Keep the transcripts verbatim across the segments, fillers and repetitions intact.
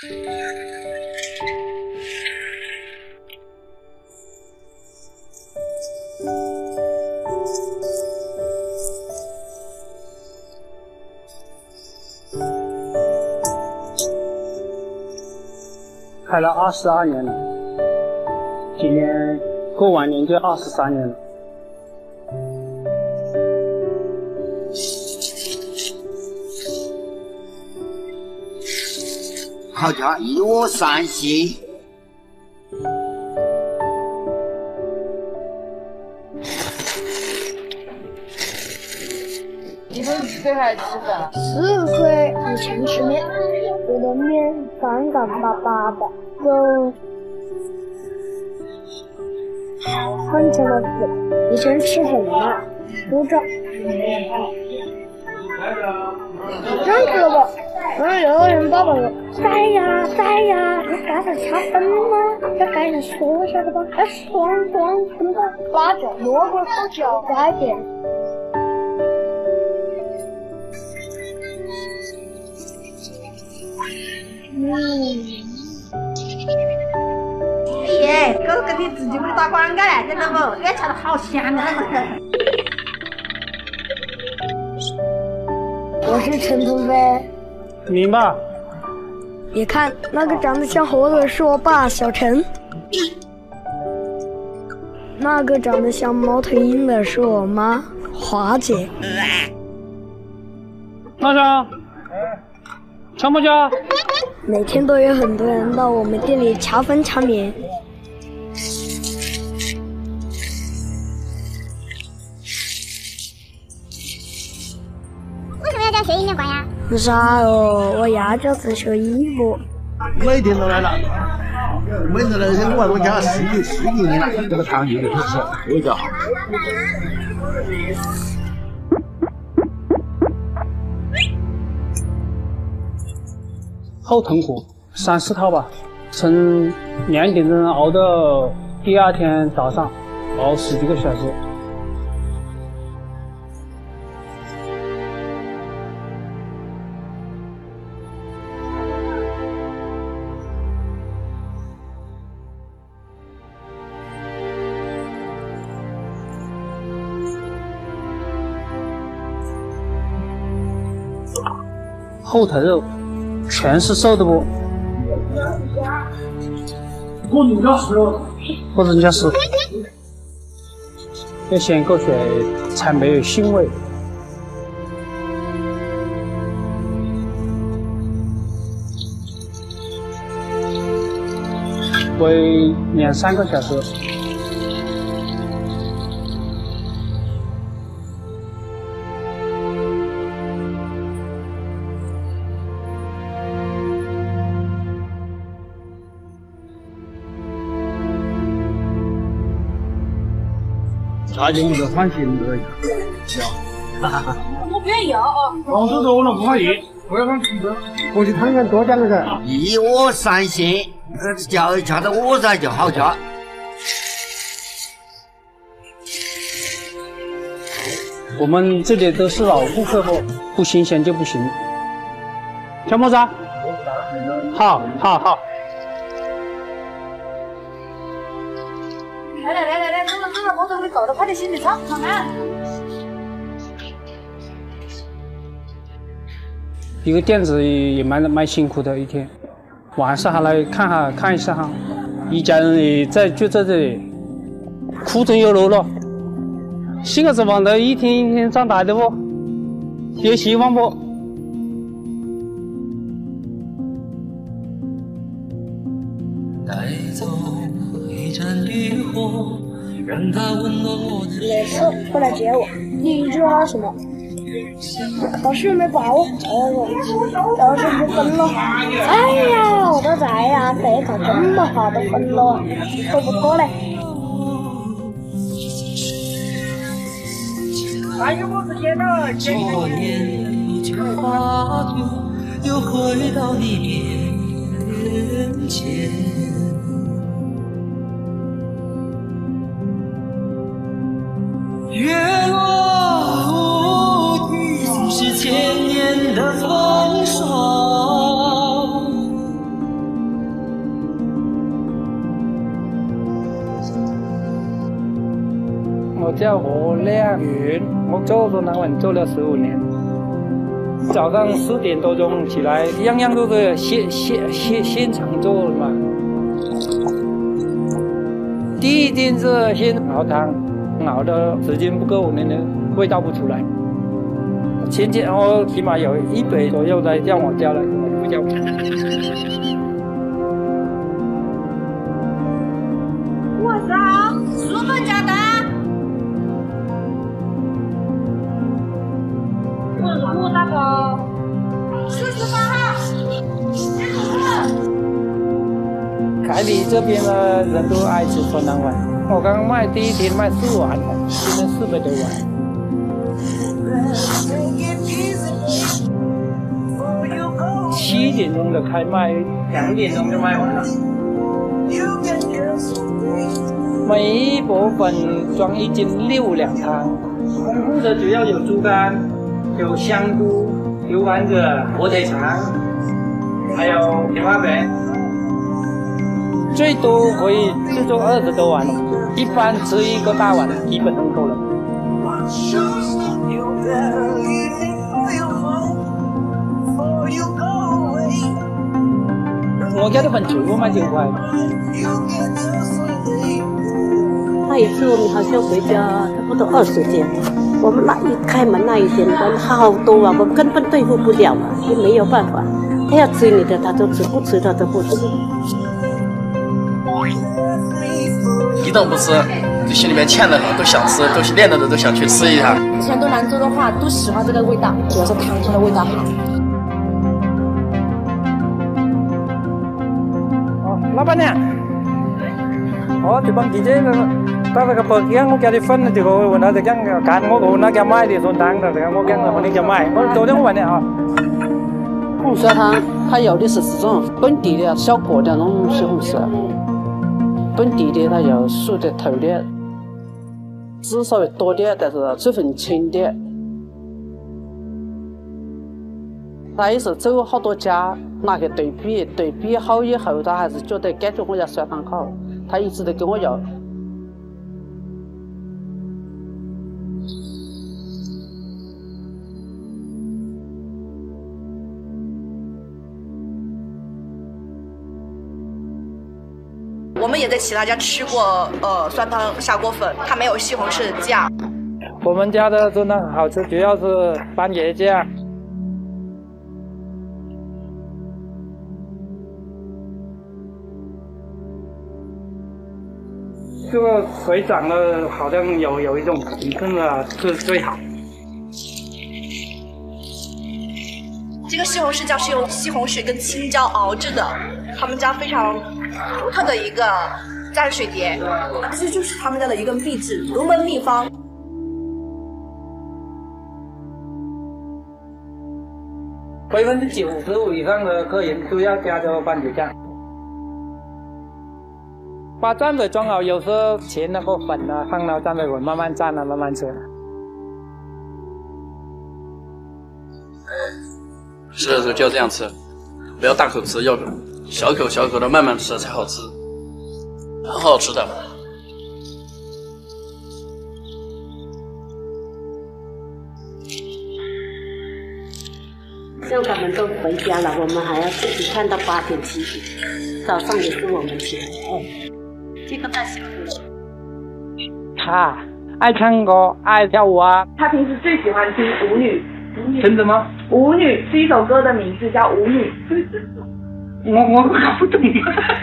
开了二十二年了，今年过完年就二十三年了。 好家一窝三星。 你们几岁开始吃的？ 四岁以前吃面，觉得面干干巴巴的，就换成了字。以前吃很慢，不长。这样子了吧？然后有个人爸爸说：“在呀，在呀，你赶上掐分吗？要赶上说下的吧，要双双分吧。辣椒、萝卜、豆角、加一点。”嗯。 耶，狗给你自己屋里打广告来，真的不？俺吃的好香的。 我是陈鹏飞。 明白。 你看那个长得像猴子是我爸小陈，那个长得像猫头鹰的是我妈华姐。 大家，强不强？ 每天都有很多人到我们店里掐分掐面。 为什么要叫学艺面馆呀？ 啥哦，我丫就是学衣服。 每天都来了，每次来我还给我讲了十几十几年了，这个长期的就是我叫好。 后藤壶三四套吧，从两点钟熬到第二天早上，熬十几个小时。后头肉全是瘦的不？ 或者叫十， 或者叫十，要先过水才没有腥味。煨两三个小时。 大姐，你这放心的要， 我不愿意要啊！ 老师说我了不可以，我要放心的。 过去汤圆多讲个噻，一窝三鲜，呃，叫一下子我噻就好叫。 我们这里都是老顾客不，不新鲜就不行。小么子？好，好，好。 来来来来来，走了走了，我都会搞得快点心里唱唱啊！ 一个店子也蛮蛮辛苦的，一天，晚上还来看哈看一下哈，一家人也在就在这里，苦中有乐了。新个子房的一天一天长大的不，有希望不？ 带走一盏渔火，让它温暖我的没事，过来接我。你知道什么？考试没把握好，要是不分了，哎呀，我都在呀，备考这么好的分了，可不可嘞？ 还有我之前的昨年已经化作，又回到你面前。月落乌啼，是千年的风霜。 叫何亮云，我做做南碗做了十五年。早上四点多钟起来，样样都是现现现现场做的嘛。第一件是先熬汤，熬的时间不够，那个味道不出来。前天我起码有一百左右的叫我教了，我不教。 我操，书本加单。我那个四十八号，四十四。 凯里这边的人都爱吃酸汤碗，我刚刚卖第一天卖四碗，今天四百多碗。七点钟的开卖，两点钟就卖完了。每一部分装一斤六两汤，丰富的主要有猪肝、有香菇、油丸子、火腿肠，还有甜花粉。最多可以制作二十多碗，一般吃一个大碗基本都够了。我家的粉全部卖九块。 那一次我们好像回家差不多二十天，我们那一开门那一天人好多啊，我们根本对付不了嘛，也没有办法。他要吃你的他就吃，不吃他就不吃。 一顿不吃，就心里面欠的很，都想吃，都练着的都想去吃一下。 很多兰州的话都喜欢这个味道，主要是汤汤的味道好。 老板娘，我这帮记者那个，到那个北京我叫你分了这个，我那这样干我我那叫卖的酸汤的，这个我讲了我那叫卖，我昨天我问的啊。 红烧汤它有的是这种本地的小果的那种西红柿，本地的它有素的头的，汁稍微多点，但是水分轻点。他也是走好多家。拿去对比，对比好以后，他还是觉得感觉我家酸汤好，他一直都跟我要。 我们也在其他家吃过，呃，酸汤砂锅粉，它没有西红柿酱。 我们家的酸汤好吃，主要是番茄酱。这个水长得好像有有一种皮更的是最好。 这个西红柿酱是用西红柿跟青椒熬制的，他们家非常独特的一个蘸水碟，这就是他们家的一个秘制独门秘方。 百分之九十五以上的客人都要加这个番茄酱。把蘸水装好，有时候前那个粉啊，放到蘸水粉慢慢蘸啊，慢慢吃。 吃的时候就要这样吃，不要大口吃，要小口小口的慢慢吃才好吃，很好吃的。 像他们都回家了，我们还要自己看到八点七点，早上也是我们起来。哎。这个大小哥， 他爱唱歌，爱跳舞啊。 他平时最喜欢听舞女。 真的吗？ 舞女是一首歌的名字，叫舞女。 我我搞不懂。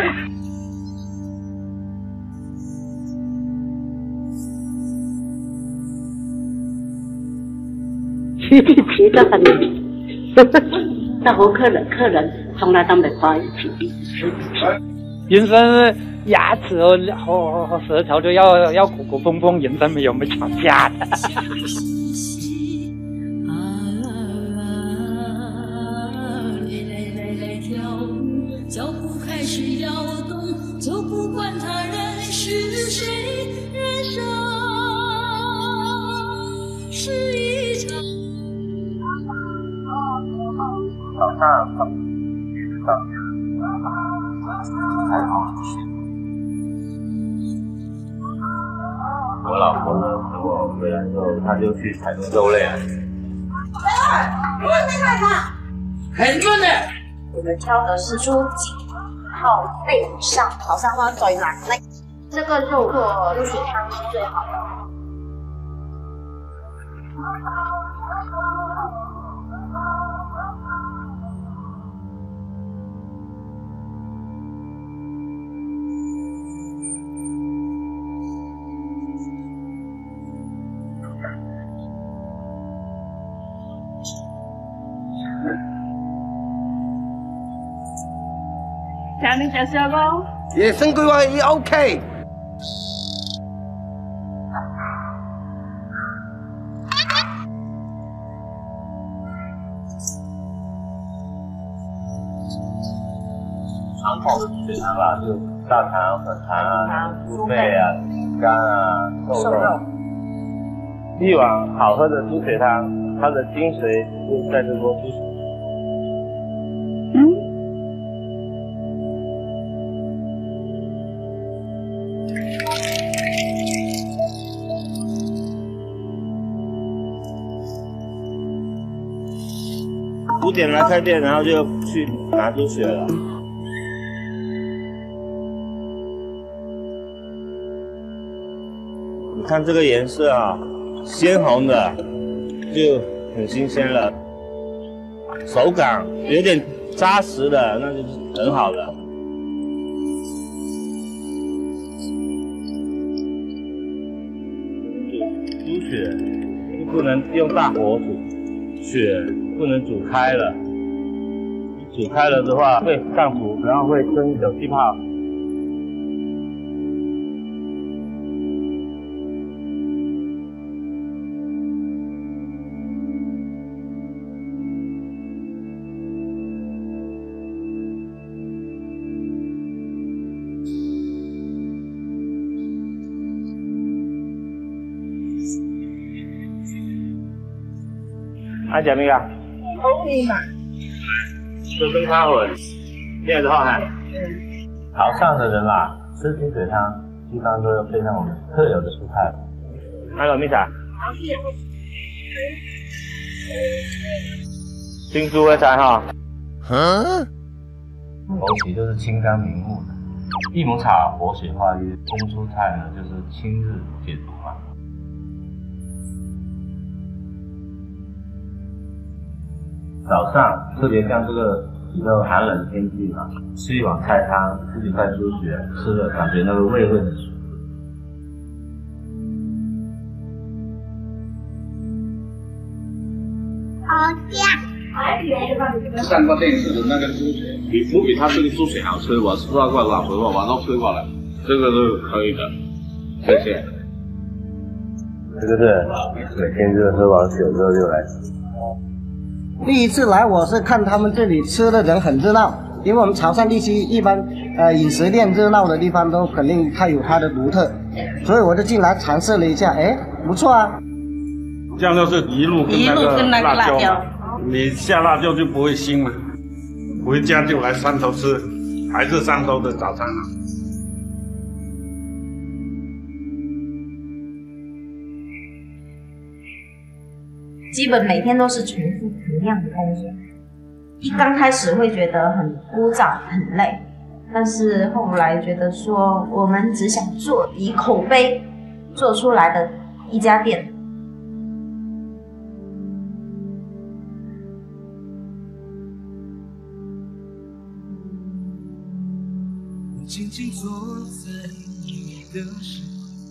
皮皮的很，那和客人客人从来都没发一皮皮。 人生牙齿和和和舌头都要要口口风风，人生没有没吵架的。 脚步开始摇动，就不管他人是谁，人生是一场。 早上早还好。 我老婆呢，等我回来之后，她就去采购肉类了。 很准的。 我们挑的是猪颈靠背上，好像话最难那这个肉做猪血汤是最好的。 家里介绍不？ 野生规划也 OK。 传统的猪血汤吧，就大肠、粉肠啊、猪肺啊、肝啊、瘦肉。一碗好喝的猪血汤，它的精髓就在这锅猪血。五点来开店，然后就去拿猪血了。你看这个颜色啊，鲜红的，就很新鲜了。手感有点扎实的，那就是很好的。猪血不能用大火煮，血不能煮开了，煮开了的话会上浮，然后会生有气泡。阿姐咩噶？ 好味嘛。 这跟汤混，练得好汉。潮汕的人啦，吃猪血汤一般都要配上我们特有的蔬菜。还有咩啥？金猪会菜哈。嗯。枸杞就是清肝明目的，益母草活血化瘀，公蔬菜呢就是清热解毒嘛。早上，特别像这个比较寒冷的天气嘛，吃一碗菜汤，吃几块猪血，吃了感觉那个胃会很舒服。 好香。 上过电视的那个猪血，比不比它这个猪血好吃？我吃到过老婆我都吃过了，这个是可以的，谢谢。 这个是每天就是喝完酒之后就来吃。 第一次来，我是看他们这里吃的人很热闹，因为我们潮汕地区一般呃饮食店热闹的地方都肯定它有它的独特，所以我就进来尝试了一下，哎，不错啊。 酱料是一路跟那个辣椒嘛，你下辣椒就不会腥嘛。回家就来汕头吃，还是汕头的早餐啊。 基本每天都是重复同样的工作，一刚开始会觉得很枯燥很累，但是后来觉得说我们只想做以口碑做出来的一家店。 我静静坐在你的身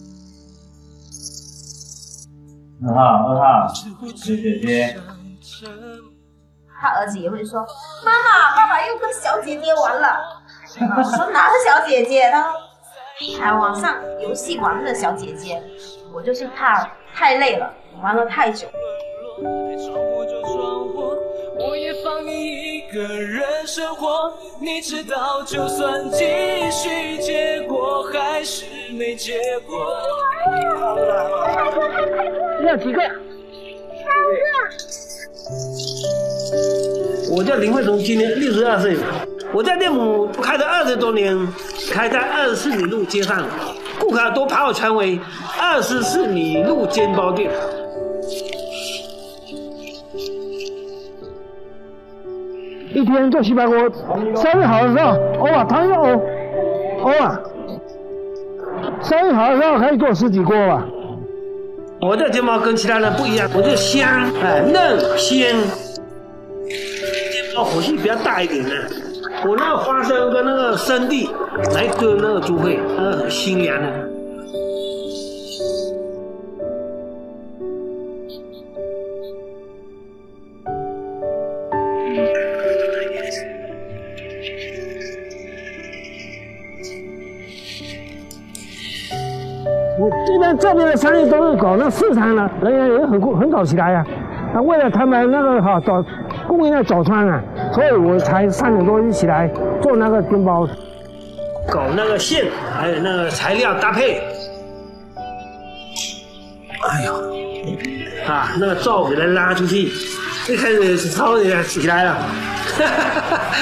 二号，二号，水姐姐。 他儿子也会说：“妈妈，爸爸又跟小姐姐玩了。”我说：“哪个小姐姐？”他说：“还网上游戏玩的小姐姐。”我就是怕太累了，玩了太久。 我也放你一个人生活，你知道，就算继续，结果还是没结果。 要几个？ 三个。我叫林慧彤，今年六十二岁。我在店铺开了二十多年，开在二十四里路街上，顾顾客都跑传为二十四米路煎包店。 一天做七八锅，生意好的时候，偶尔汤一偶，偶尔生意好的时候可以做十几锅吧。 我的煎包跟其他人不一样，我就香，哎，嫩鲜。煎包火气比较大一点的，我那个花生跟那个生地来炖那个猪肺，那个很清凉的。 我这边这边的生意都是搞那市场的，人家也很很早起来呀、啊。那为了他们那个哈早供应的早餐啊，所以我才三点多就起来做那个煎包， 搞那个馅，还有那个材料搭配。哎呦，啊，那个灶给它拉出去，一开始烧起来起来了。哈哈哈哈。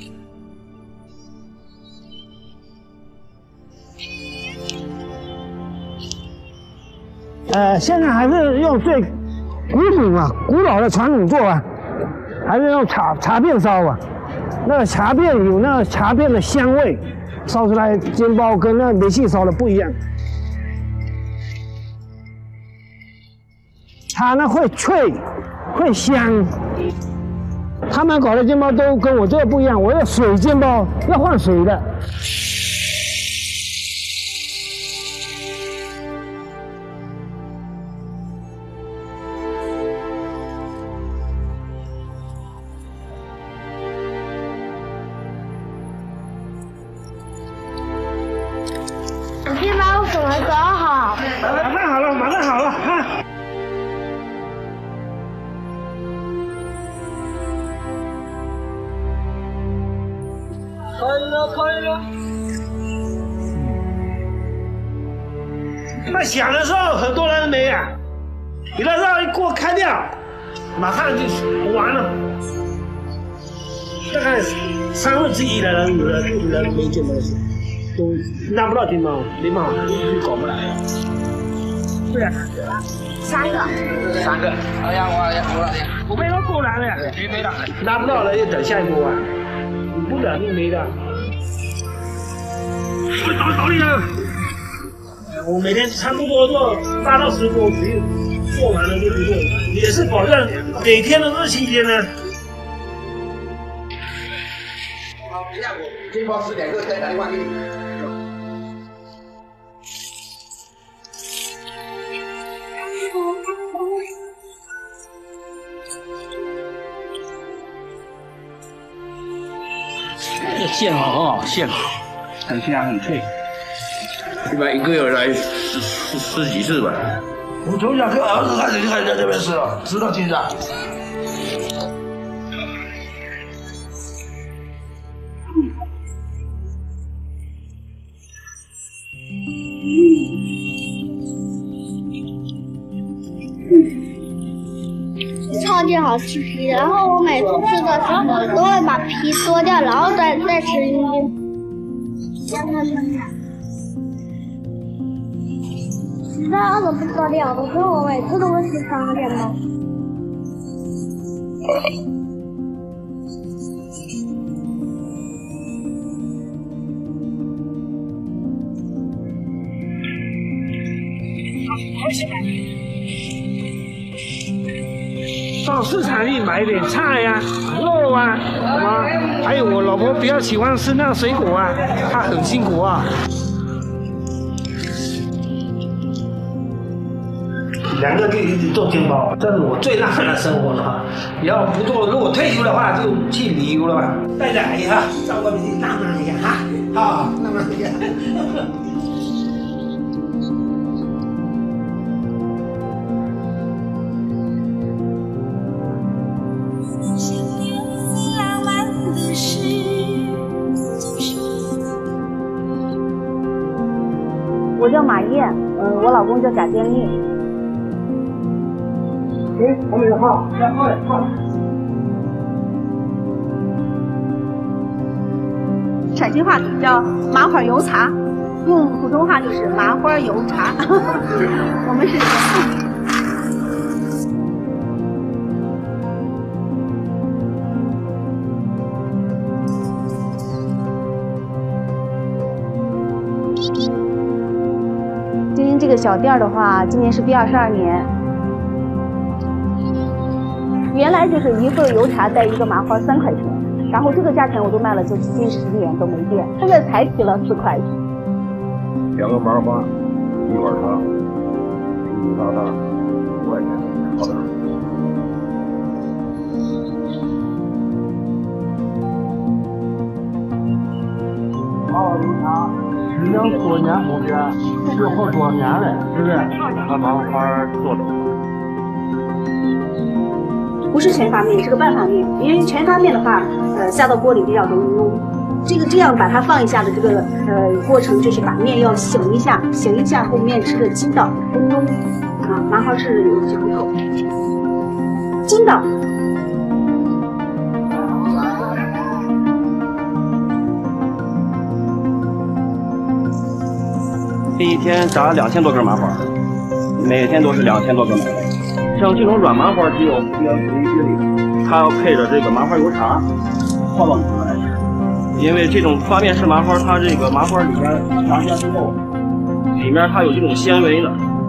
呃，现在还是用最古朴啊、古老的传统做啊，还是用茶茶片烧啊。那个茶片有那个茶片的香味，烧出来煎包跟那煤气烧的不一样。它呢会脆，会香。他们搞的煎包都跟我这个不一样，我要水煎包，要换水的。 煎包怎么搞好？ 马上好了，马上好了啊！ 可以了，可以了。那响的时候很多人没啊，有的时候一锅开掉，马上就完了。大概三分之一的人有的有的没煎包吃。都拿不到煎包，没办法，就搞不来。对啊， 三个。 三个。哎呀，我我我没有够难了， 没没了， 拿不到了就等下一波啊，你不等就没了。我找找你了。我每天差不多做八到十锅，只有做完了就不做，也是保证每天都是新鲜的。 好，等一下我煎包吃两个，再打电话给你。 这馅好很好，馅很香很脆。一般一个月来十十十几次吧。 我从小跟儿子开始就开始在这边吃了，吃到现在。 超级好吃皮，然后我每次吃的时候都会把皮剥掉，然后再再吃一遍。实在饿得不得了的时候，我每次都会吃三个煎包。 好喜欢。到市场里买点菜呀、啊、肉啊，什么，还有我老婆比较喜欢吃那个水果啊，她很辛苦啊。两个就一直做煎包，这是我最浪漫的生活了哈。以后不做，如果退休的话，就去旅游了吧。带着阿姨哈，照顾你浪漫一下哈，好，浪漫一下。 我叫马燕，嗯，我老公叫贾建立。 哎，我们有号，要号号。 陕西话叫麻花油茶， 用普通话就是麻花油茶，我们是素名。经营这个小店的话，今年是第二十二年。原来就是一份油茶带一个麻花三块钱，然后这个价钱我都卖了就近十年都没变，现在才提了四块。 两个麻花，一碗茶，滴滴答答，五块钱，好点。 麻花油茶，质量多年不变，是好多年了，是不是？ 拿麻花做的。 不是全发面，是个半发面。因为全发面的话，呃，下到锅里比较容易弄。这个这样把它放一下的这个呃过程，就是把面要醒一下，醒一下后面吃的筋道不浓啊。麻花是有几口口，筋道。 这一天炸两千多根麻花，每天都是两千多根麻花。像这种软麻花只有比较属于这里，它要配着这个麻花油茶泡到里面来吃。因为这种发面式麻花，它这个麻花里边炸下之后，里面它有这种纤维的。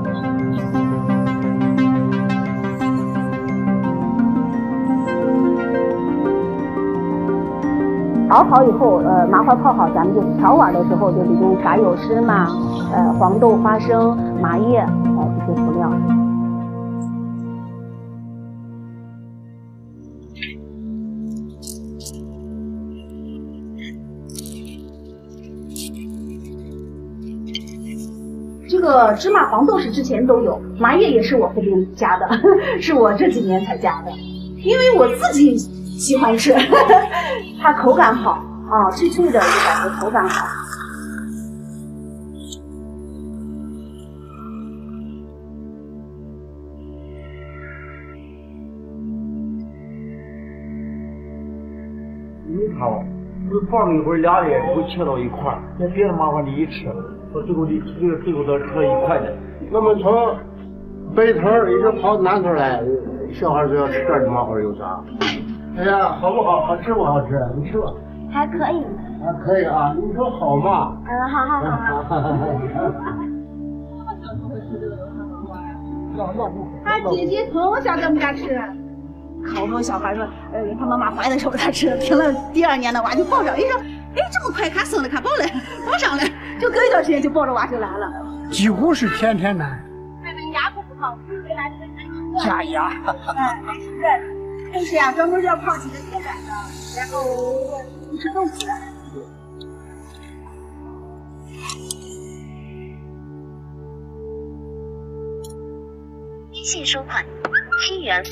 熬好以后，呃，麻花泡好，咱们就调碗的时候就里面撒有芝麻、呃黄豆、花生、麻叶，呃这些辅料。这个芝麻、黄豆是之前都有，麻叶也是我后边加的，是我这几年才加的，因为我自己喜欢吃，它口感好啊，脆脆的就感觉口感好。 你看，你放一会儿，俩人会切到一块儿。那别的麻花你一吃，我最后你这个最后都吃了一块的。那么从北村一直跑南村来，小孩就要吃这儿的麻花油茶。哎呀，好不好？好吃不好吃？你吃吧。 还可以。 还可以啊，你说好嘛？ 嗯，好好好好。 他姐姐从小跟我们家吃。 好多小孩说，呃，他妈妈怀的时候他吃，停了第二年的娃就抱着，一说，哎，这么快看生了，看抱了，抱上了，就隔一段时间就抱着娃就来了。 几乎是天天来。 妹妹牙不好，给他吃。 假牙。 哎，没事的，就是呀，专门要泡几个铁板的，然后不吃豆腐的。 微信收款七元。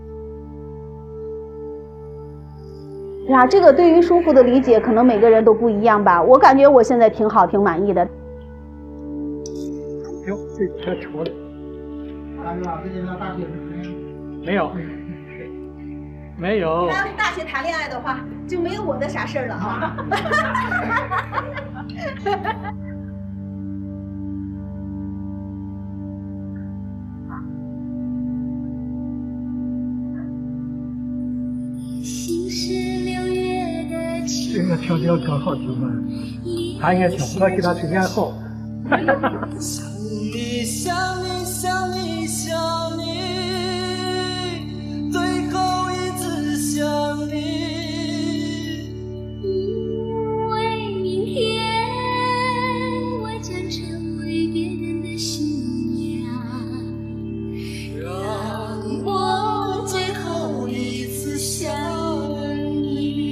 呀，这个对于舒服的理解，可能每个人都不一样吧。我感觉我现在挺好，挺满意的。 哟，这这丑的。没有，没有。 他要是大学谈恋爱的话，就没有我的啥事儿了啊。 这个调调挺好听的，他应该听，我给他推荐好。 想你想你想你想你，最后一次想你。 因为明天我将成为别人的新娘，让我最后一次想你。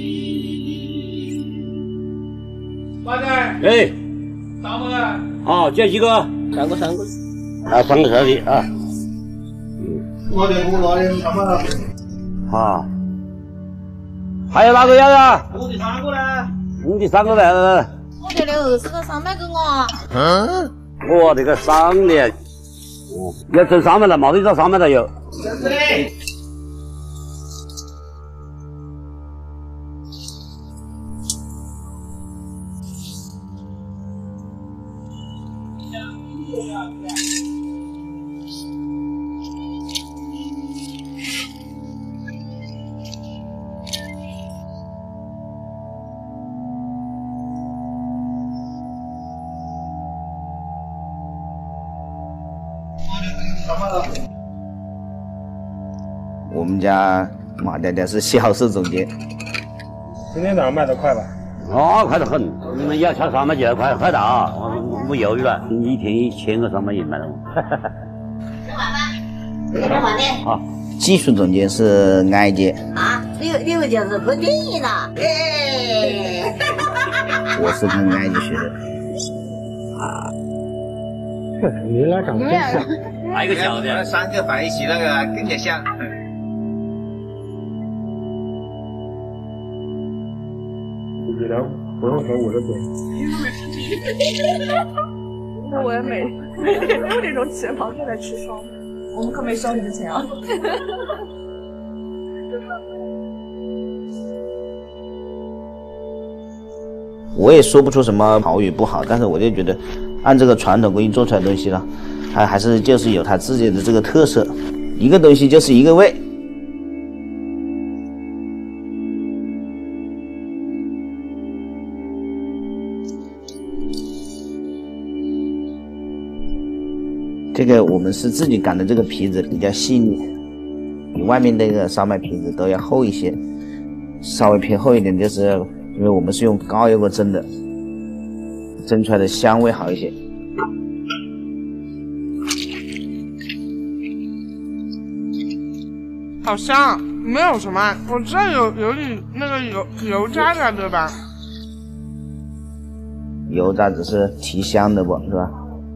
妈的， 哎， 咋么了？ 好，这几个， 三个三个， 啊，三个车的啊。 我的我老的什么？ 好，还有哪个要的？ 我的三个呢？ 你的三个来来来。 我这里二十个三百个我。 嗯，我这个三年，哦，要挣三百了，毛头找三百才有。 真是的。 我们家马爹爹是销售总监。 今天早上卖得快吧？ 哦，快得很！你们要敲三百就要快快到，我不犹豫了，一天一千个三百银卖了。 这个饭店。 好，技术总监是埃姐。 啊，你你们就是不经意了，哎。 我是跟埃姐学的。 啊。你俩长得真像。 还有一个小的， 三个摆一起那个更加像。 你俩不用说我的嘴。 我也没没没有这种钱跑出来吃烧，我们可没收你的钱啊。 我也说不出什么好与不好，但是我就觉得，按这个传统工艺做出来的东西呢，它还是就是有它自己的这个特色，一个东西就是一个味。这个我们是自己擀的，这个皮子比较细腻，比外面那个烧麦皮子都要厚一些，稍微偏厚一点，就是因为我们是用高油锅蒸的，蒸出来的香味好一些。 好香，没有什么，我知道有有点那个油油渣的，对吧？ 油渣只是提香的不是吧？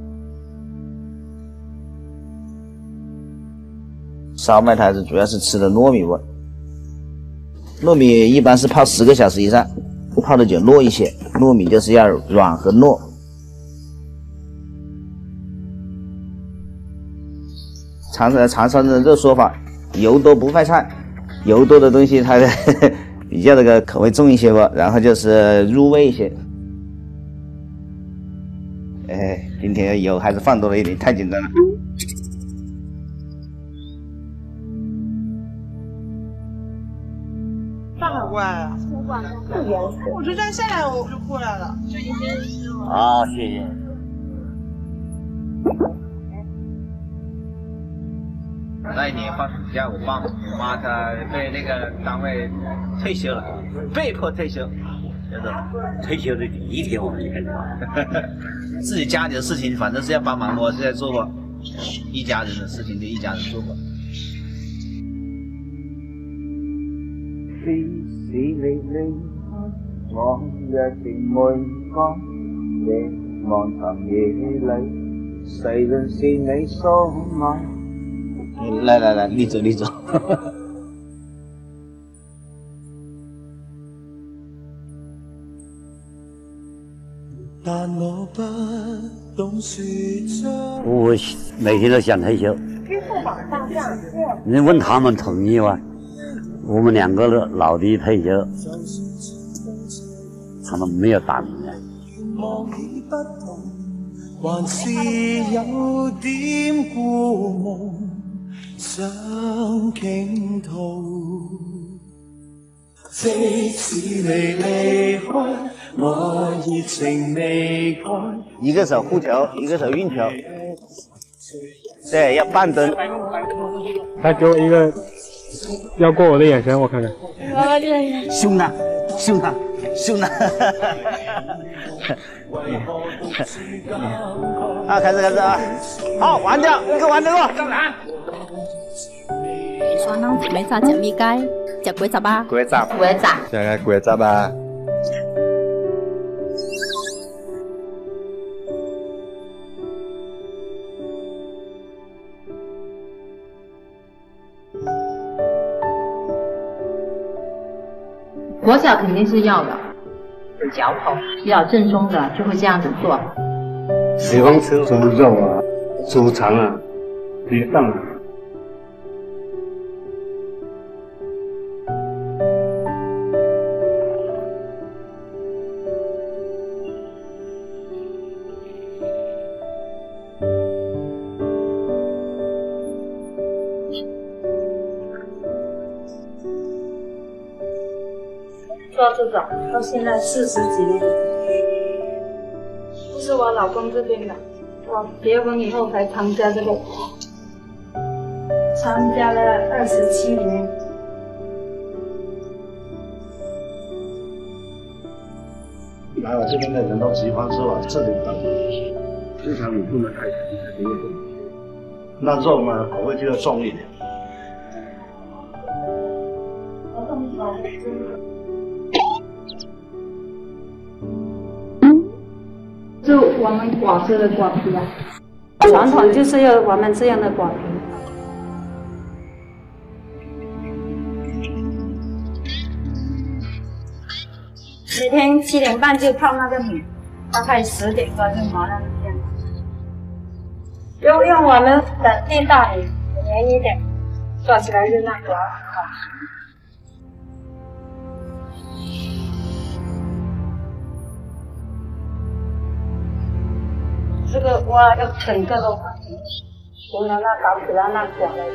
烧麦它是主要是吃的糯米味，糯米一般是泡十个小时以上，泡的久糯一些，糯米就是要软和糯。长沙长沙人这说法，油多不坏菜，油多的东西它比较那个口味重一些吧，然后就是入味一些。哎，今天油还是放多了一点，太紧张了。 上海过来了，我这站下来我就过来了。这已经是我。 好，谢谢。 那一年放暑假，我爸我妈她被那个单位退休了，被迫退休。就是退休的第一天我们就开始自己家里的事情，反正是要帮忙，我是在做过。一家人的事情就一家人做过。 是是你離開，我若情未乾，夜望尋夜裏，誰論是你所愛。 來來來，你走你走。 但我不懂說真。 我每天都想退休，你问他们同意吗？我们两个老的退休，他们没有答应的。 還是有點故夢想傾吐，即使你離開，我熱情未改。 一個手護球，一個手運球，對，要半蹲。 他給我一個要過我的眼神，我看看。 凶的，凶的，凶的。啊，开始开始啊！好，玩掉，一个玩得过。 你說啷姊妹咋食米雞？食鬼雜啊？ 鬼雜。 鬼雜。 食個鬼雜啊！ 国小肯定是要的，有嚼头，比较正宗的就会这样子做。 喜欢吃猪肉啊、猪肠啊、鱼蛋啊。 这种，到现在四十几年。这是我老公这边的，我结婚以后才参加这个，参加了二十七年。 来我这边的人都喜欢吃我这里的， 市场里不能太甜，太甜不。 那肉呢口味就要重一点。 就我们广式的果皮啊，传统就是要我们这样的果皮。每天七点半就泡那个米，大概十点多就磨那个面。用用我们本地大米，黏一点，做起来就那个好吃。这个锅要整个都放进去，除了那搞起来那果了。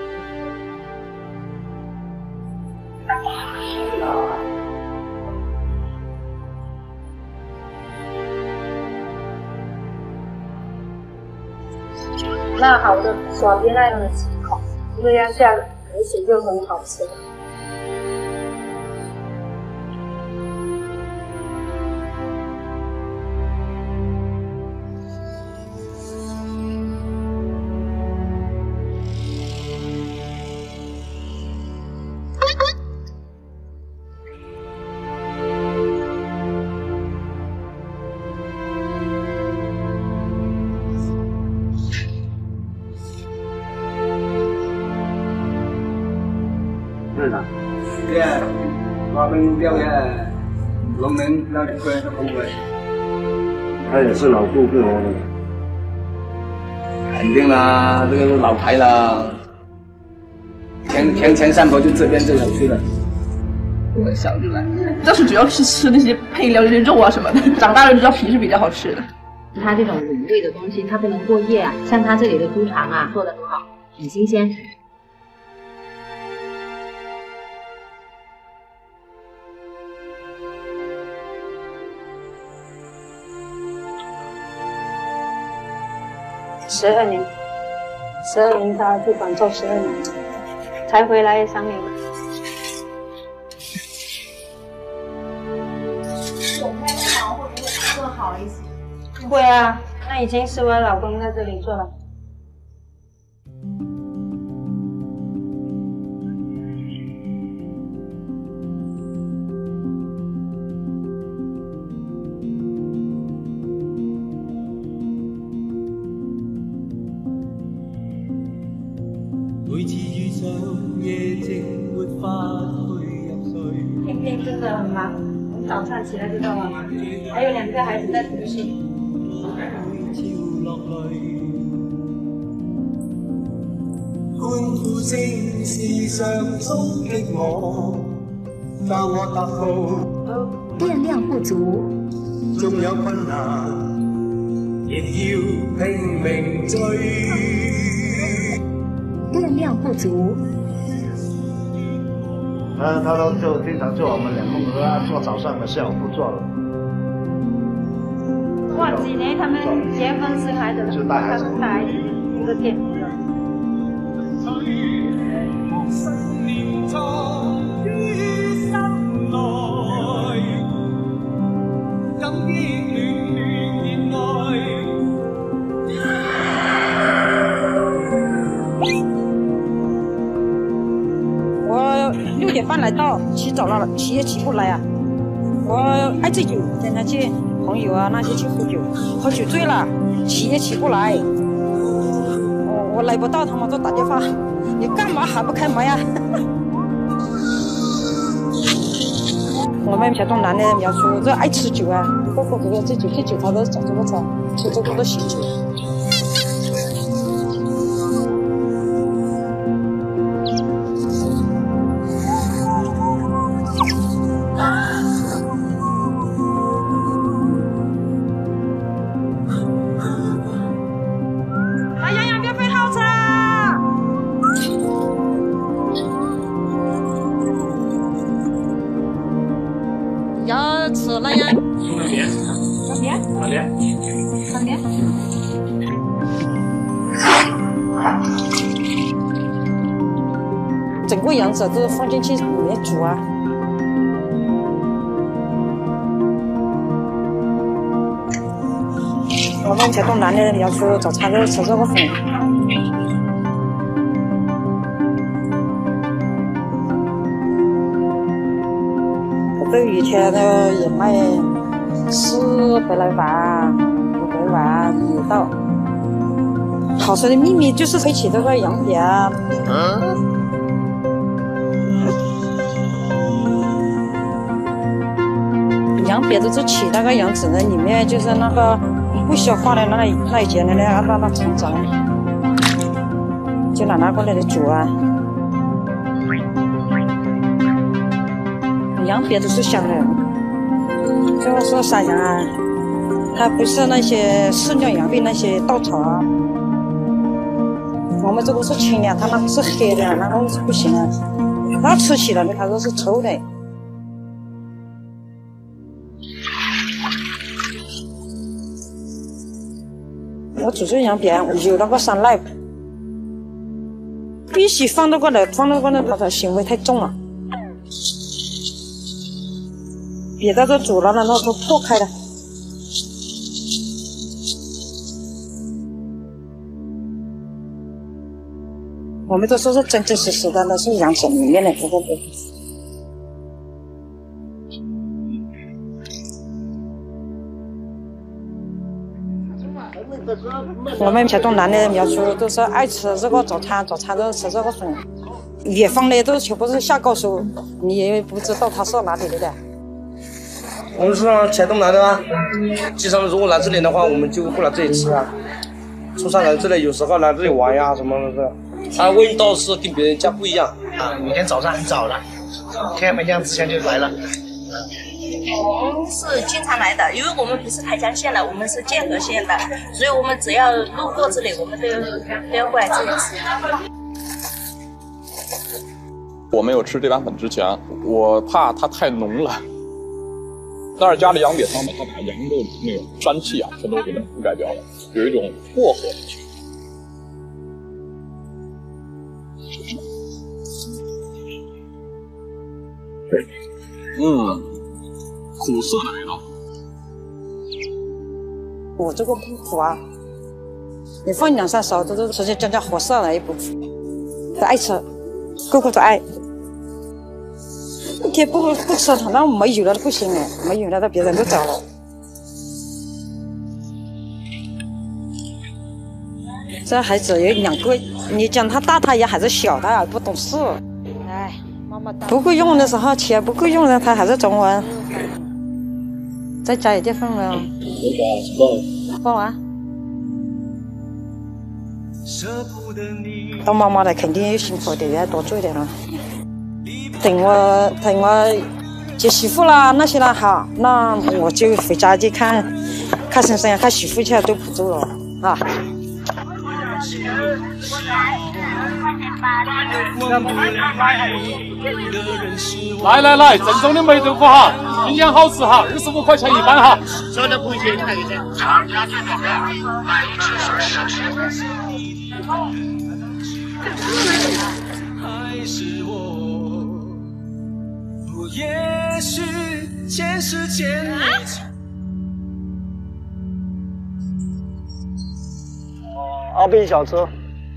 那好的左边那样的几口，这样下而且就很好吃。 是的。 对啊，我们钓下龙门那里块的部位。 他也是老顾客哦。 肯定啦，这个是老牌啦。前前前三波就这边最好吃的。 我小出来，当时主要是吃那些配料，这些肉啊什么的。长大了知道皮是比较好吃的。 它这种卤味的东西，它不能过夜啊。像它这里的猪肠啊，做得很好，很新鲜。十二年，十二年他去广州十二年，才回来三年。 手开的好，会不会做好一些？ 会啊，那以前是我老公在这里做的。天天真的很忙，从早上起来就到晚上，还有两个孩子在读书。 歡呼聲是上中的我，教我踏步。 電量不足， 縱有困難，亦要拼命追。 電量不足。 他他都就经常叫我们两公婆啊做早上的，下午不做了。 过几年他们结婚生孩子了， 就带孩子， 带孩子一个店。 我六点半来到，起早了，起也起不来啊。我爱醉酒，跟那些朋友啊那些去喝酒，喝酒醉了，起也起不来。我我来不到，他们都打电话，你干嘛还不开门呀？我们小东南的描述，这爱吃酒啊，个个都要醉酒，醉酒他都找这个找，吃这个都喜酒。有好的。 好的。 整个羊脂都是放进去里面煮啊。我们广东南的人要吃早餐都吃这个粉。这以前的也卖四百来碗、五百碗有到。好吃的秘密就是配起这个羊扁。嗯。羊扁都是起那个羊脂呢，里面就是那个不消化的那那一节的那那那肠子，就拿那过来的煮啊。羊扁都是香的，这个是山羊啊，它不是那些饲料羊被那些稻草啊。我们这个是清的，它那个是黑的，那个是不行啊，那吃起来的它都是臭的。我煮这羊扁有那个酸辣，必须放到过来，放到过来它的腥味太重了。别的都煮了，那都破开了。我们都说是真真实实的，那是羊脂里面的，不不不。我们桥东南的苗族都是爱吃这个早餐，早餐都吃这个粉。远方的都全部是下高速，你也不知道他是哪里来的。 我们是桥东南的啊，经常如果来这里的话，我们就过来这里吃啊。出差来这里，有时候来这里玩呀什么的，它味道是跟别人家不一样啊。每天早上很早了，天还没亮之前就来了。 我们是经常来的，因为我们不是台江县的，我们是建和县的，所以我们只要路过这里，我们都都要过来这里吃。 我没有吃这碗粉之前，我怕它太浓了。但是加了羊扁汤呢，它把羊肉那种膻气啊，全都给它覆盖掉了，有一种薄荷的气。嗯，苦涩的味道。 我这个不苦啊，你放两三勺，都是直接加加火色了，也不苦。他爱吃，个个都爱。一天不不吃它，那没有了不行哎，没有了，那别人都走了。这孩子有两个，你讲他大，他也还是小，他也不懂事。哎，妈妈不够用的时候，钱不够用的，他还是中文。再加一点粉了。放完。当妈妈的肯定辛苦点，要多做一点了。等我等我接媳妇啦那些啦好，那我就回家去看看婶婶呀，看媳妇去都不做了啊。 来来来，正宗的梅豆腐哈，新鲜好吃哈，二十五块钱一板哈。收的不钱看一下。 也许前世欠你。 阿斌小车。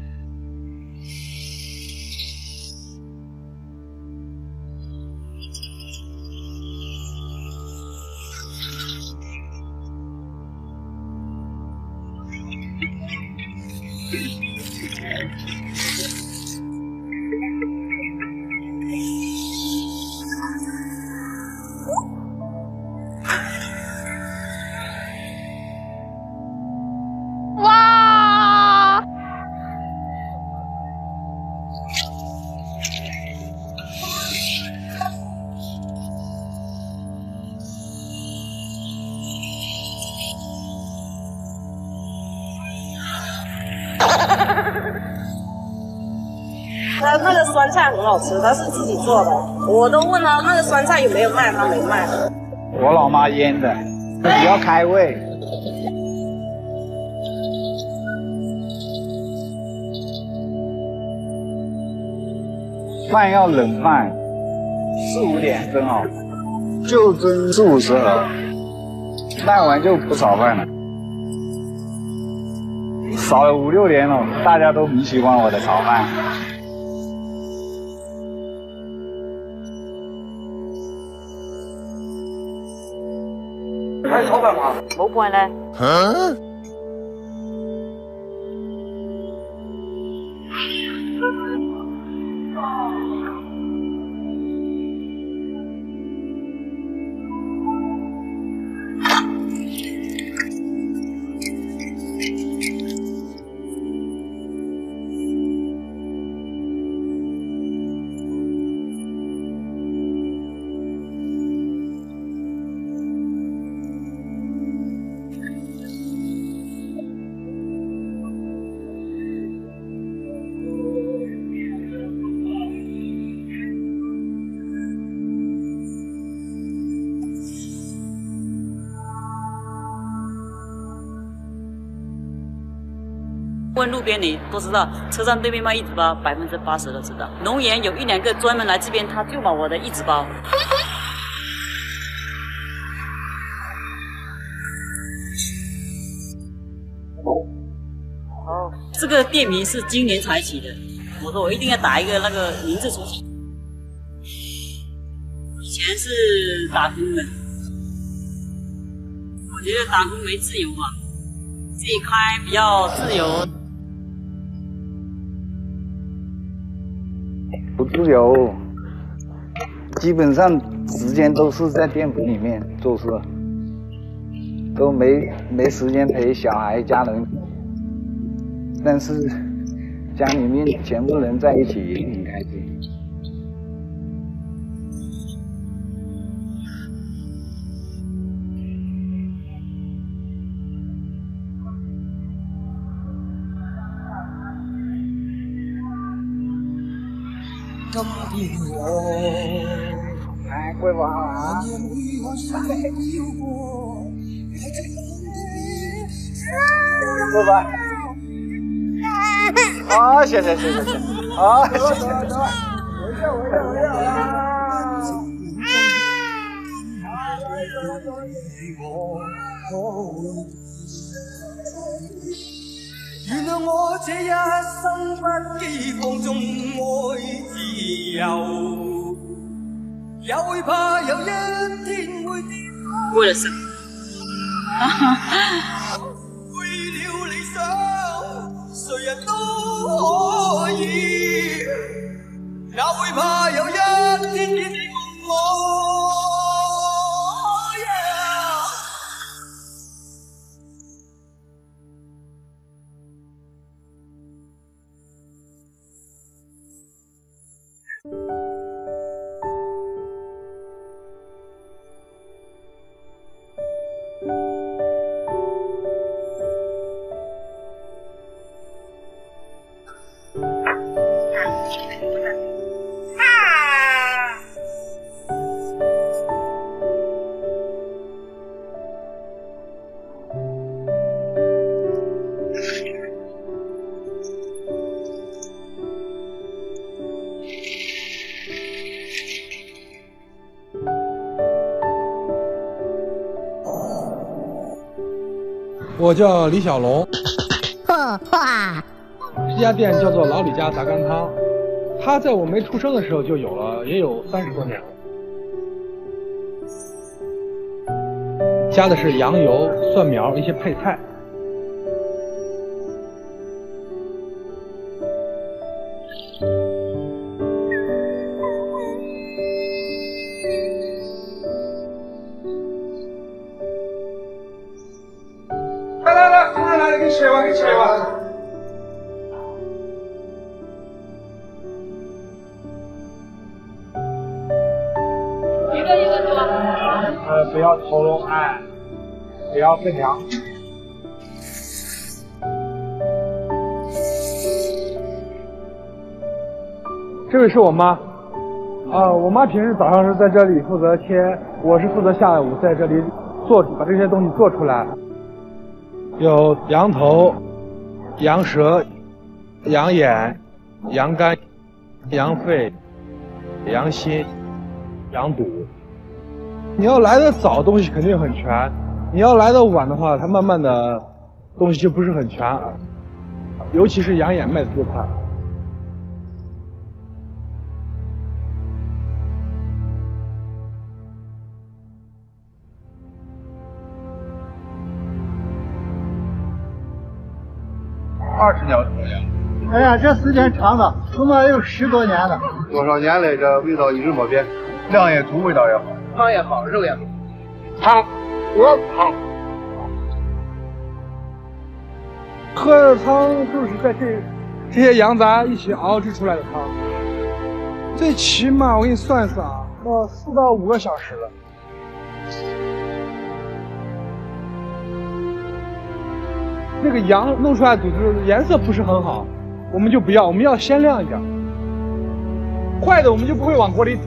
哇！ 他那个酸菜很好吃，他是自己做的。我都问他那个酸菜有没有卖，他没卖。 我老妈腌的，比较开胃。 饭要冷饭，四五点蒸好，就蒸四五十盒，卖完就不炒饭了。炒了五六年了，大家都很喜欢我的炒饭。 还炒饭吗？ 冇半咧。 嗯。 问路边你都知道，车站对面卖一纸包，百分之八十都知道。农园有一两个专门来这边，他就买我的一纸包。哦，这个店名是今年才起的，我说我一定要打一个那个名字出去。以前是打工的，我觉得打工没自由嘛，自己开比较自由。 不自由，基本上时间都是在店铺里面做事，都没没时间陪小孩家人。但是家里面全部人在一起也很开心。哎，贵不好啊！贵吧？啊，谢谢谢谢谢，啊，谢谢。回去回去回去原谅我这一生不羁放纵愛自由，也會怕有一天會跌倒。 為了什麼？ 為了理想，誰人都可以，也會怕有一天見你共我。 我叫李小龙，这家店叫做老李家杂干汤，它在我没出生的时候就有了，也有三十多年了。加的是羊油、蒜苗一些配菜。 来来来，来来来，给你切吧，给你切吧。 一个一个是吧？ 呃，不要头颅，哎，不要分量。这位是我妈，啊，我妈平时早上是在这里负责切，我是负责下午在这里做，把这些东西做出来。有羊头、羊舌、羊眼、羊肝、羊肺、 羊心、羊肚。你要来的早，东西肯定很全；你要来的晚的话，它慢慢的东西就不是很全，尤其是羊眼卖的最快。 二十年左右。 哎呀，这时间长了，起码有十多年了。 多少年来，这味道一直没变，量也足，味道也好，汤也好，肉也好，汤，我汤。 喝的汤就是在这这些羊杂一起熬制出来的汤，最起码我给你算一算啊，要四到五个小时了。那个羊弄出来的肚子颜色不是很好，我们就不要，我们要鲜亮一点。坏的我们就不会往锅里煮。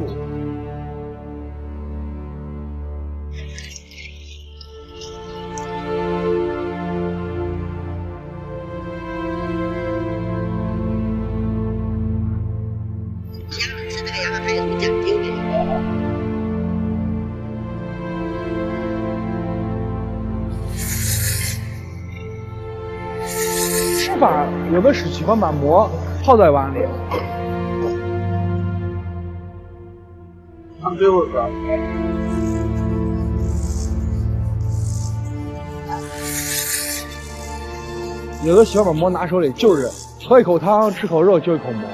吃这个羊还有讲究的。 吃法有的是喜欢把馍泡在碗里。 他们最后说。 有的喜欢把馍拿手里就着，喝一口汤，吃口肉，就一口馍。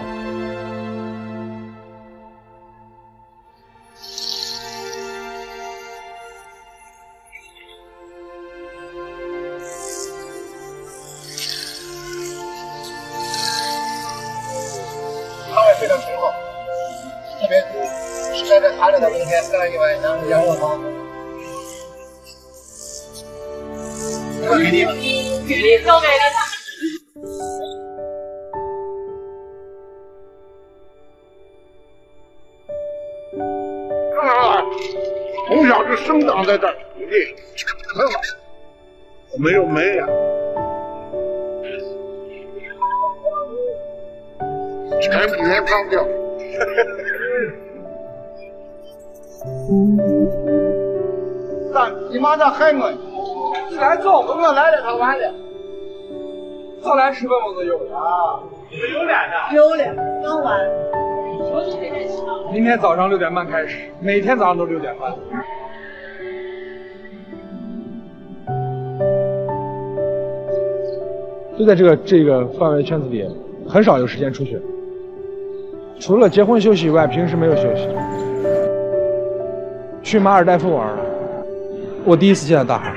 汤也非常醇厚，特别适合在寒冷的冬天喝上一碗羊羊肉汤。这个给你， 给你，都给你。 啊！从小就生长在这儿，土地很好，没有煤呀、全比原汤掉。咱你妈这害我，你来早，我们来了他晚了。 早来十分钟左右啊，有脸的， 有脸，刚完。 明天早上六点半开始，每天早上都六点半。就在这个这个范围圈子里，很少有时间出去。除了结婚休息以外，平时没有休息。去马尔代夫玩了，我第一次见到大海，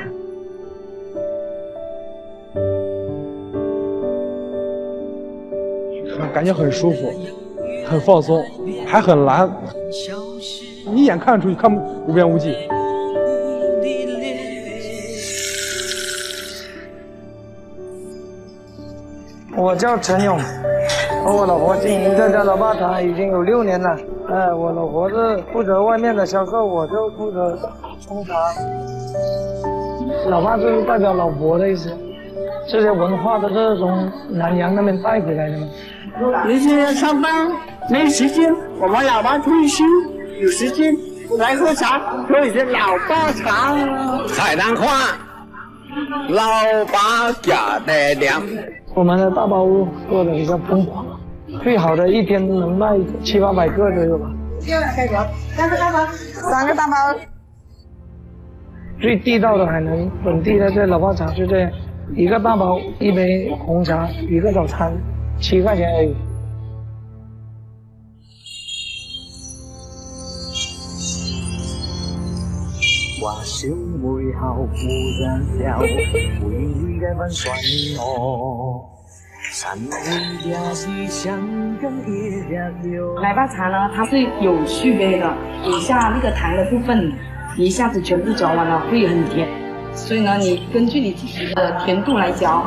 感觉很舒服，很放松，还很蓝，你一眼看出去看无边无际。 我叫陈勇，和我老婆经营这家老爸茶已经有六年了。哎，我老婆是负责外面的销售，我就负责冲茶。老爸就是代表老婆的意思。这些文化都是从南洋那边带回来的嘛。 有些人上班没时间，我们老爸退休有时间来喝茶，所以是老爸茶。 海南话，老爸家的粮。 我们的大包做的比较疯狂，最好的一天能卖七八百个左右吧。 三个三个大包，三个大包。 最地道的海南本地的这老爸茶是这样，一个大包，一杯红茶，一个早餐，七块钱而已。 話小妹後無人了，回憶嘅溫順我。 奶爸茶呢，它是有续杯的，底下那个糖的部分一下子全部嚼完了，会很甜。所以呢，你根据你自己的甜度来嚼。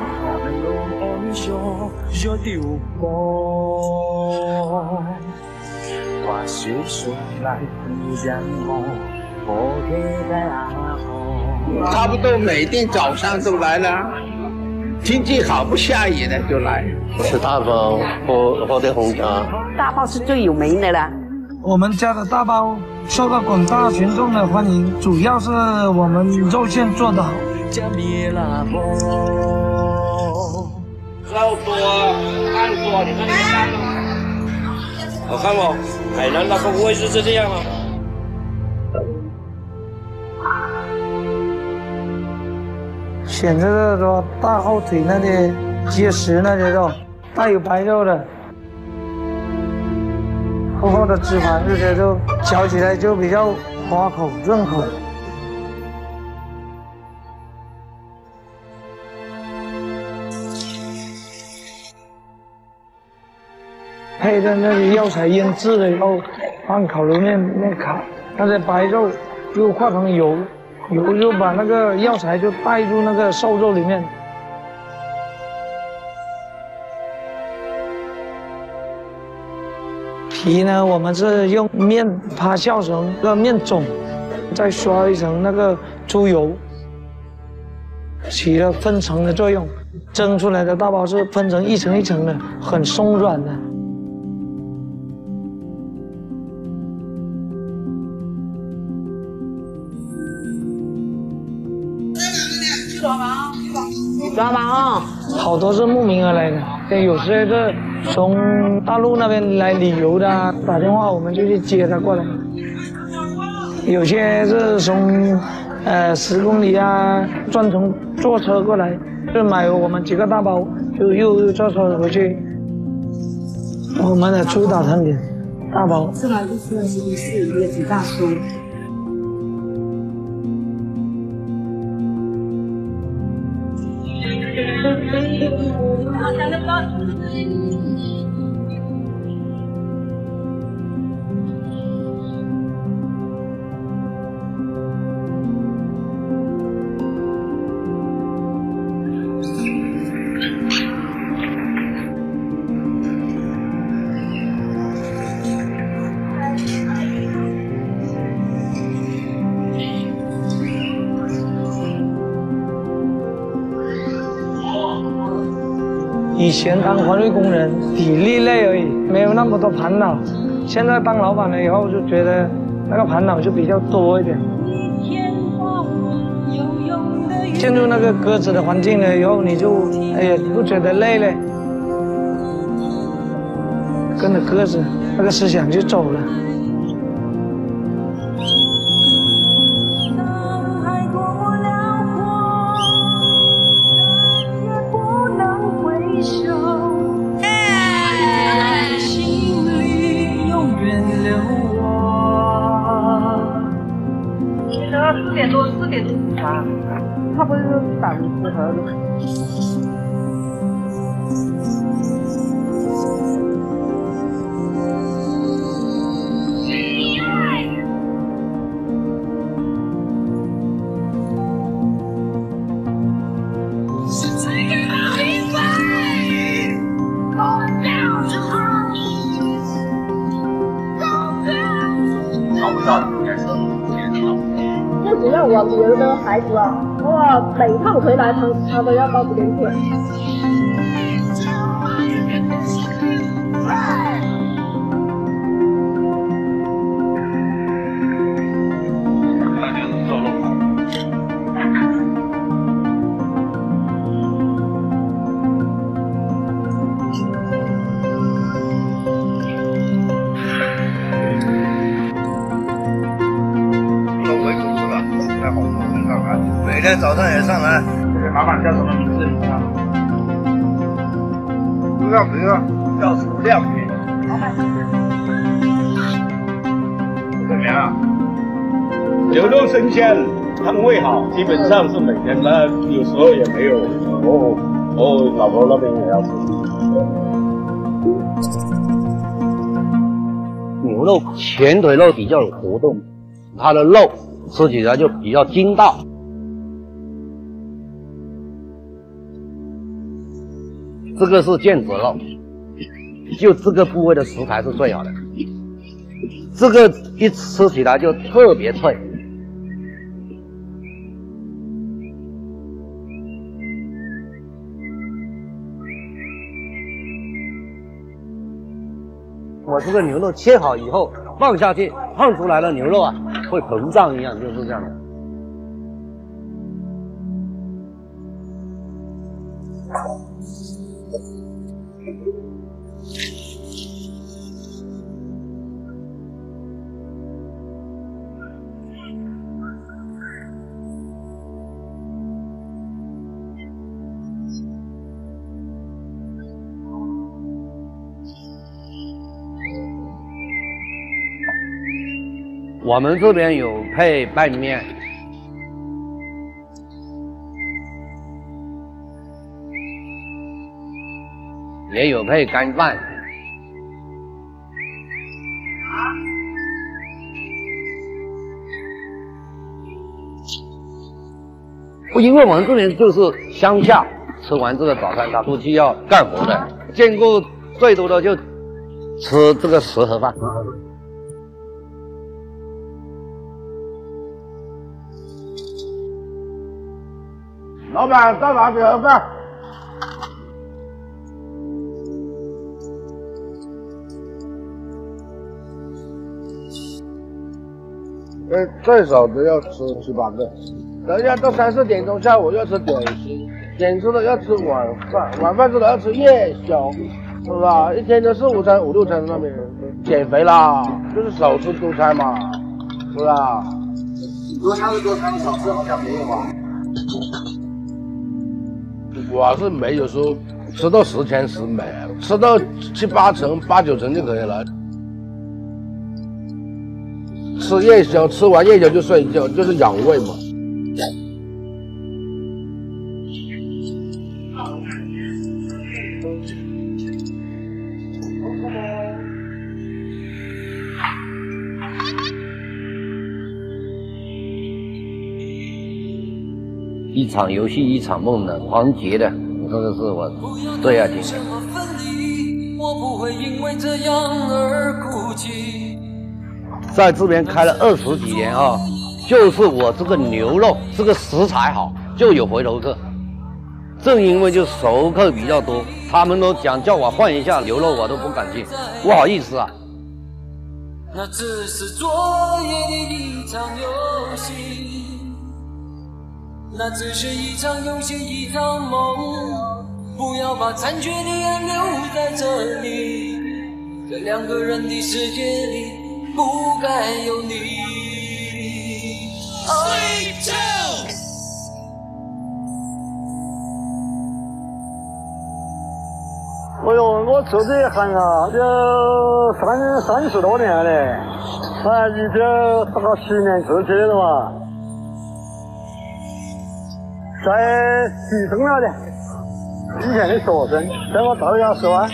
差不多每天早上都来了，天气好不下雨的就来。 吃大包喝喝点红茶。 大包是最有名的了， 我们家的大包受到广大群众的欢迎，主要是我们肉馅做得好。 肉多，蛋多，你看那个蛋，好看不？海南那个味是这样啊。 显着的说大后腿那里结实那些肉，带有白肉的，厚厚的脂肪，这些就嚼起来就比较滑口润口。配的那些药材腌制了以后，放烤炉面面烤，那些白肉又化成油。油就把那个药材就带入那个瘦肉里面。皮呢，我们是用面发酵成那个面种，再刷一层那个猪油，起了分层的作用。蒸出来的大包是分成一层一层的，很松软的。 抓吧啊！ 好多是慕名而来的，有些是从大陆那边来旅游的，打电话我们就去接他过来。有些是从呃十公里啊，专程坐车过来，就买我们几个大包，就又又坐车回去。我们的主打产品大包。 这呢就是是一个几大叔。 以前当环卫工人体力累而已，没有那么多烦恼。现在当老板了以后，就觉得那个烦恼就比较多一点。进入那个鸽子的环境了以后，你就哎呀不觉得累了，跟着鸽子那个思想就走了。 四点多，四点多啊，差不多就是打五十盒的。 找不到应该是五点钟。 最主要我女儿的孩子啊，我每趟回来他他都要到这边去。 每天早上也上来。这个老板叫什么名字？你知道吗？不知道，不知道，叫石亮平。老板。怎么样？牛肉新鲜，汤味好，基本上是每天的，有时候也没有。哦哦，老婆那边也要吃。 牛肉前腿肉比较有活动，它的肉吃起来就比较筋道。这个是腱子肉，就这个部位的食材是最好的，这个一吃起来就特别脆。我这个牛肉切好以后， 放下去，放出来的牛肉啊会膨胀一样，就是这样的。我们这边有配拌面，也有配干饭。因为我们这边就是乡下，吃完这个早餐，他出去要干活的，见过最多的就吃这个十盒饭。 老板，到哪几盒饭？呃，最少都要吃七八个。人家都三四点钟下午要吃点心，点吃的要吃晚饭，晚饭之后要吃夜宵，是不是啊？一天就四五餐、五六餐那边减肥啦，就是少吃多餐嘛，是不是啊？ 多餐是多餐，少吃好像没有啊。 我是没有说吃到十全十美，吃到七八成、八九成就可以了。吃夜宵，吃完夜宵就睡觉，就是养胃嘛。 一场游戏一场梦的团结的，这个是我最爱听的。 我不会因为这样而哭泣。 在这边开了二十几年啊，就是我这个牛肉这个食材好，就有回头客。正因为就熟客比较多，他们都讲叫我换一下牛肉，我都不敢去，不好意思啊。 那只是昨夜的一场游戏，那只是一场游戏，一场梦。不要把残缺的爱留在这里，在两个人的世界里不该有你。 哎呦，我做这一行啊，有三三十多年了，啊，一直这个十年过去了嘛，在提升了的。以前的学生，等我到家说完，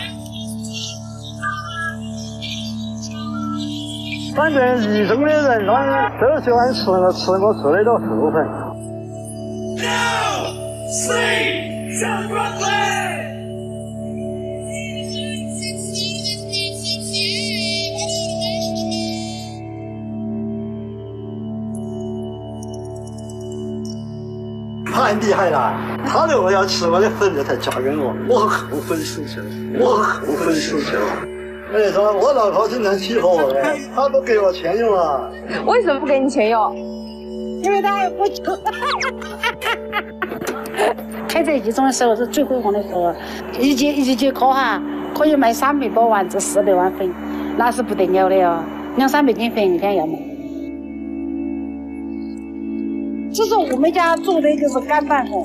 反正一生的人，他都喜欢吃我吃我吃的都素粉。太厉害了！他如果要吃我的粉，才嫁给我，我扣分数去了，我扣分数去了。哎，说我老婆经常欺负我的，她不给我钱用啊。 为什么不给你钱用？ 因为他不求。开这一种的时候是最辉煌的时候，一节一节课哈，可以卖三百多万至四百万粉，那是不得了的哦，两三百斤粉一天要卖。这是我们家做的就是干拌粉，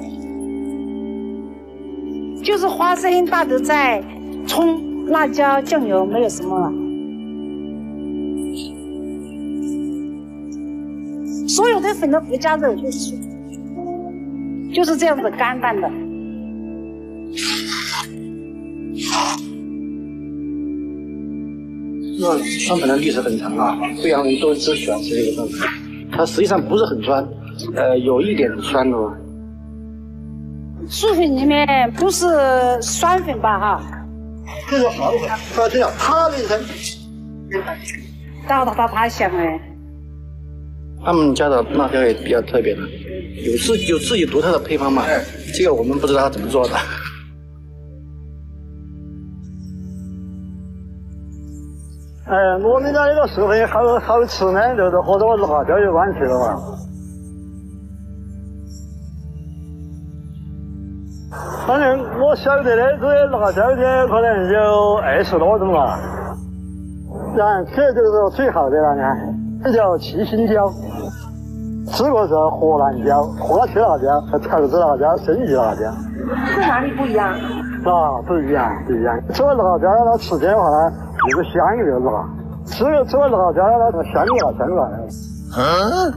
就是花生、大豆菜、葱、辣椒、酱油，没有什么了。所有的粉都不加肉，就是就是这样子干拌的。 那酸粉的历史很长啊，非常多人都喜欢吃这个酸粉。它实际上不是很酸，呃，有一点酸的。 素粉里面不是酸粉吧？哈， 这是好粉，它这样，它那层， 哒哒哒哒响哎。 他们家的辣椒也比较特别的，有自有自己独特的配方嘛，这个我们不知道他怎么做的。 哎，我们家那个食品好好吃呢，就是和这个辣椒有关系的嘛。反正我晓得的这些辣椒的可能有二十多种了，然这就是最好的了呢，这叫七星椒。这个是荷兰椒、河西辣椒和潮州辣椒、生意辣椒。 这哪里不一样？ 啊，不一样，不一样。这个辣椒它吃起来的话呢，又香又辣。这个这个辣椒它香辣香辣。嗯。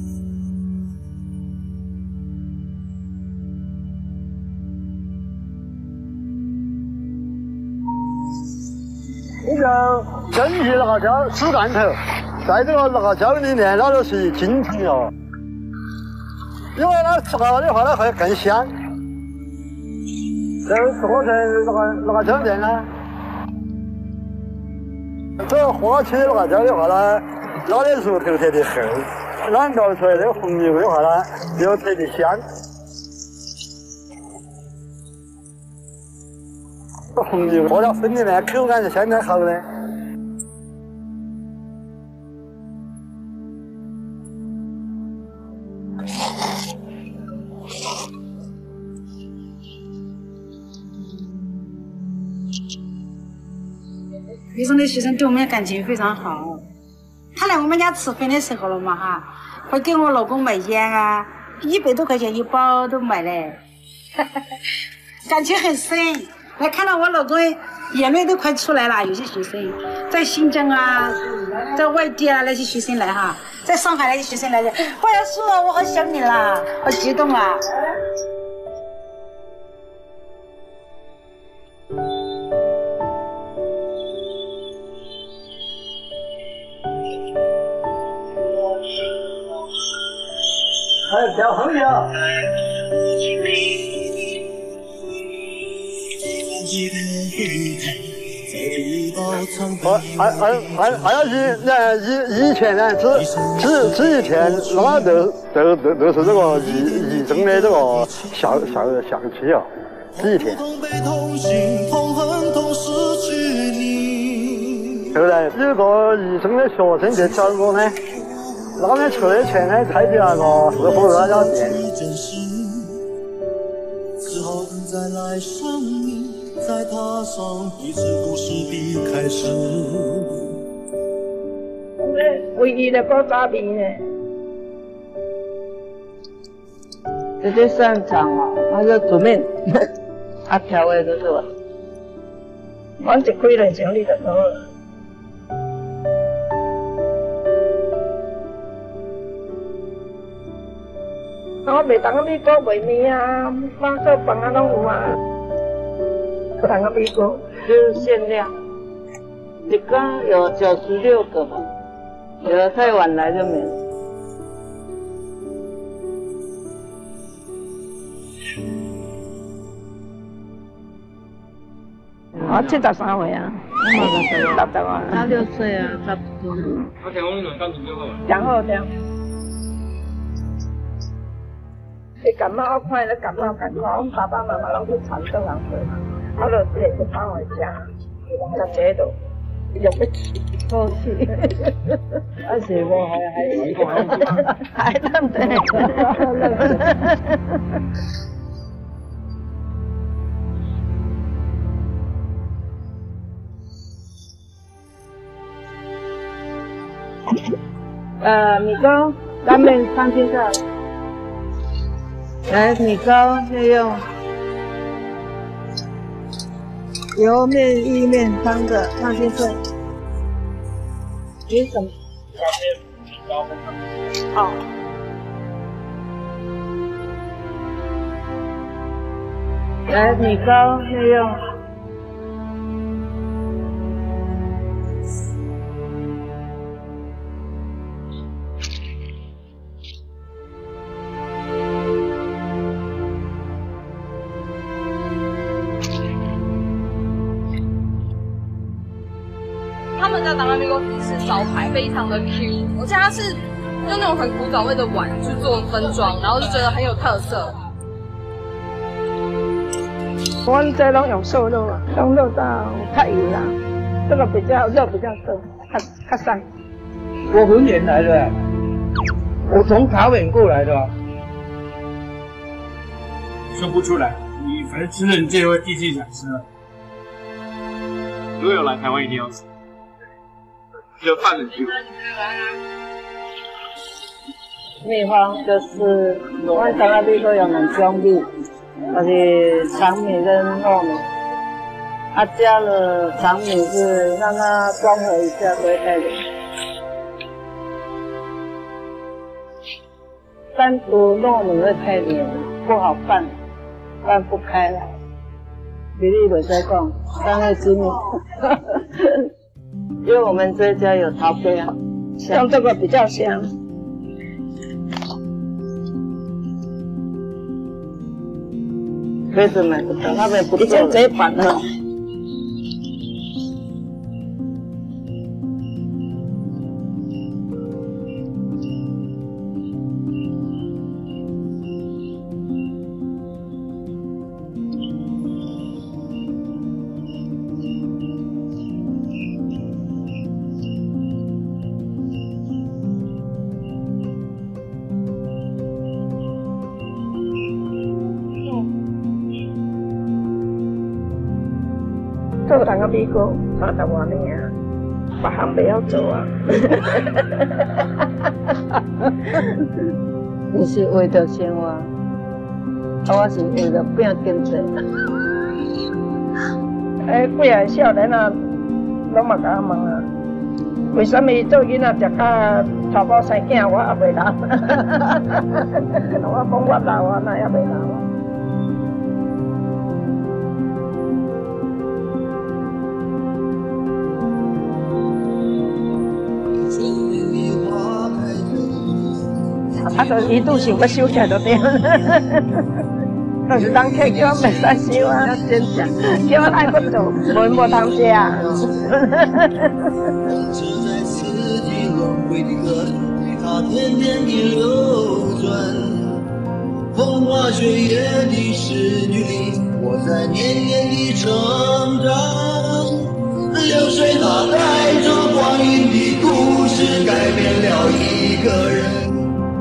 这个生意辣椒是干头，在这个辣椒里面，它就是金城哟。因为它吃辣的话，它会更香。这个做成那个辣椒面啊，这个花青辣椒的话呢，它的肉头特别厚，染到出来的红油的话呢，又特别香。这红油和到粉里面，口感是相当好的。 医生的先生对我们的感情非常好，他来我们家吃饭的时候了嘛哈，会给我老公买烟啊，一百多块钱一包都买嘞，感情很深。来看到我老公眼泪都快出来了，有些学生在新疆啊，在外地啊那些学生来哈，在上海那些学生来的，花瑶叔啊，我好想你啦，好激动啊。 哎，小朋友。我还还还还要以那以以前呢，这这这一天那都都都都是这个义义诊的这个校校校期哦，这一天。后来有个义诊的学生就找我呢，他们出的钱呢开的那个四合院家店。再踏上彼此故事的开始。 我唯一的爆炸病呢，这些擅长啊，那个煮面，啊调的都是我，我一开人整理就好了。我袂当去美国卖面啊，帮手帮啊拢有啊。不当个美国就是限量，一缸有九十六个吧，有的太晚来就没了。我七十三岁啊，我嘛六十六啊，他六岁啊，差不多。我听讲你两感情好。然后这样。你感冒我看你感冒感冒，我爸爸妈妈拢去长寿人岁嘛。我就直接去帮我家，在这度又不过去，而且我还还还真的。呃，米糕、干面、三青菜，来米糕内用。油面、意面三个，烫青菜。你什么？好。来米糕内用。 他们家达拉米糕是招牌，非常的 Q。我家是用那种很古早味的碗去做分装，然后就觉得很有特色。 我这拢用瘦肉啊，用肉到太油啦， 这个比较肉比较多，它它香。 我很远来的，我从桃园过来的。 说不出来，你反正吃了，你这会第一次想吃了。 如果有来台湾，一定要吃。这个饭很香。 秘方就是我们那边都有两种米，就是长米跟糯米。啊，加了长米是让它中和一下，不会太凉。单独糯米会太黏，不好拌，拌不开来。比例我在讲，单位之米。因为我们这家有陶杯啊，用这个比较香。杯子买不到，他们不做了。已经这款了。做人个美国三十多年啊，别行不要做啊。你是为着生活，啊我是为着拼经济。哎，几个少年啊，拢嘛甲我问啊，为什么做囡仔食到娶某生囝我也袂老？我讲我老啊，那也袂老。啊，就一度想要收起来就对了，但是人客叫我袂使收啊，真正叫我爱不做，无无通食啊。 风花雪月的诗句里，我在年年的成长。流水它带着光阴的故事，改变了一个人。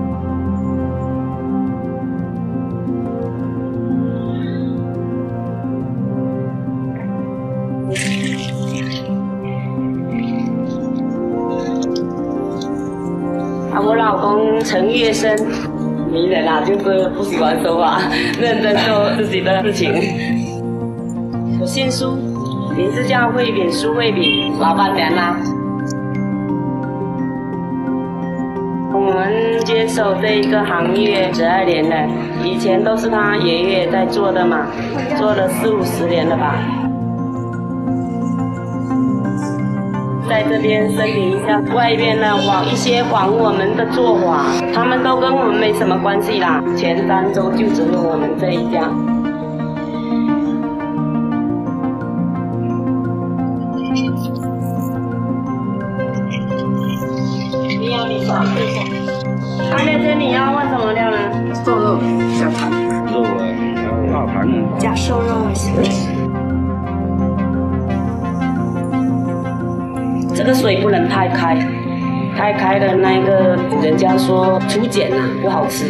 啊，我老公陈月生，名人啊，就是不喜欢说话，认真做自己的事情。我姓苏，名字叫慧敏，苏慧敏，老板娘啦。我们接手这一个行业十二年了，以前都是他爷爷在做的嘛，做了四五十年了吧。在这边申请一下，外边呢往一些往我们的做法，他们都跟我们没什么关系啦。全儋州就只有我们这一家。你要你爽，他面前你要问什么料呢？瘦肉加糖。肉啊，大糖。加瘦肉行。这个水不能太开，太开了那个人家说粗碱啊，不好吃。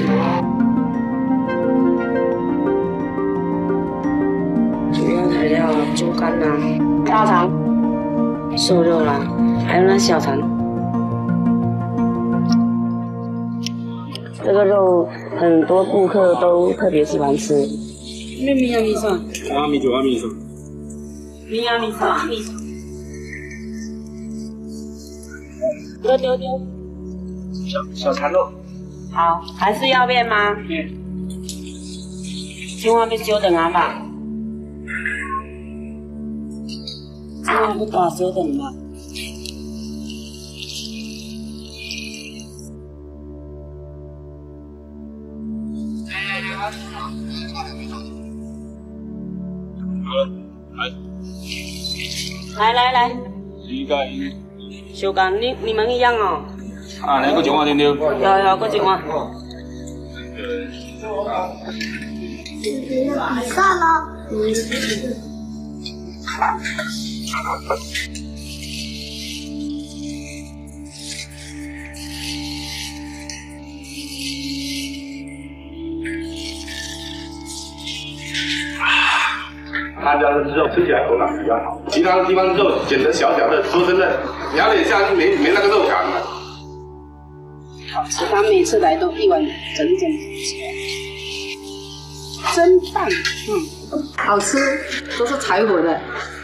主要材料猪肝啊、大肠、瘦肉啦、啊，还有那小肠。这个肉很多顾客都特别喜欢吃。咩米呀米蒜？啊米酒啊米蒜。米呀米蒜米蒜。丢丢丢， 小小肠肉。 好，还是要面吗？嗯。千万别久等啊吧。千万不打久等吧。来来来。一个一。小干，你你们一样哦。 啊，来个一碗对不对？ 有有，个一碗。 算了。 他家的肉吃起来口感比较好，其他的地方肉剪得小小的，说真的，咬点下去没没那个肉感了。 好吃，他每次来都一碗整整蒸饭，嗯，好吃，都是柴火的。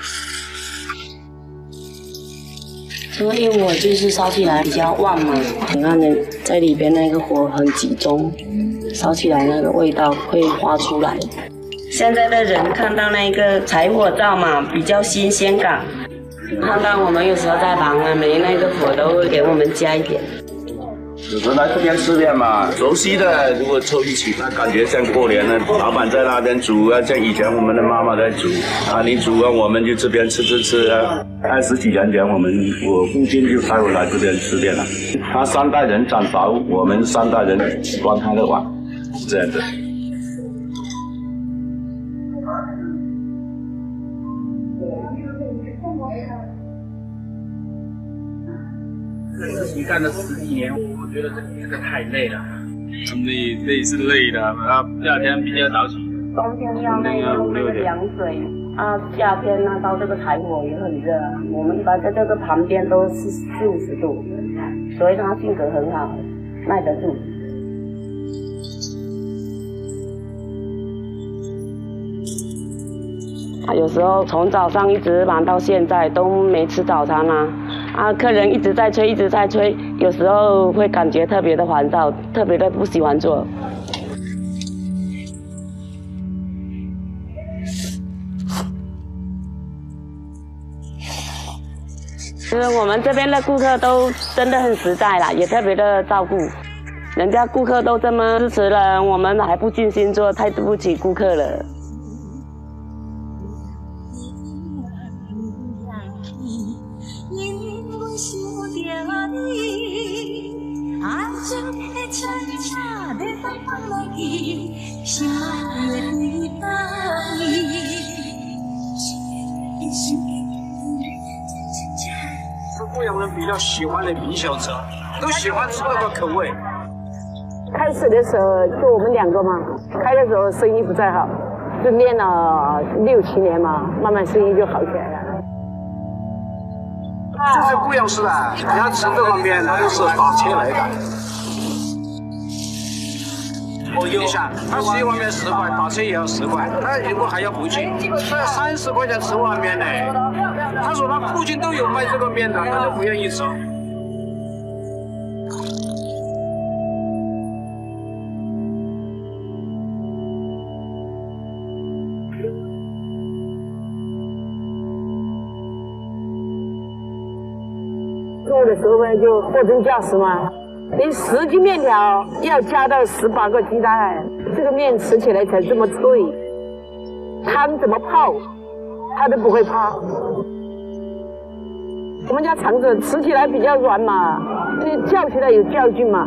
因为我就是烧起来比较旺嘛，你看呢，在里边那个火很集中，烧起来那个味道会发出来。现在的人看到那个柴火灶嘛，比较新鲜感。看到我们有时候在忙啊，没那个火都会给我们加一点。 有时候来这边吃点嘛，熟悉的如果凑一起，那感觉像过年了。老板在那边煮啊，像以前我们的妈妈在煮啊，你煮完我们就这边吃吃吃啊。二十几年前，我们我父亲就带我来这边吃店了。他三代人掌勺，我们三代人端他的碗，是这样的。 自己干了十几年，我觉得这真的太累了。 累累是累的，然后第二天比较早起。 冬天要那个那个凉水啊，夏天呢到这个柴火也很热。我们一般在这个旁边都是四五十度，所以他性格很好，耐得住。啊，有时候从早上一直忙到现在都没吃早餐啊，啊，客人一直在催，一直在催，有时候会感觉特别的烦躁，特别的不喜欢做。其实我们这边的顾客都真的很实在啦，也特别的照顾，人家顾客都这么支持了，我们还不尽心做，太对不起顾客了。 贵阳人比较喜欢的米小吃，都喜欢吃那个口味。 开始的时候就我们两个嘛，开的时候生意不太好，就练了六七年嘛，慢慢生意就好起来了。 这是贵阳市的，你要吃这方面，它都是打车来的。我印象，他吃一碗面十块，打车也要十块，他如果还要回去，这三十块钱吃碗面呢。他说他附近都有卖这个面的，他就不愿意吃。 做的时候呢，就货真价实嘛。你十斤面条要加到十八个鸡蛋，这个面吃起来才这么脆。汤怎么泡，它都不会泡。我们家肠子吃起来比较软嘛，你叫起来有教劲嘛。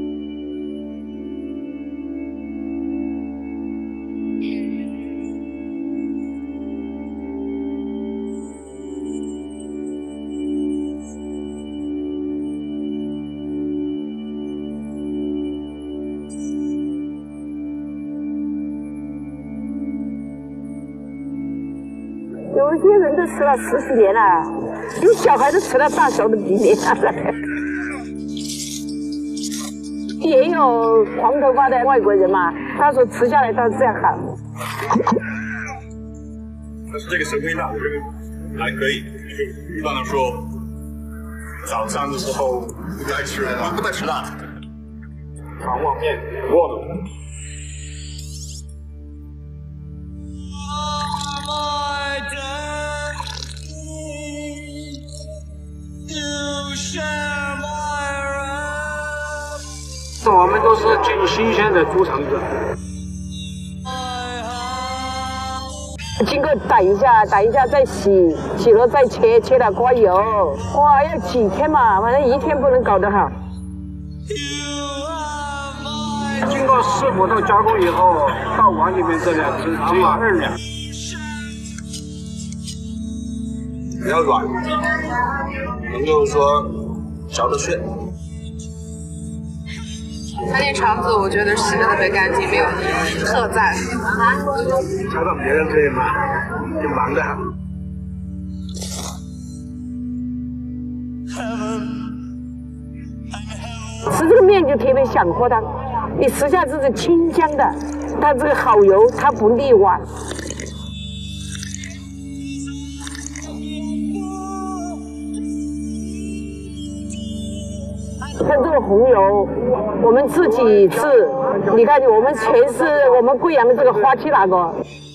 有些人都吃了十几年了，有小孩子吃了大小的比你大了。也有黄头发的外国人嘛，他说吃下来他是这样喊。 但是这个神味辣，我觉得还可以。一般来说，早上的时候不太吃，不太吃辣。糖旺面，旺的。 我们都是进新鲜的猪肠子， 经过打一下，打一下再洗，洗了再切，切了刮油，哇，要几天嘛，反正一天不能搞得好。 经过师傅都加工以后，到碗里面这两只只有二两， 比较软，能够说嚼得碎。 他那肠子我觉得洗的特别干净，没有特在。 查到别人可以吗？ 就忙得很。 吃这个面就特别想喝汤，你吃下这是清香的，它这个好油，它不腻碗。像这个红油，我们自己制，你看我们全是我们贵阳的这个花旗辣锅，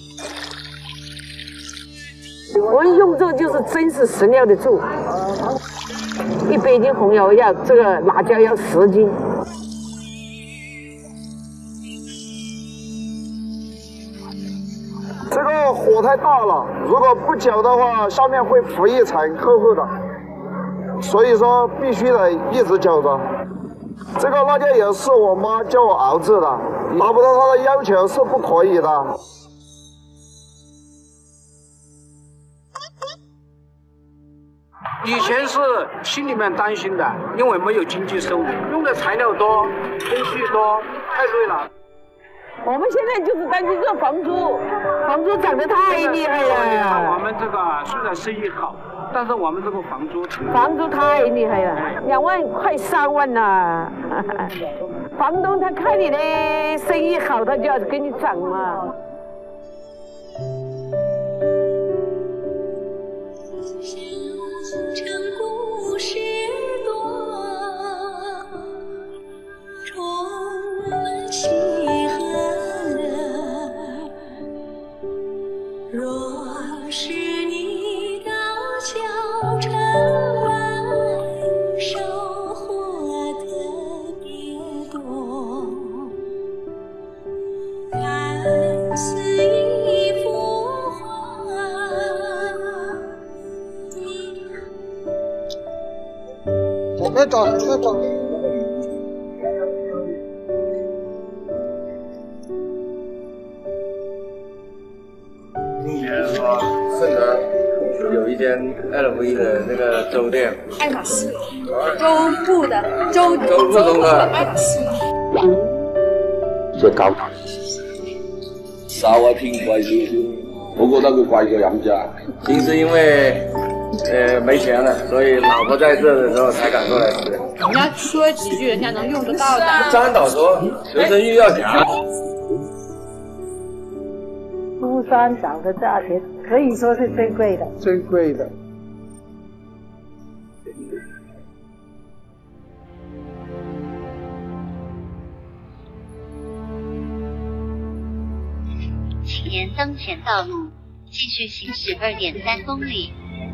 我们用这个就是真是实料的做。一百斤红油要这个辣椒要十斤。 这个火太大了，如果不搅的话，下面会浮一层厚厚的，所以说必须得一直搅着。这个辣椒油是我妈叫我熬制的，达不到她的要求是不可以的。 以前是心里面担心的，因为没有经济收入，用的材料多，工序多，太累了。 我们现在就是担心这房租，房租涨得太厉害了。 我们这个虽然生意好，但是我们这个房租房租太厉害了，两万快三万了。房东他看你的生意好，他就要给你涨嘛。 故事多，充满喜和。若是你到小城来，收获特别多，看似一幅画。 别走，别走。 今年我顺德有一间 L V 的那个粥店， 爱马仕，周部的周周部中的爱马仕。 最高档。沙瓦挺貴少少，我覺得佢貴過飲咋。 平時因為呃沒錢了，所以老婆在這的時候才敢過來吃。 人家說幾句，人家能用得到的。 張導說求生欲要強。 珠三角的價錢可以說是最貴的。 最貴的。 请沿当前道路继续行驶二点三公里。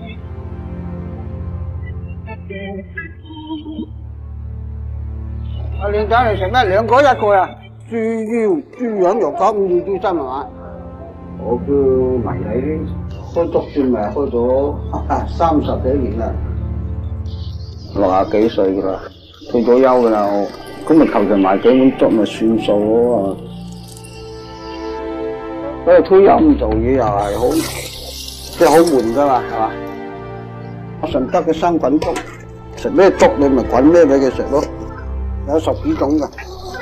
阿靚仔，你食咩？兩個一個啊？豬腰、豬羊肉九五二豬三啊？ 我叫迷你，開粥店咪開咗三十幾年啦，六廿幾歲噶啦，退咗休噶啦，我咁咪求其買幾碗粥咪算數咯。因為退休唔做嘢又係好，即係好悶噶嘛，係嘛？順德嘅生滾粥，食咩粥你咪滾咩俾佢食咯，有十幾種噶。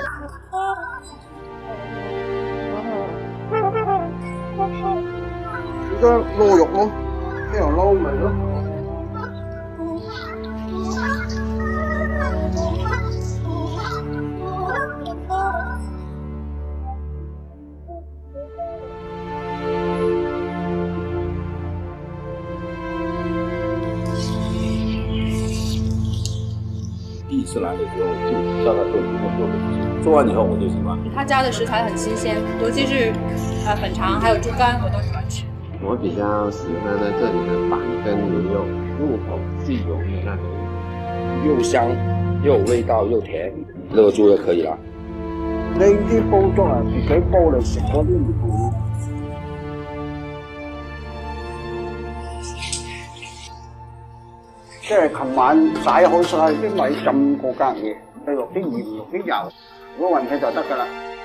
而家撈肉咯，呢樣撈味咯。 第一次来的时候就叫他做一个做的事情，做完以后我就喜欢。 他家的食材很新鲜，尤其是呃粉肠还有猪肝，我都喜欢吃。 我比较喜欢呢这里的板跟牛肉，入口即溶的那种， 又香又有味道又甜，熱豬就可以啦。 呢啲煲粥啊，自己煲嚟食嗰啲唔同。即係琴晚洗好晒啲米浸過隔夜，再落啲鹽落啲油，如果運起就得㗎啦。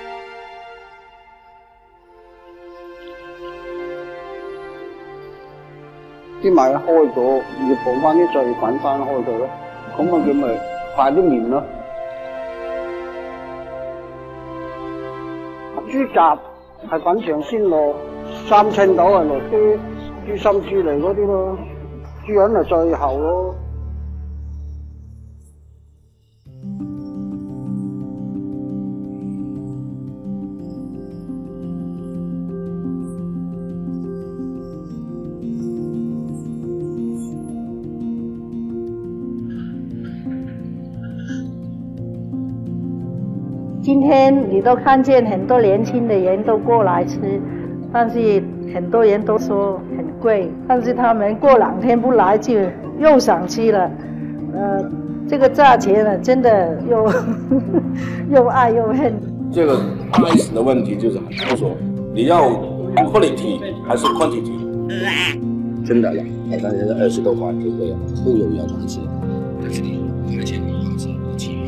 啲米開咗，要補翻啲水滾翻開佢咯，咁啊佢咪快啲麵咯。豬雜係滾上鮮落三寸到啊，落啲煮心煮嚟嗰啲咯，豬膶咪最後咯。 今天你都看见很多年轻的人都过来吃，但是很多人都说很贵，但是他们过两天不来就又想吃了。呃，这个价钱呢，真的又又爱又恨。 这个开始的问题就是很难说，你要 quality 还是 quantity？ 真的了，好像现在二十多块就这样，都有要难吃，但是你价钱还是不起。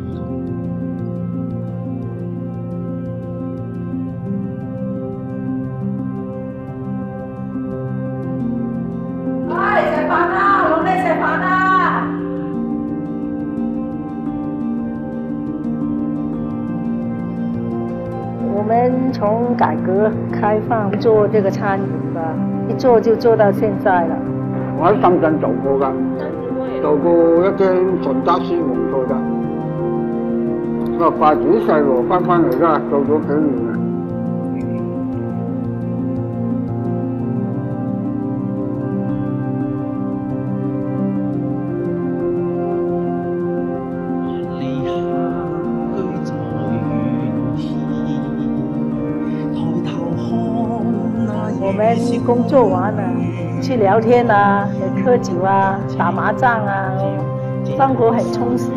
我们从改革开放做这个餐饮吧，一做就做到现在了。 我喺深圳做過㗎，做過一間順德師傅做㗎。個發展細路翻返嚟啦，做咗幾年啦。 我们工作完了，去聊天啊，喝酒啊，打麻将啊，生活很充实。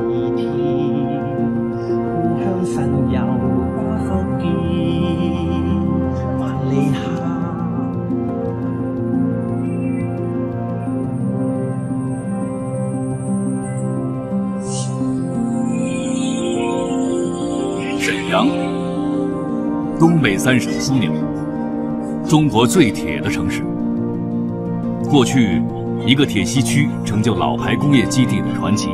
沈阳，东北三省枢纽。中国最铁的城市，过去一个铁西区成就老牌工业基地的传奇，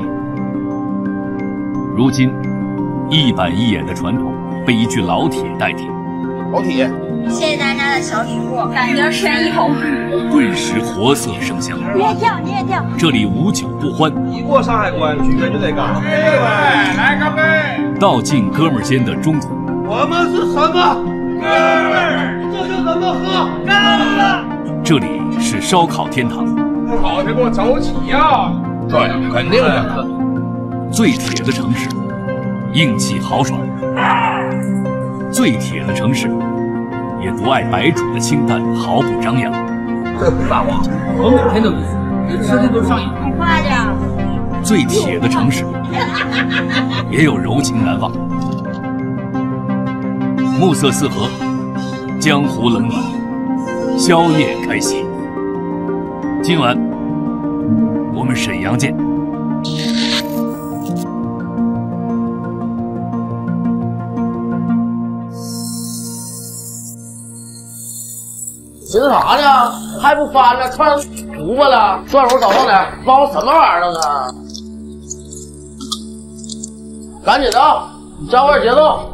如今一板一眼的传统被一具老铁代替。 老铁， 谢谢大家的小礼物，感觉生意红， 顿时活色生香。 你也跳，你也跳。 这里无酒不欢， 一过山海关，举杯就得干。 哎喂，来干杯！ 道尽哥们儿间的中途。 我们是什么？哥们儿。这就怎么喝？干了！ 这里是烧烤天堂， 好得过走起呀！对，肯定的。 最铁的城市，硬气豪爽；最铁的城市，也独爱白煮的清淡，毫不张扬。 这不撒谎，我每天都吃，吃的都上瘾。 快点！ 最铁的城市，也有柔情难忘。暮色四合。江湖冷暖，宵夜开席。今晚我们沈阳见。 寻思啥呢？还不翻呢？穿胡巴了？转会找到点，包什么玩意儿啊？赶紧的啊！加快节奏。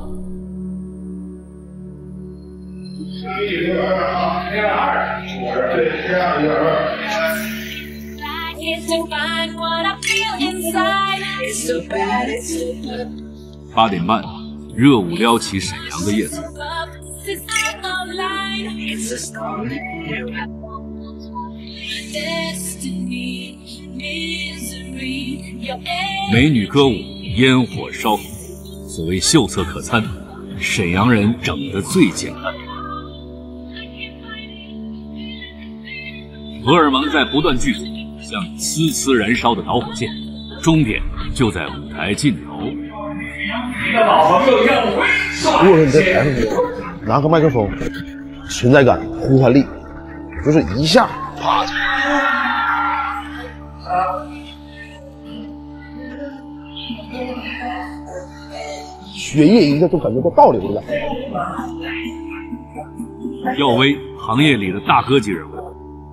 八点半，热舞撩起沈阳的夜色。美女歌舞，烟火烧。所谓秀色可餐，沈阳人整得最简单。荷尔蒙在不断聚集，像呲呲燃烧的导火线，终点就在舞台尽头。 你的老朋友耀辉， 无论在台上拿个麦克风，存在感、呼唤力，就是一下啪。血液一下就感觉到倒流了。 耀威，行业里的大哥级人物，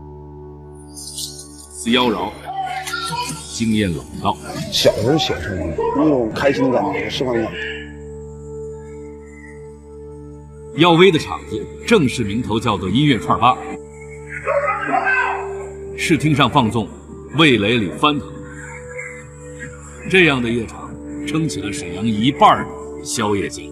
似妖娆，经验老道。 小时候写出来那种开心感觉，释放感。 耀威的场子正式名头叫做音乐串吧。 视听上放纵，味蕾里翻腾。这样的夜场撑起了沈阳一半的宵夜节。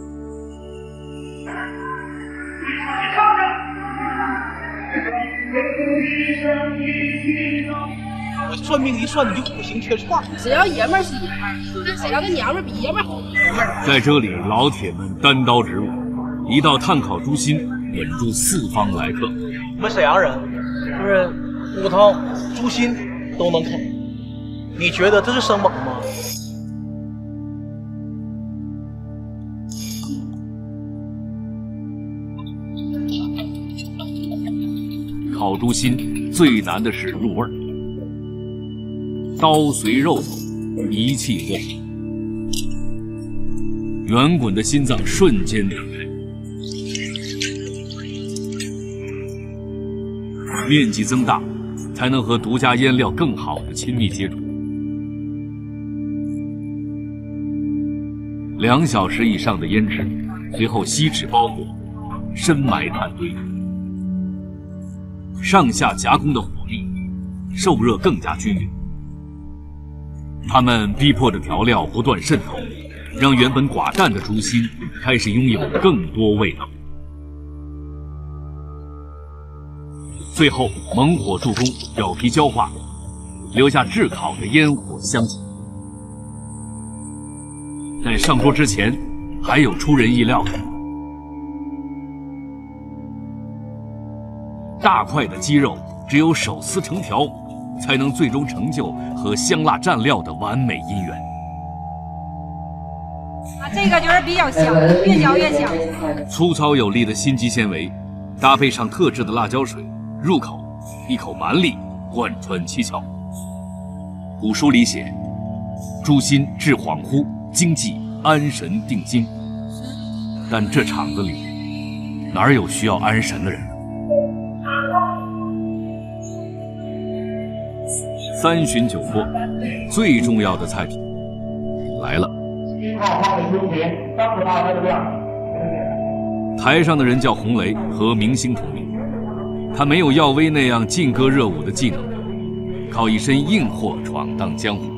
我算命一算你就五行缺串。 只要爷们儿是爷们儿，但谁要跟娘们儿比爷们儿好？爷们儿。 在这里，老铁们单刀直入，一道炭烤猪心稳住四方来客。 我们沈阳人就是骨头、猪心都能啃，你觉得这是生猛吗？ 烤猪心最难的是入味儿，刀随肉走，一气呵成，圆滚的心脏瞬间打开，面积增大，才能和独家腌料更好的亲密接触。两小时以上的腌制，随后锡纸包裹，深埋炭堆。上下夹攻的火力，受热更加均匀。他们逼迫着调料不断渗透，让原本寡淡的猪心开始拥有更多味道。最后猛火助攻，表皮焦化，留下炙烤的烟火香气。在上桌之前，还有出人意料的。大块的鸡肉只有手撕成条，才能最终成就和香辣蘸料的完美姻缘。 啊，这个就是比较香，越嚼越香。 粗糙有力的心肌纤维，搭配上特制的辣椒水，入口一口蛮力贯穿七窍。古书里写：“猪心治恍惚，精济安神定心。”但这场子里哪有需要安神的人？三巡酒桌，最重要的菜品来了。台上的人叫红雷，和明星同名。他没有耀威那样劲歌热舞的技能，靠一身硬货闯荡江湖。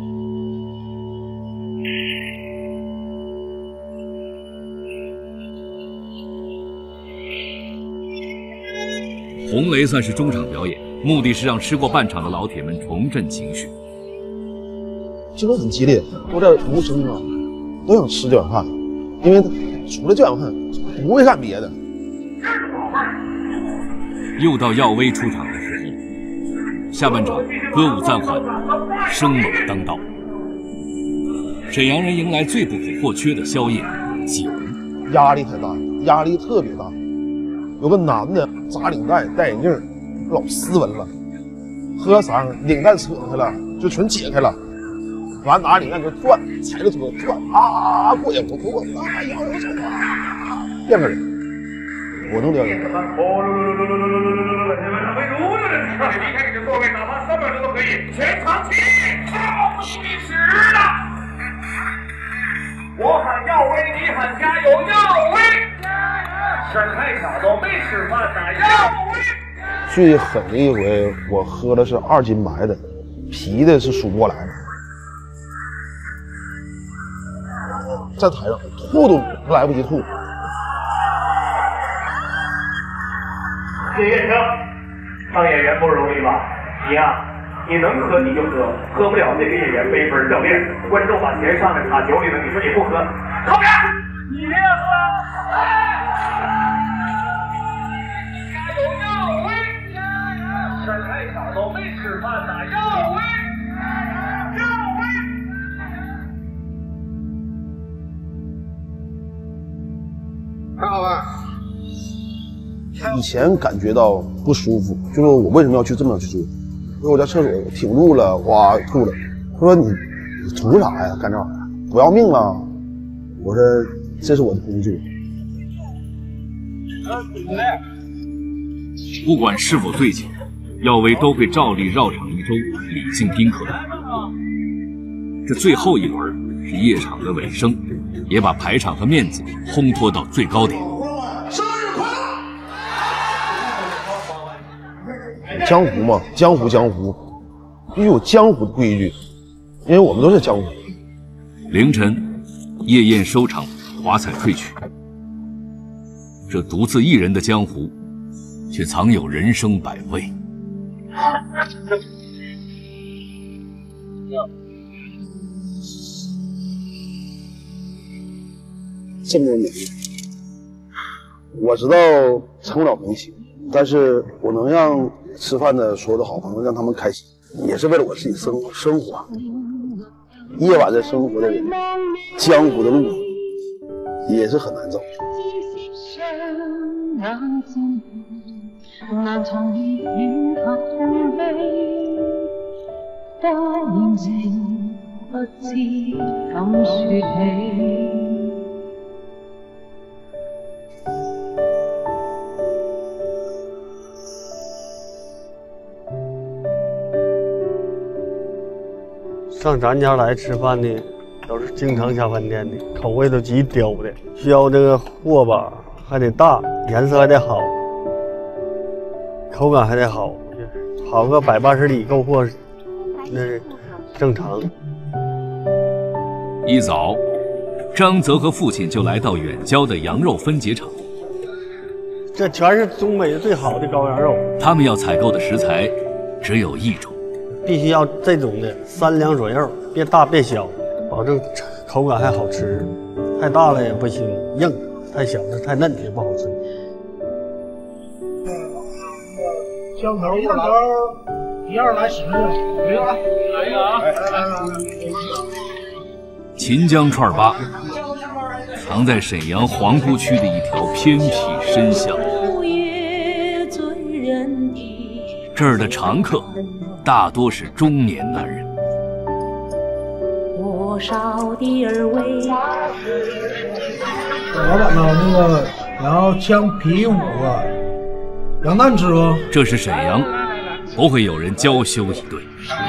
红雷算是中场表演，目的是让吃过半场的老铁们重振情绪。 竞争很激烈，都在无声啊，都想吃这碗饭，因为除了这碗饭不会干别的。 又到耀威出场的时候，下半场歌舞暂缓，生猛当道。沈阳人迎来最不可或缺的宵夜——酒。 压力太大，压力特别大。有个男的扎领带，戴眼镜，老斯文了，喝嗓领带扯开了，就全解开了，完拿领带就转，踩着车转啊，过也不过，啊，摇摇手啊，变个人，我能了解。 离开你的座位，哪怕三秒钟都可以。全场起，倒计时了。我喊耀威，你喊加油，耀威！沈太小都没吃饭呢，耀威！ 最狠的一回，我喝的是二斤白的，啤的是数不过来的，在台上吐都来不及吐。 谢谢生，当演员不容易吧？你呀、啊，你能喝你就喝，喝不了你得给演员背一份教练。观众把钱上来插酒里了，你说你不喝，靠边！你别喝！加油，耀威！沈太小都没吃饭呢，耀威！耀威！ 还好吧？以前感觉到不舒服，就说我为什么要去这么去做？因为我在厕所挺住了，哇吐了。他说你你图啥呀？干这玩意儿不要命啊？我说这是我的工作。 不管是否醉酒，耀威都会照例绕场一周，礼敬宾客。这最后一轮是夜场的尾声，也把排场和面子烘托到最高点。 江湖嘛，江湖江湖，必须有江湖的规矩，因为我们都是江湖。 凌晨，夜宴收场，华彩褪去。这独自一人的江湖，却藏有人生百味。 这么美，我知道成不了明星，但是我能让吃饭的所有的好朋友让他们开心，也是为了我自己生生活。夜晚的生活的人，江湖的路也是很难走。 難藏熱與合痛悲，多年情不知怎說起。 上咱家来吃饭的都是经常下饭店的，口味都极刁的，需要这个货吧还得大，颜色还得好，口感还得好，跑个百八十里够货，那是正常。 一早，张泽和父亲就来到远郊的羊肉分解厂。 这全是东北最好的羔羊肉。 他们要采购的食材只有一种， 必须要这种的三两左右，别大别小，保证口感还好吃。太大了也不行，硬；太小了太嫩也不好吃。 香头一头，一二来十个，没有了，来一个啊！来来来， 秦江串粑藏在沈阳皇姑区的一条偏僻深巷，这儿的常客大多是中年男人。 多少的儿为老板呢？那个然后枪皮五个。羊蛋吃不？ 这是沈阳，不会有人娇羞以对。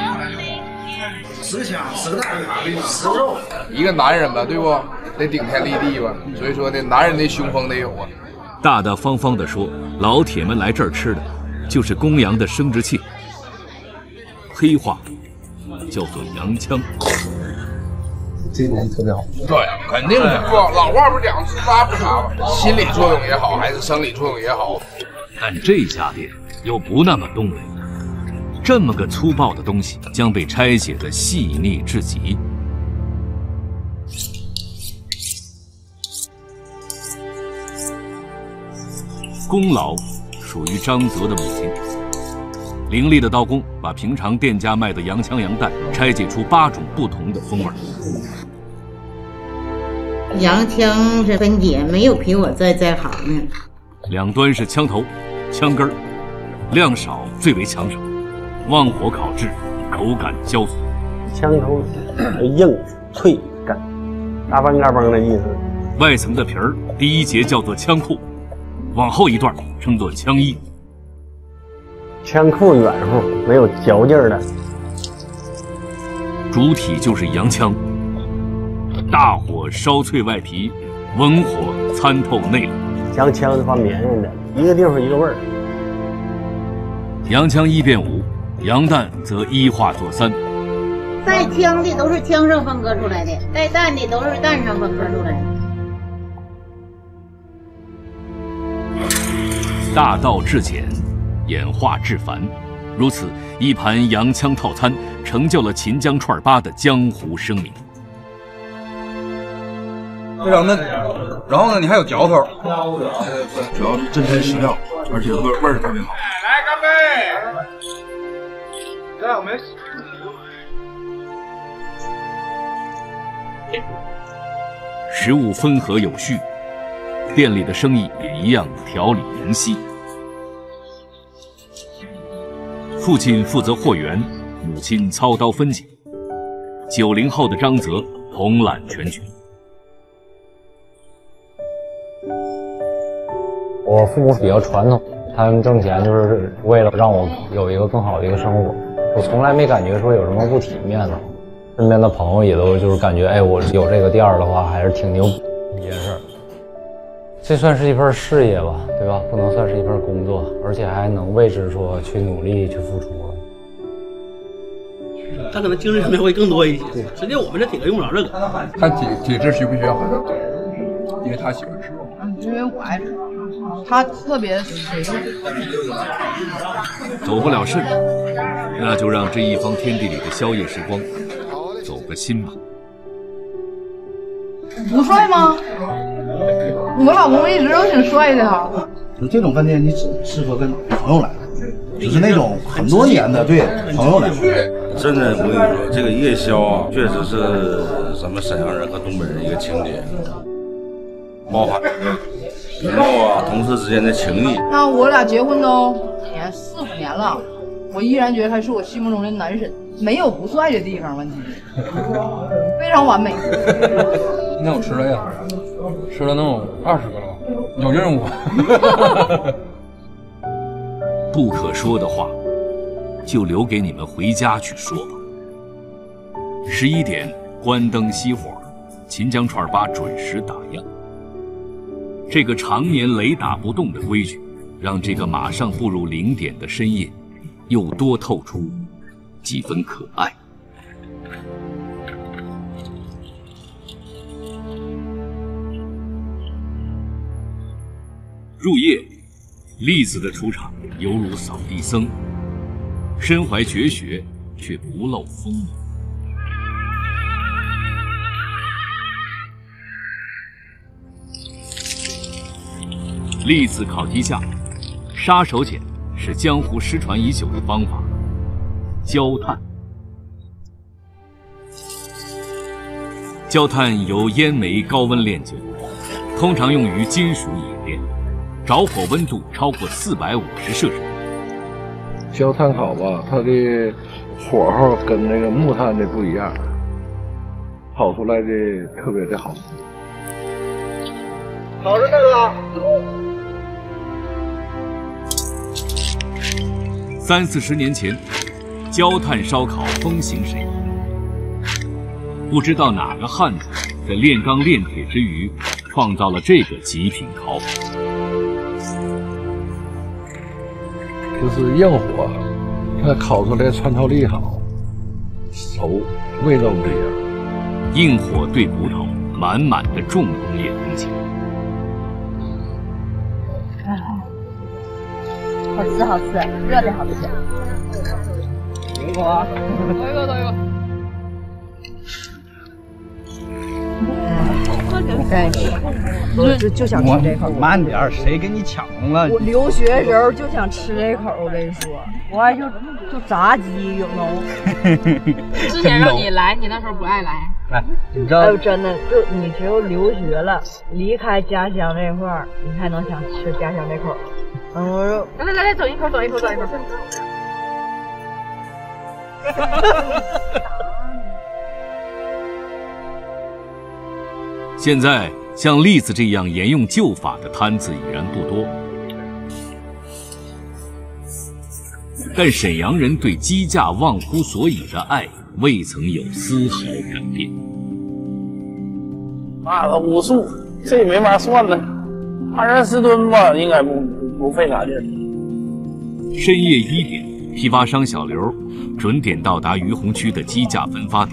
十枪十蛋十肉，一个男人吧，对不？得顶天立地吧，所以说呢，男人的雄风得有啊。 大大方方地说，老铁们来这儿吃的，就是公羊的生殖器，黑话叫做羊腔。 这东西特别好。 对，肯定的。不，老话不讲吃啥不啥吗？心理作用也好，还是生理作用也好。 但这家店又不那么东北，这么个粗暴的东西将被拆解的细腻至极。功劳属于张泽的母亲，凌厉的刀工把平常店家卖的羊腔羊蛋拆解出八种不同的风味。 羊腔是分解，没有比我再再好呢。 两端是枪头、枪根儿，量少最为抢手，旺火烤制，口感焦酥。 枪头硬脆干，嘎嘣嘎嘣的意思。 外层的皮儿，第一节叫做枪裤，往后一段称作枪衣。 枪裤软乎，没有嚼劲儿的。 主体就是羊腔，大火烧脆外皮，文火参透内里。 羊腔的话绵韧的，一个地方一个味儿。 羊腔一变五，羊蛋则一化作三。 带腔的都是腔上分割出来的，带蛋的都是蛋上分割出来的。 大道至简，演化至繁，如此一盘羊腔套餐成就了秦江串粑的江湖声名。 非常嫩，然后呢，你还有嚼头， 主要是真材实料，而且味味儿特别好。 来干杯！来，我们食物分合有序，店里的生意也一样条理明晰。父亲负责货源，母亲操刀分解。九零后的张泽统揽全局。 我父母比较传统，他们挣钱就是为了让我有一个更好的一个生活。我从来没感觉说有什么不体面的，身边的朋友也都就是感觉，哎，我有这个店儿的话，还是挺牛逼一件事儿。 这算是一份事业吧，对吧？不能算是一份工作，而且还能为之说去努力去付出了。 他可能精神层面会更多一些。实际我们这体格用不着这个。 看体体质需不需要？因为他喜欢吃。 嗯，因为我爱吃，他特别水。 走不了肾，那就让这一方天地里的宵夜时光走个心吧。 不帅吗？我老公一直都挺帅的哈。 就这种饭店，你只适合跟朋友来，就是那种很多年的，对朋友来。 真的，我跟你说，这个夜宵啊，确实是咱们沈阳人和东北人一个情节，包含朋友啊、同事之间的情谊。 那我俩结婚都年四五年了，我依然觉得他是我心目中的男神，没有不帅的地方，问题非常完美。 那我吃了呀，吃了能有二十个了，有任务。 不可说的话，就留给你们回家去说吧。十一点关灯熄火，秦江串吧准时打烊。这个常年雷打不动的规矩，让这个马上步入零点的深夜，又多透出几分可爱。入夜，栗子的出场犹如扫地僧，身怀绝学却不露锋芒。栗子烤鸡架，杀手锏是江湖失传已久的方法——焦炭。焦炭由烟煤高温炼就，通常用于金属冶炼。着火温度超过四百五十摄氏度。 焦炭烤吧，它的火候跟那个木炭的不一样，烤出来的特别的好。 好着呢哥。 三四十年前，焦炭烧烤风行沈阳，不知道哪个汉子在炼钢炼铁之余，创造了这个极品烤法。 就是硬火，它烤出来穿透力好，熟，味道不一样。 硬火对骨头，满满的重工业风情。 好吃好吃，热的好吃。 苹果， 多一个多一个。 对，我就就想吃这口。 慢点，谁给你抢了？ 我留学的时候就想吃这口，我跟你说，我还就就炸鸡有能。 之前让你来，你那时候不爱来。 哎，你知道？ 哎呦，真的，就你只有留学了，离开家乡这块儿，你才能想吃家乡这口。嗯，我说， 来来来来，走一口，走一口，走一口。 现在像栗子这样沿用旧法的摊子已然不多，但沈阳人对鸡架忘乎所以的爱未曾有丝毫改变。 妈的武术，这也没法算呢，二三十吨吧，应该不不费啥劲。 深夜一点，批发商小刘准点到达于洪区的鸡架分发点。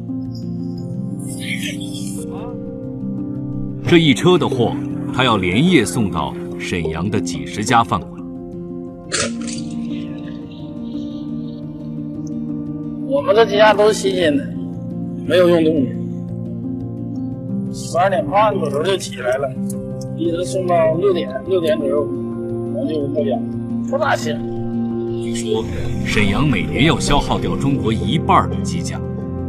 这一车的货，他要连夜送到沈阳的几十家饭馆。 我们这鸡架都是新鲜的，没有用冻的。十二点半左右就起来了，一直送到六点，六点左右，我们就回家，不大行。 据说沈阳每年要消耗掉中国一半的鸡架。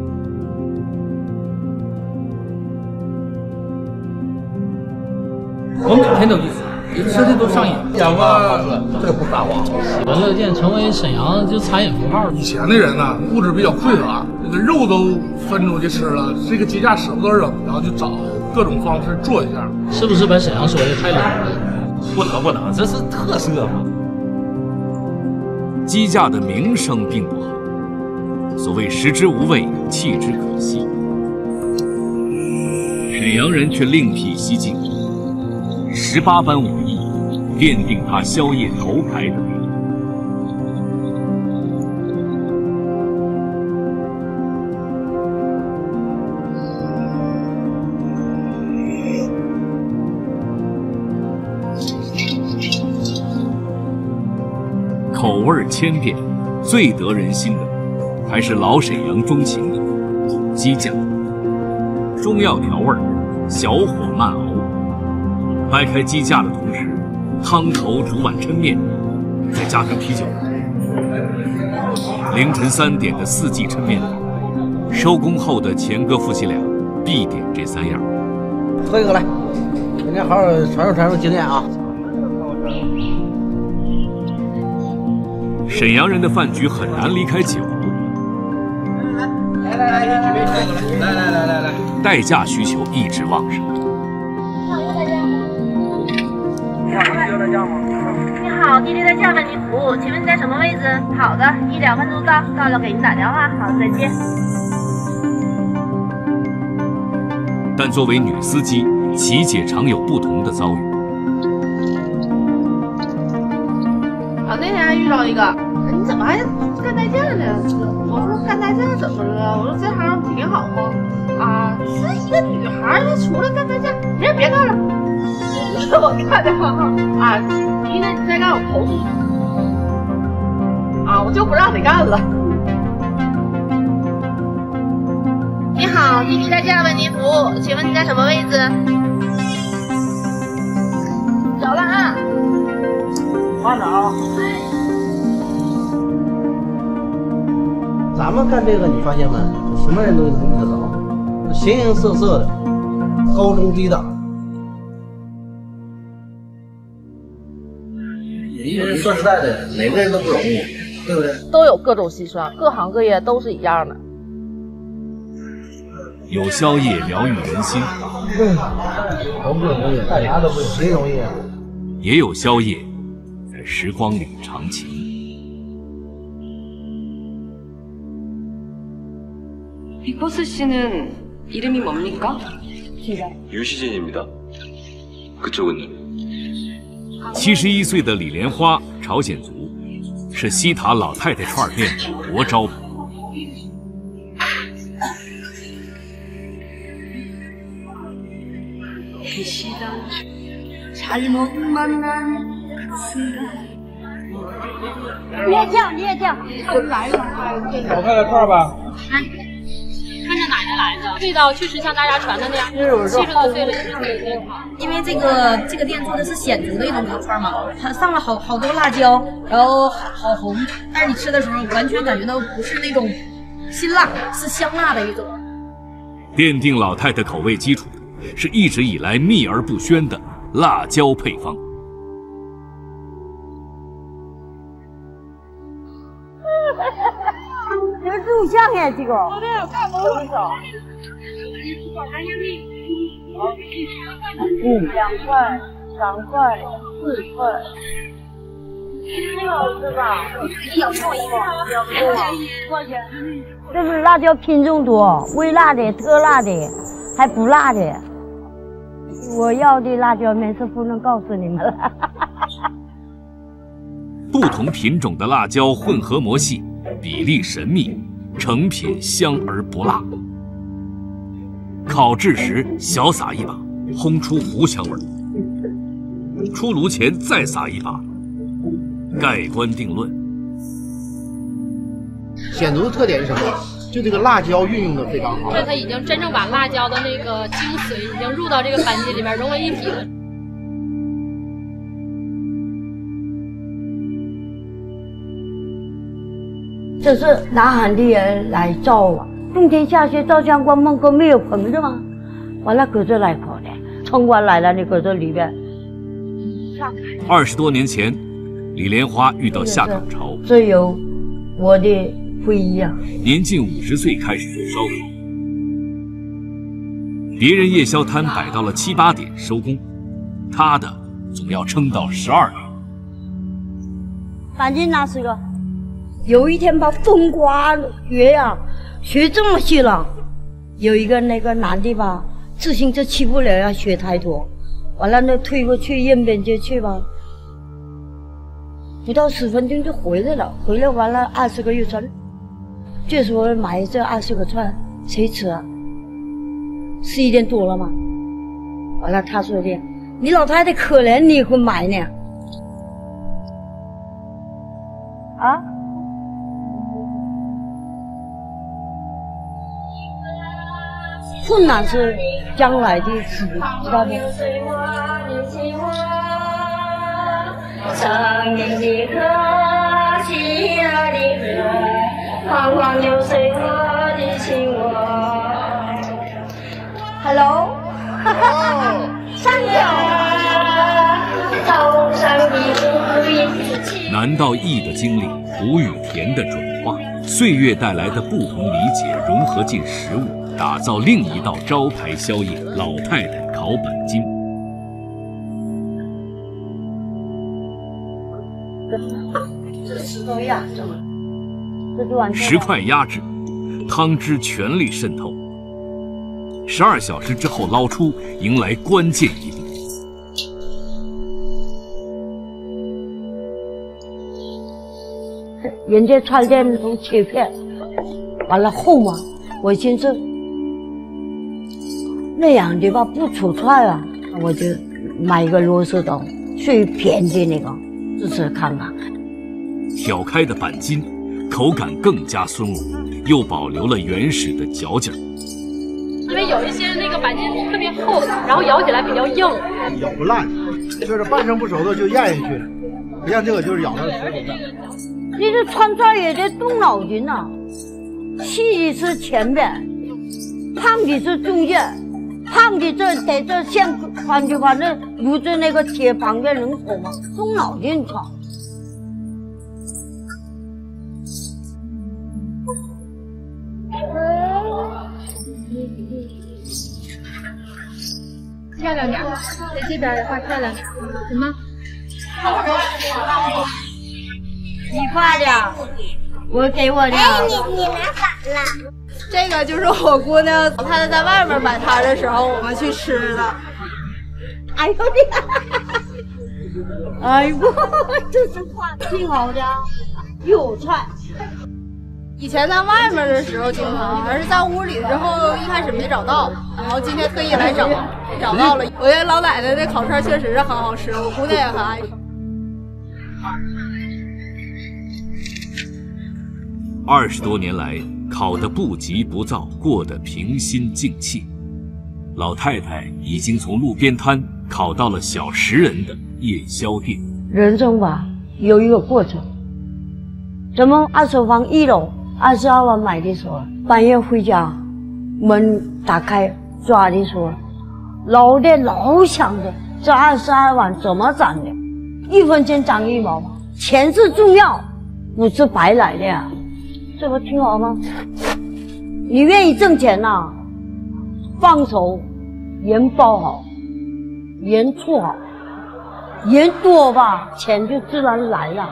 我每天都去吃，一吃的都上瘾。 讲吧，这个不撒谎。 喜闻乐见，成为沈阳就餐饮符号。 以前的人呢，物质比较匮乏，这个肉都分出去吃了，这个鸡架舍不得扔，然后就找各种方式做一下。 是不是把沈阳说的太 low 了？不能不能，这是特色嘛。 鸡架的名声并不好，所谓食之无味，弃之可惜。沈阳人却另辟蹊径。 十八般武艺，奠定他宵夜头牌的地位。口味千变，最得人心的还是老沈阳钟情的鸡酱。中药调味，小火慢熬。掰开鸡架的同时，汤头煮碗抻面，再加上啤酒。凌晨三点的四季抻面，收工后的前哥夫妻俩必点这三样。 喝一个来，今天好好传授传授经验啊！ 沈阳人的饭局很难离开酒。 来来来，你准备来来来来来， 代驾需求一直旺盛。 你好，滴滴代驾为您服务，请问你在什么位置？好的，一两分钟到，到了给您打电话。好，再见。 但作为女司机，琪姐常有不同的遭遇。 啊，那天还遇到一个，你怎么还干代驾呢？我说干代驾怎么了？我说这行挺好吗？啊，是一个女孩，她出来干代驾，你也别干了。我看见了啊，你呢？你再干我投诉啊，我就不让你干了。 你好，滴滴代驾为您服务，请问你在什么位置？走了啊。 慢点啊！咱们干这个，你发现没？什么人都能遇得着，形形色色的，高中低档。因为说实在的，哪个人都不容易，对不对？ 都有各种辛酸，各行各业都是一样的。 有宵夜疗愈人心， 嗯，都不容易，干啥都不容易，谁容易啊？ 也有宵夜在时光里长情。 빅보스 씨는 이름이 뭡니까? 유시진입니다. 그쪽은요? 七十一岁的李莲花，朝鲜族，是西塔老太太串店活招牌。 你也跳，你也跳， 来了， 我看看串吧。 哎。 跟着奶奶来的，味道确实像大家传的那样，七十多岁了也是挺好。 因为这个这个店做的是鲜族的一种烤串嘛，它上了好好多辣椒，然后好红，但是你吃的时候完全感觉到不是那种辛辣，是香辣的一种。 奠定老太太口味基础，是一直以来秘而不宣的辣椒配方。 这个录像呀，这个。嗯，两块、三块、四块。这个好吃吧？有做一个，多少钱？这是辣椒品种多，微辣的、特辣的，还不辣的。我要的辣椒面是不能告诉你们了。 不同品种的辣椒混合磨细。 比例神秘，成品香而不辣。烤制时小撒一把，烘出糊香味儿。出炉前再撒一把，盖棺定论。 鲜族的特点是什么？就这个辣椒运用的非常好。 对，它已经真正把辣椒的那个精髓已经入到这个番茄里边，融为一体了。 这是南韩的人来造啊，冬天下雪照相馆门口没有棚子吗？完了搁这来烤的，城管来了，你搁这里边。 二十多年前，李莲花遇到下岗潮， 这有我的不一样。 年近五十岁开始做烧烤，别人夜宵摊摆到了七八点收工，他的总要撑到十二点。 赶紧拿十个。 有一天把风刮雪呀，雪这么细了。有一个那个男的吧，自行车骑不了呀，雪太多， 完了呢推过去沿边街去吧，不到十分钟就回来了，回来完了二十个月串，就说买这二十个串谁吃啊？十一点多了嘛，完了他说的，你老太太可怜你会买呢？啊？困难是将来的事，知道吗？生命的河，喜乐的河，缓缓流水我的心窝。Hello， 上呀，头上的乌云。 难到易的经历，苦与甜的转化，岁月带来的不同理解融合进食物。打造另一道招牌宵夜——老太太烤板筋。 这石头压着，这就完成了。 石块压制，汤汁全力渗透。十二小时之后捞出，迎来关键一步。 人家串店都切片，完了厚嘛，我寻思。那样的吧不出串啊，我就买一个螺丝刀，最便宜那个，试试看看。 挑开的板筋，口感更加松软，又保留了原始的嚼劲儿。 因为有一些那个板筋特别厚，然后咬起来比较硬， 咬不烂，就是半生不熟的就咽下去了，不像这个就是咬到舌头上。 你这串串也得动脑筋呐、啊，细的是前边，胖的是中间。胖的这得这线宽就反正如着那个铁旁边能瞅吗？动脑筋穿。 漂亮点，在这边的话漂亮点，什么？ 你画的，我给我的。 哎，你你拿反了。这个就是我姑娘她在外面摆摊的时候，我们去吃的。 哎呦我的，哎呦，这是画挺好的，有菜。 以前在外面的时候经常，而是在屋里之后一开始没找到，然后今天特意来找，找到了。我觉得老奶奶的烤串确实是很好吃，我姑娘也很爱吃。 二十多年来，烤得不急不躁，过得平心静气。老太太已经从路边摊烤到了小食人的夜宵店。 人生吧，有一个过程。咱们二手房一楼二十二万买的时候，半夜回家，门打开抓的时候，老的老想着这二十二万怎么涨的，一分钱涨一毛，钱是重要，不是白来的呀。这不挺好吗？你愿意挣钱呐、啊，放手，人包好，人处好，人多吧，钱就自然来了。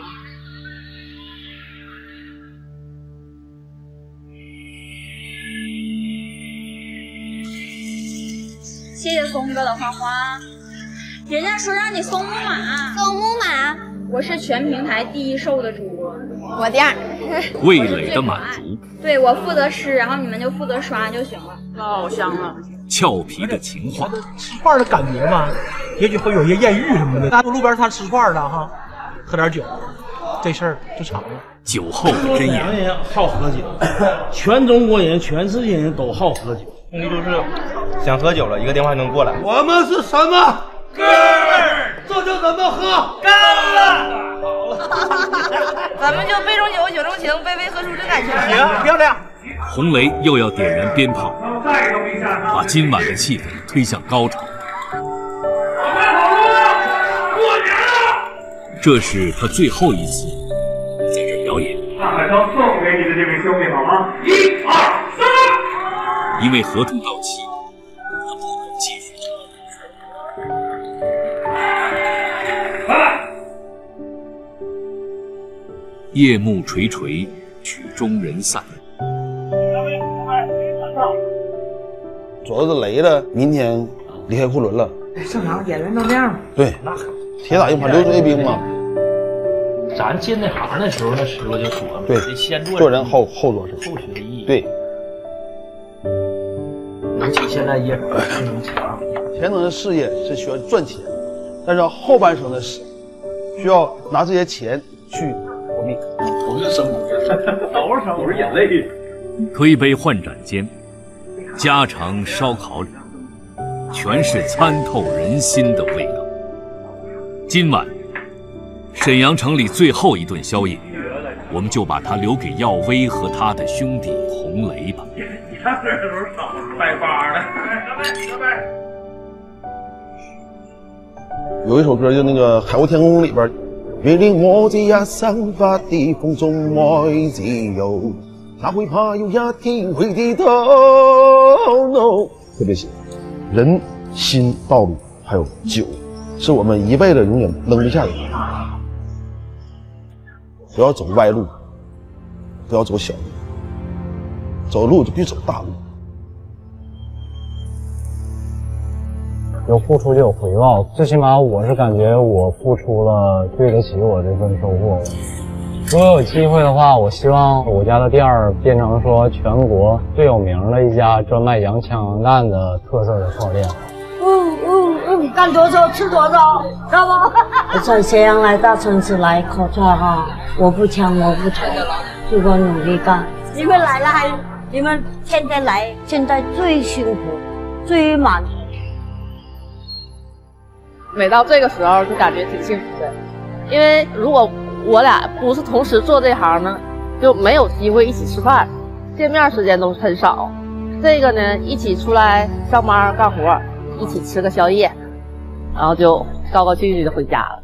谢谢松哥的花花，人家说让你送木马， 送木马， 我是全平台第一瘦的主播， 我第二。 味蕾的满足， 对我负责吃，然后你们就负责刷就行了。 老香了。 俏皮的情话， 吃串的感觉吧，也许会有一些艳遇什么的。大家路边摊吃串的哈，喝点酒，这事儿就成了。 酒后的真言， 人好喝酒，全中国人、全世界人都好喝酒。 兄弟就是想喝酒了，一个电话就能过来。 我们是什么哥们儿？这就怎么喝？干了！ 咱们就杯中酒，酒中情，杯杯喝出这感情。 行，漂亮。 红雷又要点燃鞭炮，把今晚的气氛推向高潮。这是他最后一次在这表演。 大海涛送给你的这位兄弟好吗？一二三。 因为合同到期，他不能继续。 来来。 夜幕垂垂，曲终人散。 左右是雷了，明天离开库伦了。 正常演员都那样。 对，铁打硬碰流水兵嘛。 咱进那行的时候，那师傅就说了， 对， 得先做做人后后做事， 后学艺。 对。 尤其现在业主非常强， 前头的事业是需要赚钱，但是后半生的事需要拿这些钱去活命。 不是生活，都是生活，眼泪。 推杯换盏间，家常烧烤里，全是参透人心的味道。今晚，沈阳城里最后一顿宵夜，我们就把它留给耀威和他的兄弟红雷吧。 你看这都是少拜把的，干杯，干杯。 有一首歌就那个《海阔天空》里边，月令我这样散发的风中爱自由，哪会怕有一天会低头 ？No， 特别喜欢人心道路还有酒，是我们一辈子永远扔不下的。不要走歪路，不要走小路，走路就必须走大路。 有付出就有回报，最起码我是感觉我付出了，对得起我这份收获。如果有机会的话，我希望我家的店儿变成说全国最有名的一家专卖洋枪洋弹的特色的烤店。 嗯嗯嗯，干多少吃多少，知道吗？从咸阳来大城市来烤串哈，我不抢我不愁，就给我努力干。你们来了还，你们天天来，现在最幸福，最满足。 每到这个时候就感觉挺幸福的，因为如果我俩不是同时做这行呢，就没有机会一起吃饭，见面时间都很少。这个呢，一起出来上班干活，一起吃个宵夜，然后就高高兴兴就回家了。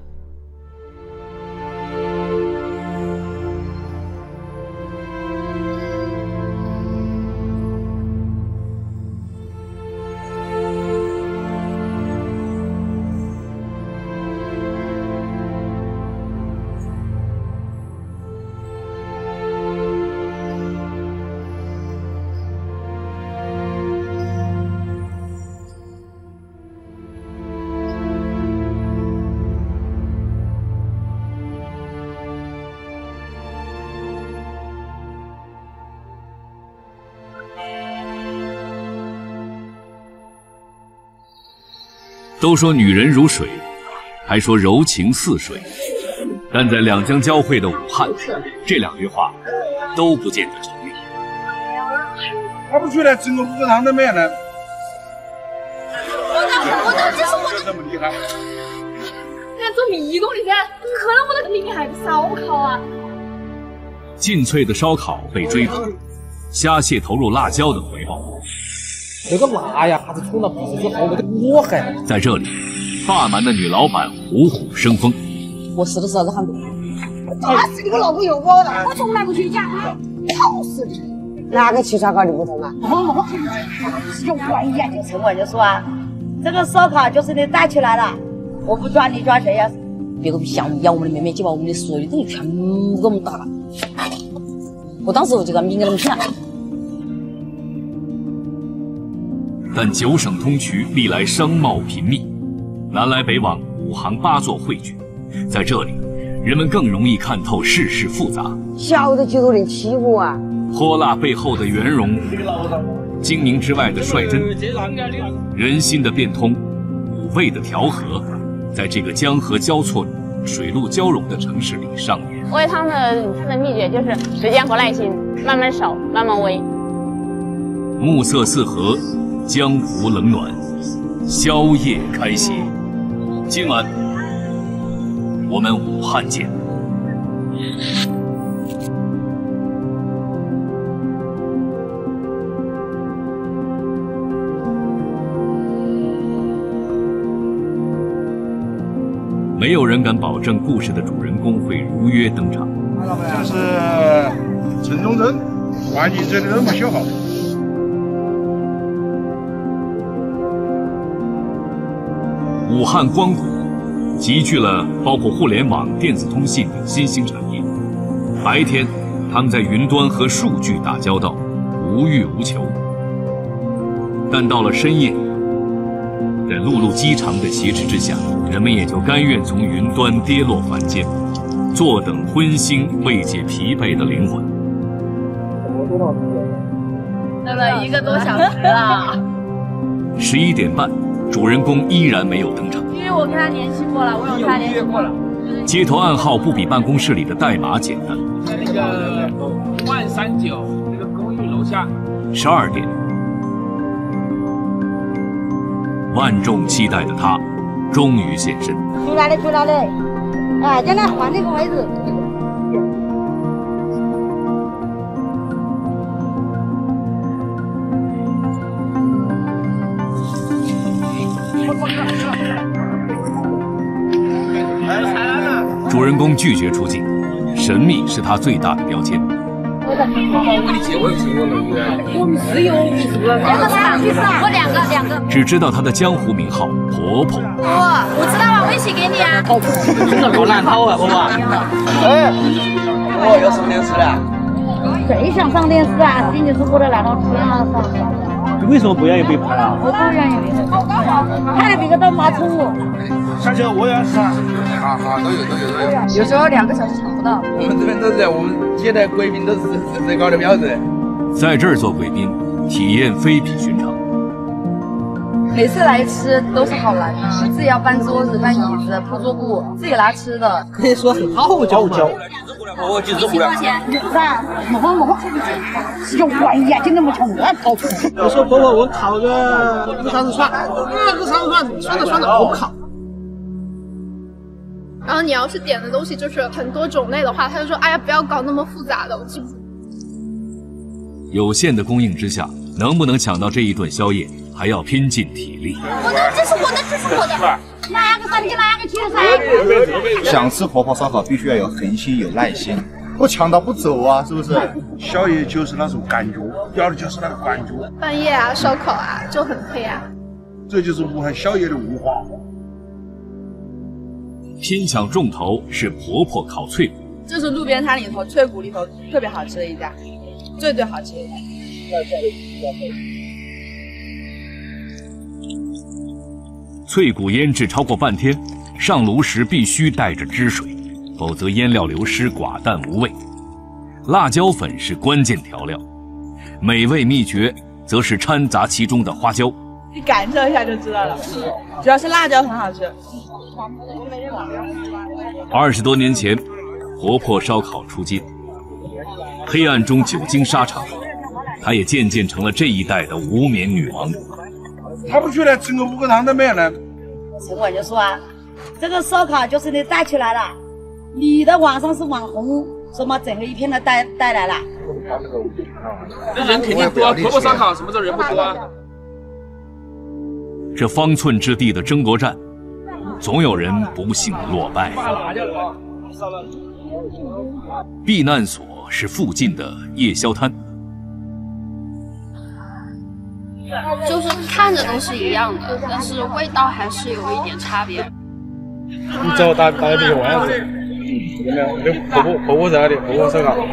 都说女人如水，还说柔情似水，但在两江交汇的武汉，这两句话都不见得成立。 他不出来整个五个汤都没有呢。 我那我那这是我的这么厉害。 人家做迷宫的噻，可能我那个厉害的烧烤啊。 劲脆的烧烤被追捧，虾蟹投入辣椒的回报。 那个辣呀，还是冲到鼻子之后那个锅还。 在这里，霸蛮的女老板虎虎生风。 我死的时候很多， 打死你个老公有我的， 我从来不去家， 吵死你！ 哪个吃烧烤的不同啊？ 哦，有关眼睛。 陈我就说啊，这个烧烤就是你带起来的，我不抓你抓谁呀、啊？别个想要我们的妹妹，就把我们的所有东西全部给我们打了。我当时我就敢明给他们骗。 但九省通衢历来商贸频密，南来北往，五行八作汇聚，在这里，人们更容易看透世事复杂。 小的就有人欺负啊！ 泼辣背后的圆融，精明之外的率真，人心的变通，五味的调和，在这个江河交错、水陆交融的城市里上演。 煨汤的的秘诀就是时间和耐心，慢慢烧，慢慢煨。 暮色四合。江湖冷暖，宵夜开席。今晚我们武汉见。没有人敢保证故事的主人公会如约登场。 这是陈忠贞，万一这里那么修好。 武汉光谷集聚了包括互联网、电子通信等新兴产业。白天，他们在云端和数据打交道，无欲无求。但到了深夜，人在陆路机场的挟持之下，人们也就甘愿从云端跌落凡间，坐等荤腥慰藉疲惫的灵魂。 等了一个多小时了。 十一点半，主人公依然没有登场。 因为我跟他联系过了，我有跟他联系过了。 接头暗号不比办公室里的代码简单。 在那个万三九那个公寓楼下。 十二点，万众期待的他，终于现身。 出来了，出来了！啊，将来换那个位置。 主人公拒绝出镜，神秘是他最大的标签。 我跟你结婚是我们的。 我们是有两个啥？我两个两个。 只知道他的江湖名号婆婆。 我我知道了，微信给你啊。 真的好难讨啊，婆婆。 哎，我要上电视了。 最想上电视啊！今年是我的那套天啊！ 你为什么不愿意被拍啊？ 我不愿意被拍，别个都骂宠我。 下去我也是。 好好，都有都有都有。 有时候两个小时抢不到。 我们这边都是，我们接待贵宾都是最高的标准。 在这儿做贵宾，体验非比寻常。 每次来吃都是好难啊，自己要搬桌子、搬椅子、铺桌布，自己拿吃的。 可以说很好教教。 我几只虎了？ 是啊，没慌没慌，是用玩眼睛那么穷，我跑出去。 我说婆婆，我烤个鱼三蒜，那个三蒜酸的酸的好烤。 然后你要是点的东西就是很多种类的话，他就说：“哎呀，不要搞那么复杂的，我记不住。” 有限的供应之下，能不能抢到这一顿宵夜，还要拼尽体力。 我的，这是我的，这是我的。哪个三斤哪个去噻？ 想吃婆婆烧烤，必须要有恒心，有耐心。我抢到不走啊，是不是？ 宵夜就是那种感觉，要的就是那个感觉。 半夜啊，烧烤啊，就很黑啊。 这就是武汉宵夜的文化。 拼抢重头是婆婆烤脆骨， 这是路边摊里头脆骨里头特别好吃的一家，最最好吃的一家。 脆骨腌制超过半天，上炉时必须带着汁水，否则腌料流失，寡淡无味。辣椒粉是关键调料，美味秘诀则是掺杂其中的花椒。 你感受一下就知道了，主要是辣椒很好吃。 二十多年前，婆婆烧烤出街，黑暗中久经沙场，她也渐渐成了这一代的无冕女王。 他不觉得整个五个汤都没有呢？ 陈管就说啊，这个烧烤就是你带起来了，你的网上是网红，什么整个一片的带带来了。 那人肯定多，婆婆烧烤什么时候人不多啊？ 这方寸之地的争夺战，总有人不幸落败。避难所是附近的夜宵摊。 就是看着都是一样的，但是味道还是有一点差别。 你找打打的这些丸子，有没有？有婆婆婆婆在那里，婆婆烧烤。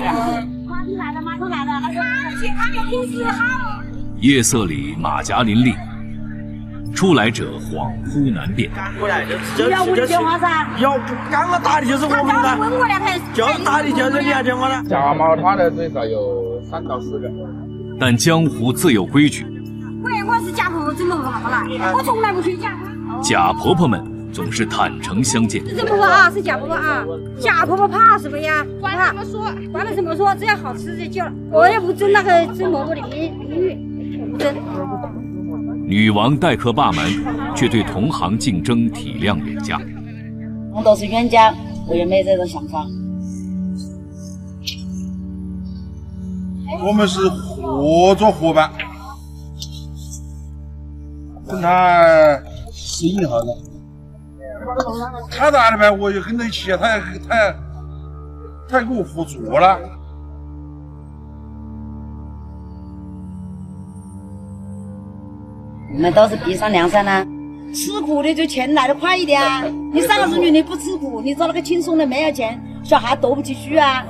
夜色里马甲林立，出来者恍惚难辨。 你要我的电话噻？ 要刚刚打的就是我们的，就是打的就是你的电话了。 假冒他的最少有三到四个。 但江湖自有规矩。 喂，我是假婆婆，怎么不好了？我从来不去假。 假婆婆们总是坦诚相见。 是真婆婆啊，是假婆婆啊。假婆婆怕什么呀？管他怎么说，管他怎么说，只要好吃就行了。我也不争那个争婆婆的名誉，不争。 女王待客霸门，却对同行竞争体谅有加。 我们都是冤家，我也没这种想法。 我们是合作伙伴。跟他适应好了，他打的牌我就跟他一起，他也他也他也给我合作了。 我们都是逼上梁山啦，吃苦的就钱来得快一点啊！你三个子女你不吃苦，你找那个轻松的没有钱，小孩读不起书啊。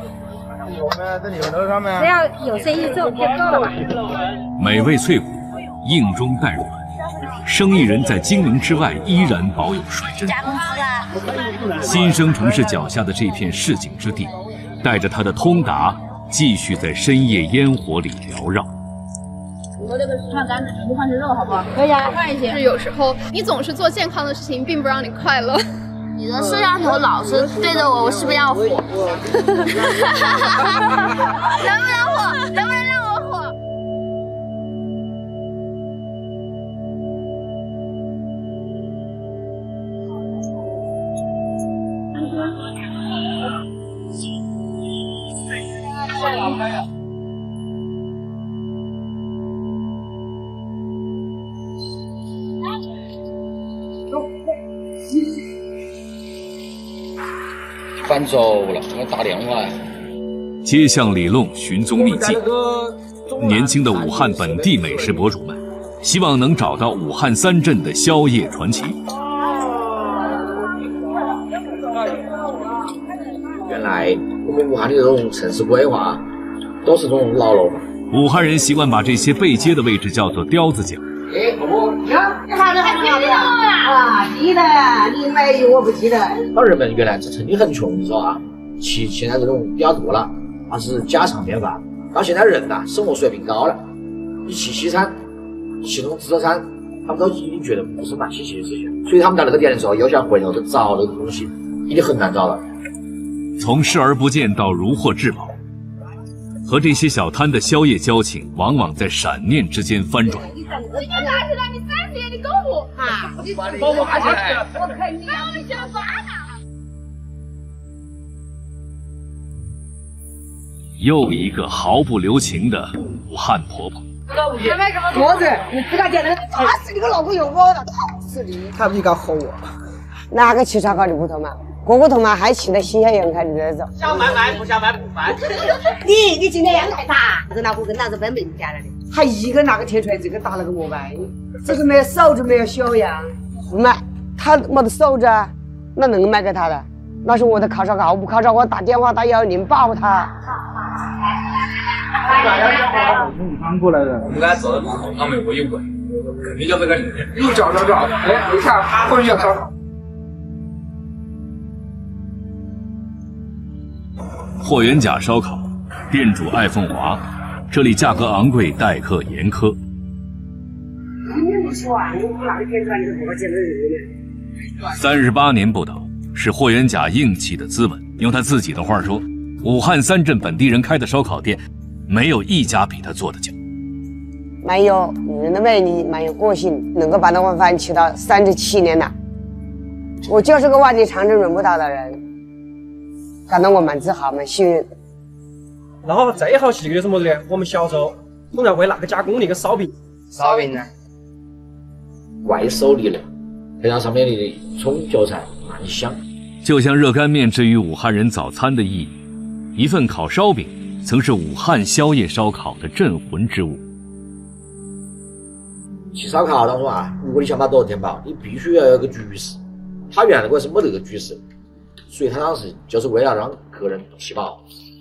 只要有生意做就够了。 美味脆骨，硬中带软， 生意人在精明之外依然保有率真。 加工资啊！ 新生城市脚下的这片市井之地，带着他的通达，继续在深夜烟火里缭绕。 我这个是串干子，全部换成肉，好不好？ 可以啊， 换一些。 是有时候你总是做健康的事情，并不让你快乐。 你的摄像头老是对着我，我是不是要火？能不能火？能不能让我火？ 搬走了，我打电话。 街巷里弄寻踪秘境，年轻的武汉本地美食博主们希望能找到武汉三镇的宵夜传奇。 原来我们武汉的这种城市规划都是这种老楼。 武汉人习惯把这些背街的位置叫做雕子角。 哎，婆婆，你看这孩子还挺好的啊，记得，你没有我不记得。 老人们原来这城里很穷，你知道吧？其现在这种比较多了，它是家常便饭。到现在人呐、啊，生活水平高了，一吃西餐，吃那种自助餐，他们都已经觉得不是蛮稀奇的事情。所以他们到那个店的时候，有想回头去找那个东西，一定很难找到。 从视而不见到如获至宝，和这些小摊的宵夜交情，往往在闪念之间翻转。 你拿起来，你三十元的购物啊！你把我拿起来， 我肯定要你先刷它。 又一个毫不留情的武汉婆婆。 桌子，你自个捡的，打死你个老公有我的，打死你！ 他不是搞吼我？ 哪个吃烧烤的不同嘛？个个同嘛还吃得新鲜人看着走。 想买买，不想买不买。 你你今天养太大，这老虎跟老子分本家了的，还一个拿个铁锤子给打了个膜拜，这个没有素质，没有修养，不买，他没得素质，那能卖给他的？那是我的烤烧烤，不烤烧我打电话打幺幺零报他。 武汉过来的， 我们刚才走的路口，他们我一问，肯定就这个人，又找找找，哎，你看，混血烧烤。 霍元甲烧烤，店主艾凤华，这里价格昂贵，待客严苛。三十八年不倒，是霍元甲硬气的资本。用他自己的话说，武汉三镇本地人开的烧烤店，没有一家比他做的久。 蛮有女人的魅力，蛮有个性，能够把那碗饭吃到三十七年了。我就是个万里长征轮不到的人。感到我蛮自豪，蛮幸运。 然后最好吃的就是什么呢？我们小时候总在为那个加工那个烧饼。 烧饼呢？外手里的，配上上面的葱韭菜，蛮香。 就像热干面之于武汉人早餐的意义，一份烤烧饼曾是武汉宵夜烧烤的镇魂之物。 吃烧烤当中啊，如果你想把多少填饱，你必须要有个局势。他原来那个是没得个局势。所以他当时就是为了让客人吃饱。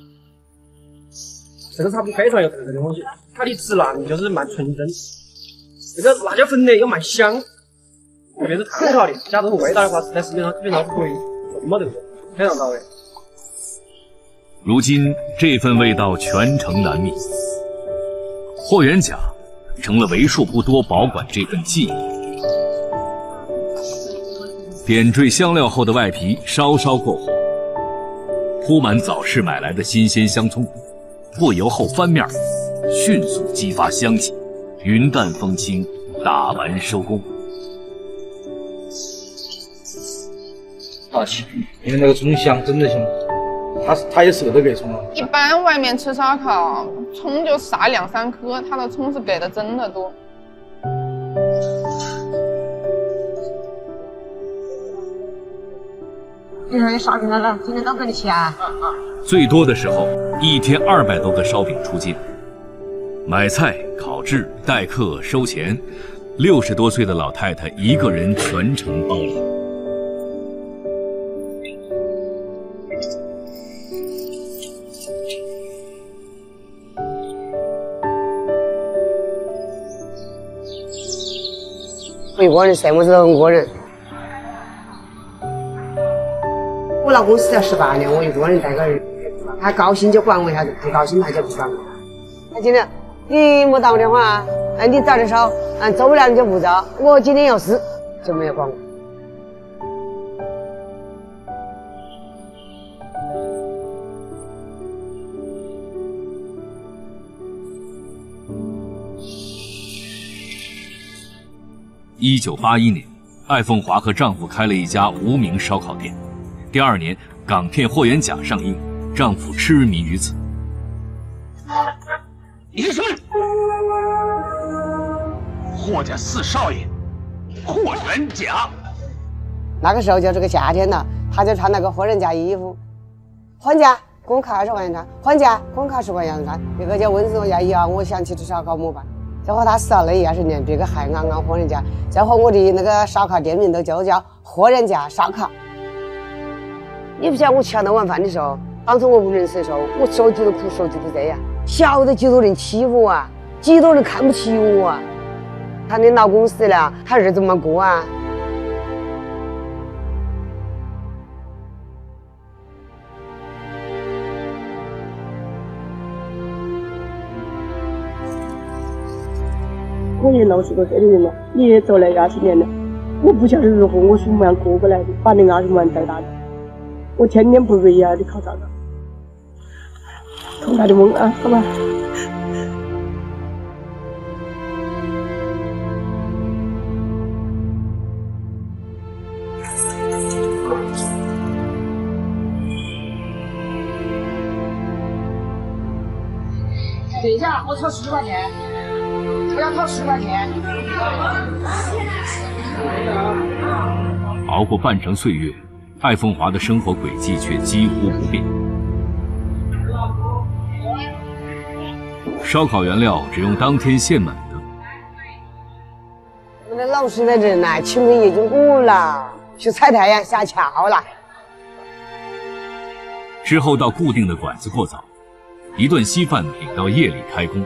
这个差不多非常有特色的东西，它的质烂就是蛮纯正，这个辣椒粉呢又蛮香，特别是炭烤的，加这种味道的话，在市面上基本上是可以没得，非常到位。 如今这份味道全城难觅，霍元甲成了为数不多保管这份记忆。点缀香料后的外皮稍稍过火，铺满早市买来的新鲜香葱，过油后翻面，迅速激发香气，云淡风轻，打完收工。 好吃，因为那个葱香，真的香，它它也舍得给葱了。 一般外面吃烧烤，葱就撒两三颗，它的葱是给的真的多。 你说你烧饼了，今天都给你吃啊！ 最多的时候，一天二百多个烧饼出街，买菜、烤制、待客、收钱，六十多岁的老太太一个人全程包揽。 我一个人什么时候一个人？我老公死了十八年，我一个人带个儿，他高兴就管我一下子，不高兴他就不管我。他今天你没打我电话，哎，你早点说，嗯，做不了你就不做，我今天有事就没有管我。 一九八一年，艾凤华和丈夫开了一家无名烧烤店。第二年，港片《霍元甲》上映，丈夫痴迷于此。 你是什么人？霍家四少爷，霍元甲。 那个时候就这个夏天了，他就穿那个霍元甲衣服。霍元甲，给我烤二十块钱餐。霍元甲，给我烤十块钱餐。别个就问我呀呀，我想去吃烧烤么办？这会他死了那二十年，别个还安安霍元甲。这会我的那个烧烤店名都就叫霍元甲烧烤。你不晓得我吃那碗饭的时候，当初我不认识的时候，我受几多苦，受几多罪呀！晓得几多人欺负我啊，几多人看不起我啊！她的老公死了，她日子怎么过啊？ 我也六十多岁的人了，你也走了二十年了，我不晓得如何我是怎么样过过来的，把你二十万带大的。我天天不睡啊！你靠啥子？痛大的梦啊，好吧。 等一下，我掏十块钱，我要掏十块钱。 熬过半生岁月，艾凤华的生活轨迹却几乎不变。烧烤原料只用当天现买的。 我们老实的人呐，清明已经过了，去晒太阳下桥了。 之后到固定的馆子过早，一顿稀饭品到夜里开工。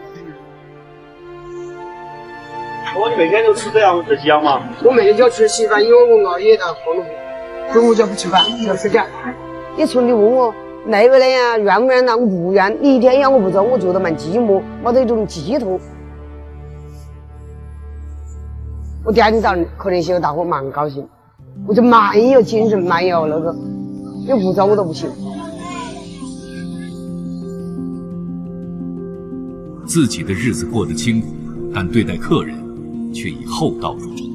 哦，你每天都吃这样这几样吗？ 我每天就吃稀饭，因为我熬夜的活动，中午就不吃饭，就睡觉。你说你问我累不累呀？愿不愿呐？我不愿。你一天让我不做，我觉得蛮寂寞，没得一种寄托。我第二天早上可能洗个大火，蛮高兴，我就蛮有精神，蛮有那个，要不做我都不行。 自己的日子过得清苦，但对待客人却以厚道著称。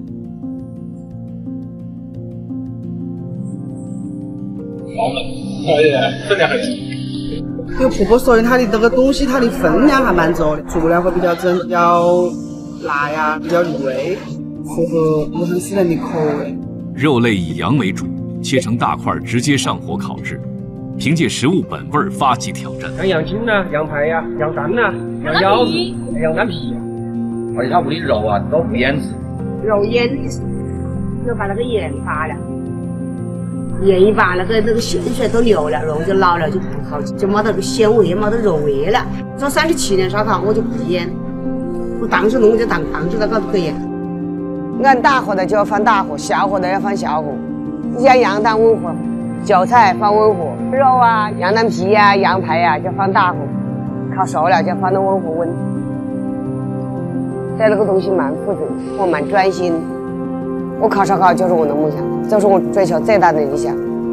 可以，分量很重。 这个婆婆说的，它的这个东西，它的分量还蛮足的，足量会比较正，比较辣呀，比较入味，符合武汉市人的口味。 肉类以羊为主，切成大块，直接上火烤制，凭借食物本味发起挑战。 像羊筋呐、羊排呀、羊肝呐、羊腰子、羊腩皮， 而且它屋里肉啊都不腌制， 肉腌的是，就把那个盐拔了。盐一拔，那个那个鲜水都流了，肉就老了就不好，就没得个鲜味，没得肉味了。做三十七年烧烤，我就不腌，我当时弄就当当时在搞不腌。按大火的就要放大火，小火的要放小火。你像羊蛋温火，韭菜放温火，肉啊、羊腩皮啊、羊排啊就放大火，烤熟了就放到温火煨。对那个东西蛮负责，我蛮专心。我烤烧烤就是我的梦想，就是我追求最大的理想。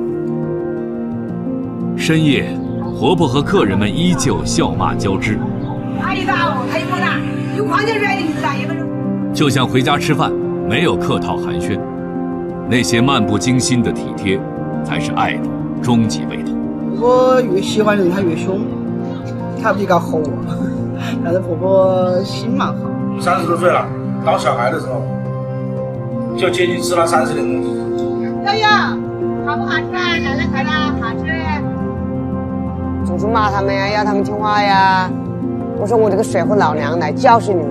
深夜，婆婆和客人们依旧笑骂交织， 哪里大我还有多大？有矿泉水的你大一分钟。 就像回家吃饭，没有客套寒暄，那些漫不经心的体贴，才是爱的终极味道。 我越喜欢人，他越凶，他比较吼我，但是婆婆心蛮好。 三十多岁了，当小孩的时候。就接近吃了三十年东西。 悠悠，好不好吃啊？奶奶开的好吃。叔叔骂他们呀，要他们听话呀。我说我这个水户老娘来教训你们。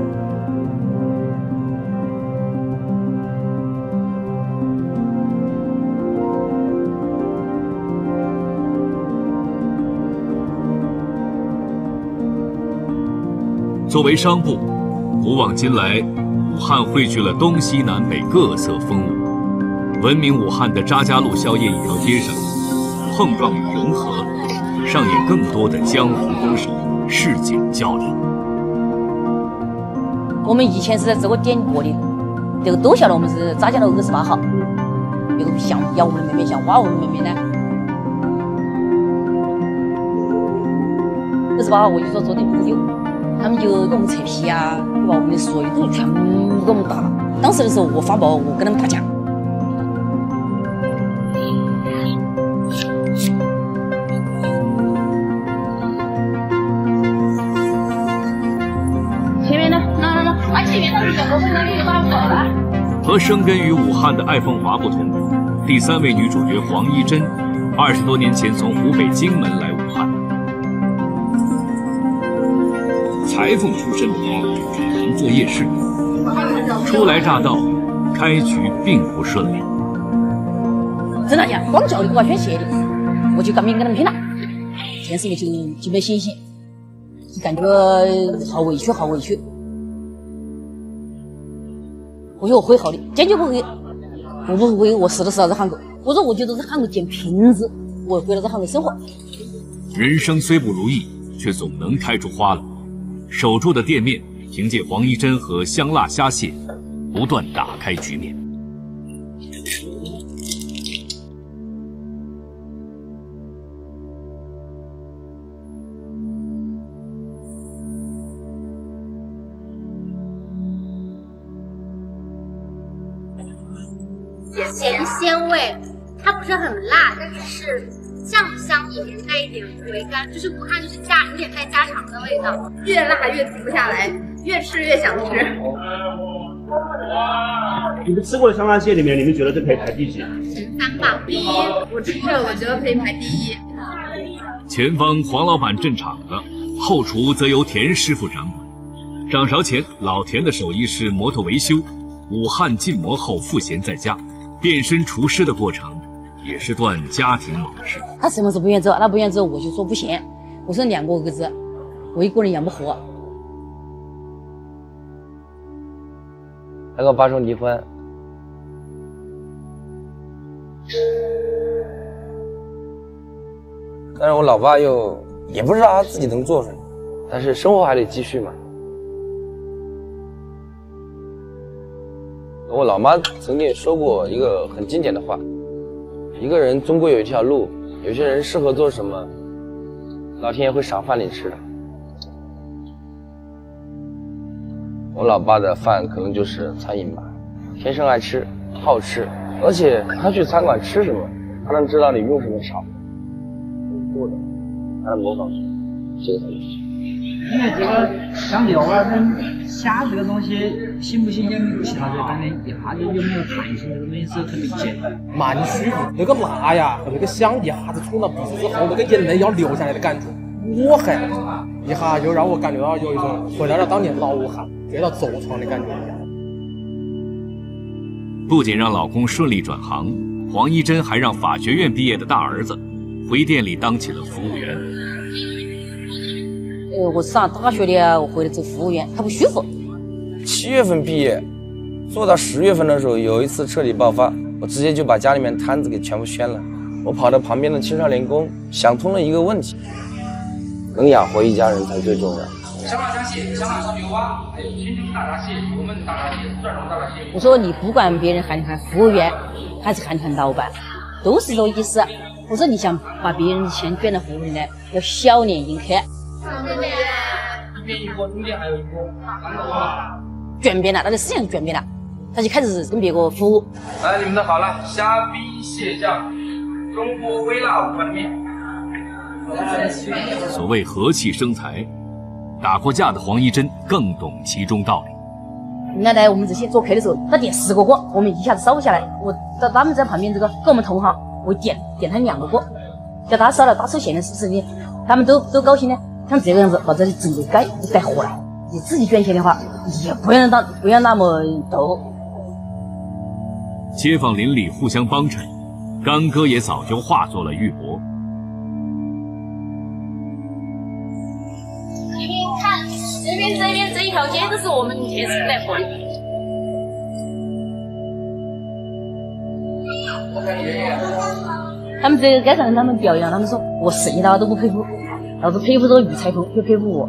作为商埠，古往今来，武汉汇聚了东西南北各色风物。闻名武汉的渣家路宵夜一条街上，碰撞与融合，上演更多的江湖攻守、市井较量。 我们以前是在这个点过的，这个都晓得我们是渣家路二十八号。这个像摇我们妹妹，像挖我们妹妹呢。二十八号我就说做点补救，他们就给我们扯皮啊，把我们的所有东西全部给我们打了。当时的时候我发报，我跟他们打架。 前面的，那那那，啊前面他们整个会那里把我跑了。 和生根于武汉的艾凤华不同，第三位女主角黄一珍，二十多年前从湖北荆门来武汉。裁缝出身的她，只能做夜市。初来乍到，开局并不顺利。 真的呀，光叫的我选鞋的，我就赶紧跟他们拼了。天时里就就没信心，就感觉好委屈，好委屈。我说我会好的，坚决不会。我不会，我死都死到这韩国。我说我觉得在韩国捡瓶子，我回到这韩国生活。 人生虽不如意，却总能开出花来。守住的店面，凭借黄一珍和香辣虾蟹，不断打开局面。 咸鲜味，它不是很辣，但是是酱香里面带一点回甘，就是武汉就是家有点带家常的味道，越辣越停不下来，越吃越想吃。 你们吃过的香辣蟹里面，你们觉得这可以排第几？ 前三吧，第一，我吃了，我觉得可以排第一。 前方黄老板镇场了，后厨则由田师傅掌管。掌勺前，老田的手艺是摩托维修，武汉禁摩后赋闲在家，变身厨师的过程也是段家庭往事。 他什么时候不愿意走，他不愿意走，我就说不行。我说两个儿子，我一个人养不活。 他跟我爸说离婚，但是我老爸又也不知道他自己能做什么，但是生活还得继续嘛。我老妈曾经说过一个很经典的话，一个人终归有一条路，有些人适合做什么，老天爷会赏饭你吃的。我老爸的饭可能就是餐饮吧，天生爱吃，好吃，而且他去餐馆吃什么，他能知道你用什么少，用多的，他能模仿出来，这个很有趣。 因为这个像料啊跟虾这个东西新不新鲜跟其他这方面一下子有没有弹性这个东西是很明显的。 蛮舒服，那个辣呀和那个香一下子冲到鼻子之后，那个眼泪要流下来的感觉，我很一下又让我感觉到有一种回到了当年老武汉跌到走床的感觉一样。 不仅让老公顺利转行，黄一珍还让法学院毕业的大儿子回店里当起了服务员。 呃，我上大学的，我回来做服务员，他不舒服。 七月份毕业，做到十月份的时候，有一次彻底爆发，我直接就把家里面摊子给全部掀了。我跑到旁边的青少年宫，想通了一个问题：能养活一家人才最重要。 香辣虾蟹、香辣烧牛蛙，还有清蒸大闸蟹、油焖大闸蟹、蒜蓉大闸蟹。 我说你不管别人喊你喊服务员，还是喊你喊老板，都是这个意思。我说你想把别人的钱卷到葫芦里呢，要笑脸迎客。 一边一锅，中间还有一锅。 转变了，他的思想转变了，他就开始跟别个服务。 来，你们的好了，虾逼蟹酱，中锅微辣五瓣面。 所谓和气生财，打过架的黄一珍更懂其中道理。 原来我们这些做客的时候，他点十个锅，我们一下子烧不下来。我在他们在旁边这个跟我们同行，我点点他两个锅，叫他烧了大手咸的事事情，他们都都高兴呢。像这个样子把这里整个盖盖活了。你自己赚钱的话，也不要那不要那么抖。 街坊邻里互相帮衬，干哥也早就化作了玉帛。 这边看，这边这边这一条街都是我们铁丝带活的。 他们这个街上他们表扬，他们说我谁他都不佩服，老子佩服这个于裁缝，就佩服我。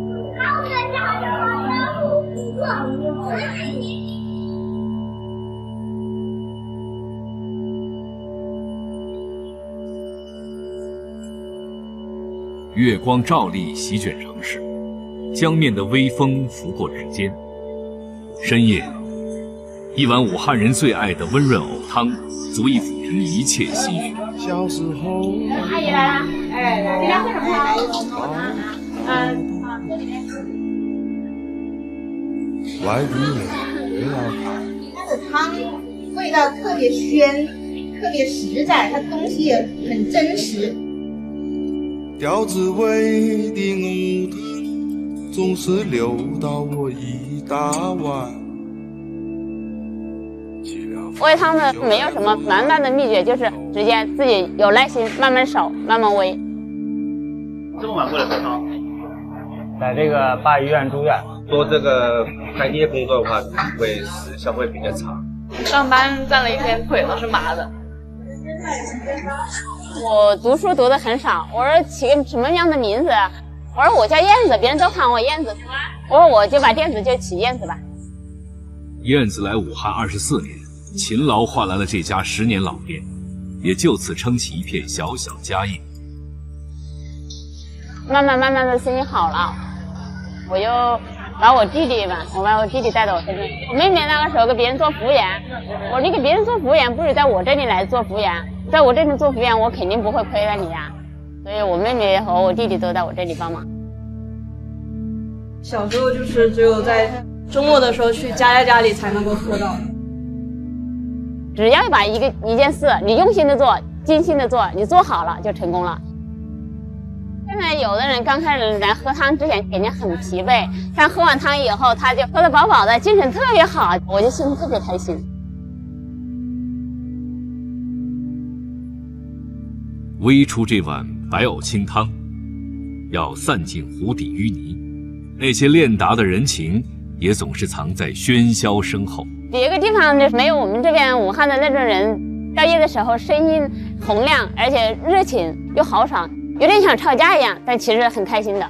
月光照例席卷城市，江面的微风拂过指尖。深夜，一碗武汉人最爱的温润藕汤，足以抚平一切唏嘘。 小时候， 阿姨来了，哎，来，今天喝什么？嗯，好，这里面。 外地的，对啊。 它的汤味道特别鲜，特别实在，它东西也很真实。 吊子味的藕汤总是流到我一大碗。 煨汤呢，没有什么蛮蛮的秘诀，就是直接自己有耐心，慢慢烧，慢慢煨。 这么晚过来喝汤？在这个大医院住院，做这个开业工作的话，会时效会比较长。 上班站了一天，腿都是麻的。 我读书读的很少，我说起个什么样的名字？我说我叫燕子，别人都喊我燕子。我说我就把店子就起燕子吧。 燕子来武汉二十四年，勤劳换来了这家十年老店，也就此撑起一片小小家业。 慢慢慢慢的生意好了，我又把我弟弟嘛，我把我弟弟带到我身边。我妹妹那个时候给别人做服务员，我这个别人做服务员，不如在我这里来做服务员。在我这里做服务员，我肯定不会亏了你呀、啊，所以我妹妹和我弟弟都在我这里帮忙。 小时候就是只有在周末的时候去家家家里才能够喝到。 只要把一个一件事，你用心的做，精心的做，你做好了就成功了。现在有的人刚开始来喝汤之前肯定很疲惫，但喝完汤以后，他就喝得饱饱的，精神特别好，我就心里特别开心。 煨出这碗白藕清汤，要散尽壶底淤泥，那些练达的人情也总是藏在喧嚣声后。 别个地方没有我们这边武汉的那种人，宵夜的时候声音洪亮，而且热情又豪爽，有点想吵架一样，但其实很开心的。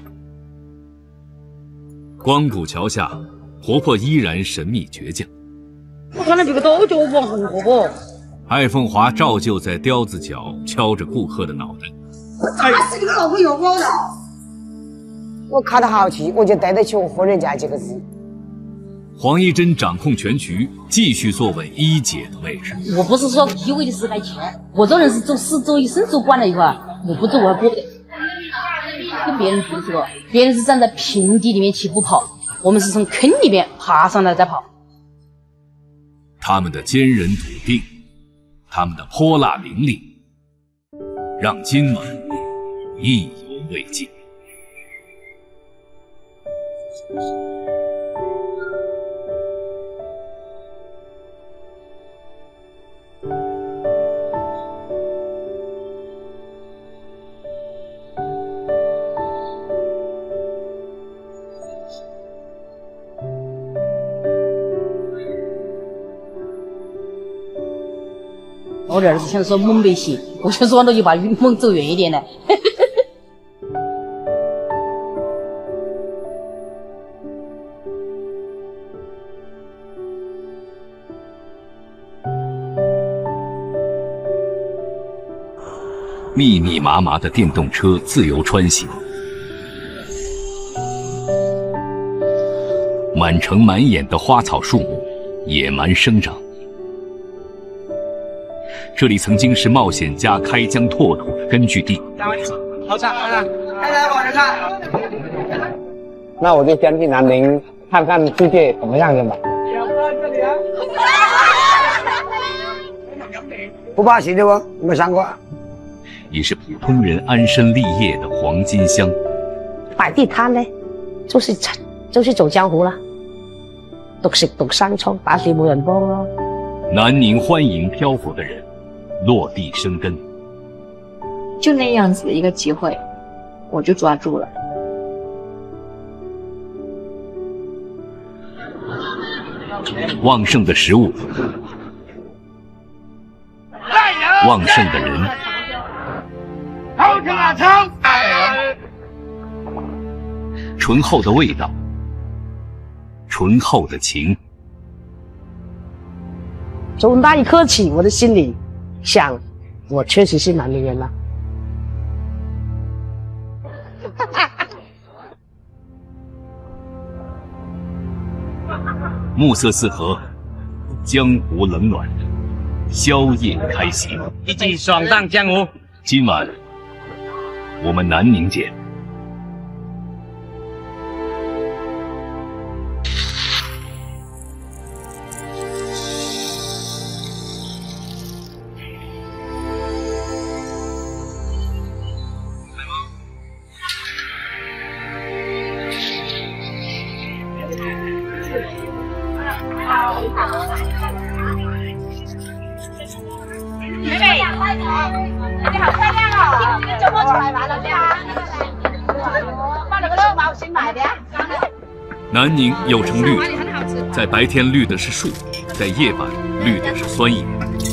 光谷桥下，婆婆依然神秘倔强。 我看到别个都叫我网红婆婆。 艾凤华照旧在雕子角敲着顾客的脑袋。 我打死你个老婆有光的！我看得好气，我就对得起我夫人家几个字。 黄一珍掌控全局，继续坐稳一姐的位置。 我不是说一味的是来钱，我这人是走死走一生走惯了以后啊，我不走我还过不得。跟别人不说，别人是站在平地里面起步跑，我们是从坑里面爬上来再跑。 他们的坚韧笃定，他们的泼辣凌厉，让今晚意犹未尽。 我的儿子想说猛没行，我就说那就把猛走远一点了。 密密麻麻的电动车自由穿行，满城满眼的花草树木野蛮生长。这里曾经是冒险家开疆拓土的根据地。 好菜，来来来，往这看。那我就先去南宁看看世界怎么样子吧。不怕死的不？有没有想过？ 也是普通人安身立业的黄金乡。 摆地摊呢，就是就是走江湖了，独食獨生瘡，打死冇人幫咯。 南宁欢迎漂泊的人落地生根， 就那样子的一个机会，我就抓住了。 旺盛的食物， 来旺盛的人， 好吃啊，超！ 醇厚的味道，醇厚的情。 从那一刻起，我的心里想，我确实是南宁人了。 暮色四合，江湖冷暖，宵夜开席， 一起爽荡江湖。 今晚我们南宁见。 妹妹，你好漂亮哦！你周末出来玩了的啊？把那个六毛新买的。 南宁又称绿，在白天绿的是树，在夜晚绿的是酸野。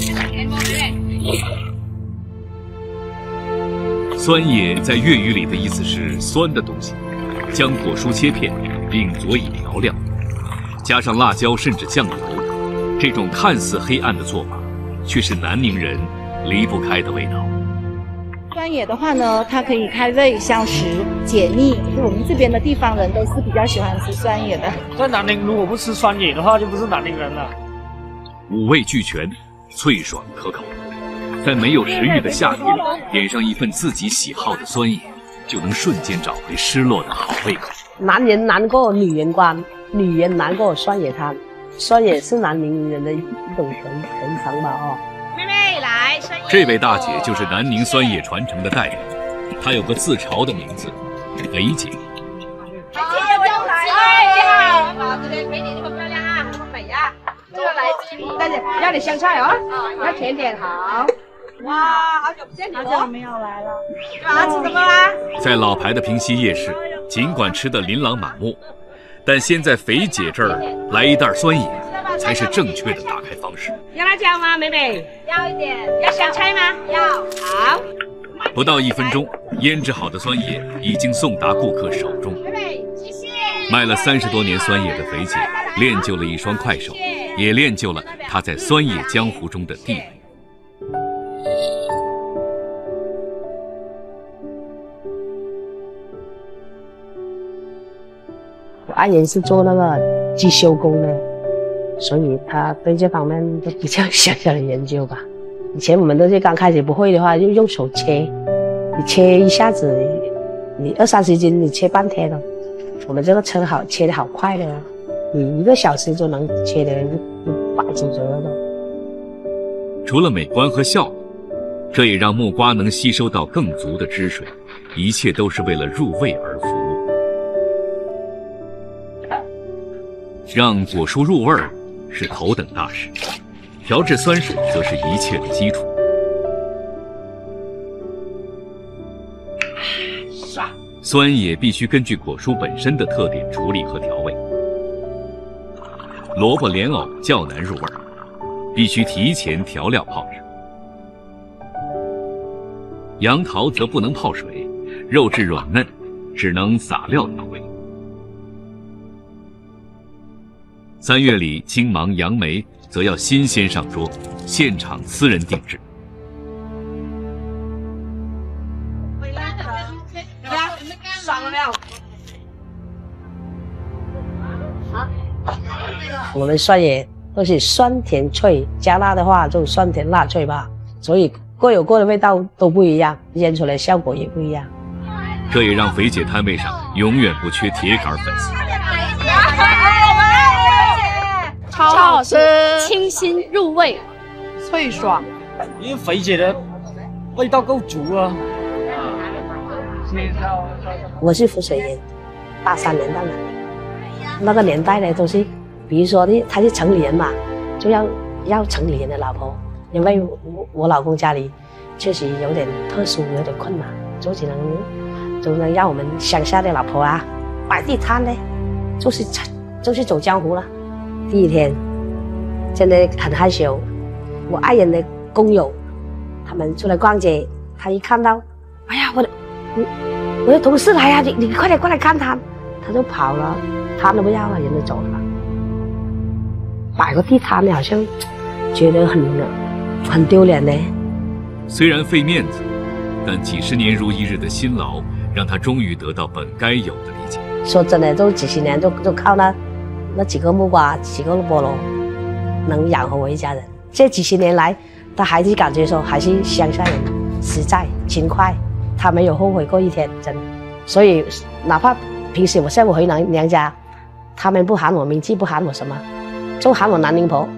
酸野在粤语里的意思是酸的东西，将果蔬切片并佐以调料，加上辣椒甚至酱油，这种看似黑暗的做法，却是南宁人离不开的味道。 酸野的话呢，它可以开胃消食、解腻，就我们这边的地方人都是比较喜欢吃酸野的。 在南宁，如果不吃酸野的话，就不是南宁人了。 五味俱全，脆爽可口。在没有食欲的夏天，点上一份自己喜好的酸野，就能瞬间找回失落的好胃口。 男人难过女人关，女人难过酸野汤。酸野是南宁人的一种传传承吧？哦， 妹妹来，酸野。 这位大姐就是南宁酸野传承的代表，她有个自嘲的名字，肥姐。 姐姐不要来，哎呀，这个美女你很漂亮啊，很美啊。这个来自，但是要点香菜哦，要甜点好。哇，好久不见你了， 好久没有来了。 晚上吃什么啦？ 在老牌的平西夜市，尽管吃得琳琅满目，但先在肥姐这儿来一袋酸野，才是正确的打开方式。 要辣椒吗，妹妹？要一点。要香菜吗？要。好。 不到一分钟，腌制好的酸野已经送达顾客手中。 妹妹，谢谢。 卖了三十多年酸野的肥姐，练就了一双快手，也练就了她在酸野江湖中的地位。 我爱人是做那个机修工的，所以他对这方面都比较小小的研究吧。以前我们都是刚开始不会的话，就用手切，你切一下子，你二三十斤，你切半天了。我们这个车好切的好快的，你一个小时就能切的一百几折了都。 除了美观和效果，这也让木瓜能吸收到更足的汁水，一切都是为了入味而服务。让果蔬入味儿是头等大事，调制酸水则是一切的基础。酸也必须根据果蔬本身的特点处理和调味。萝卜、莲藕较难入味儿，必须提前调料泡制。杨桃则不能泡水，肉质软嫩，只能撒料调味。三月里，青芒、杨梅则要新鲜上桌，现场私人定制。 爽了没有？ 好，我们酸野都是酸甜脆，加辣的话就酸甜辣脆吧，所以各有各的味道都不一样，腌出来效果也不一样。 这也让肥姐摊位上永远不缺铁杆粉丝。 超好吃，清新入味， 脆爽。 因为肥姐的味道够足啊。 我是浮水人，八三年到的，那个年代呢都是，比如说的他是城里人嘛，就要要城里人的老婆，因为我我老公家里确实有点特殊，有点困难，就只能就能让我们乡下的老婆啊摆地摊呢，就是就是走江湖了。第一天真的很害羞，我爱人的工友他们出来逛街，他一看到，哎呀，我的，我的同事来呀、啊，你你快点过来看他，他就跑了，摊都不要了，人就走了。摆个地摊，好像觉得很很丢脸呢。 虽然费面子，但几十年如一日的辛劳，让他终于得到本该有的理解。 说真的，都几十年就就靠那那几个木瓜、几个菠萝，能养活我一家人。这几十年来，他还是感觉说还是乡下人实在勤快，他没有后悔过一天，真的。所以哪怕平时我现在我回娘娘家，他们不喊我名字，不喊我什么。就喊我南宁婆。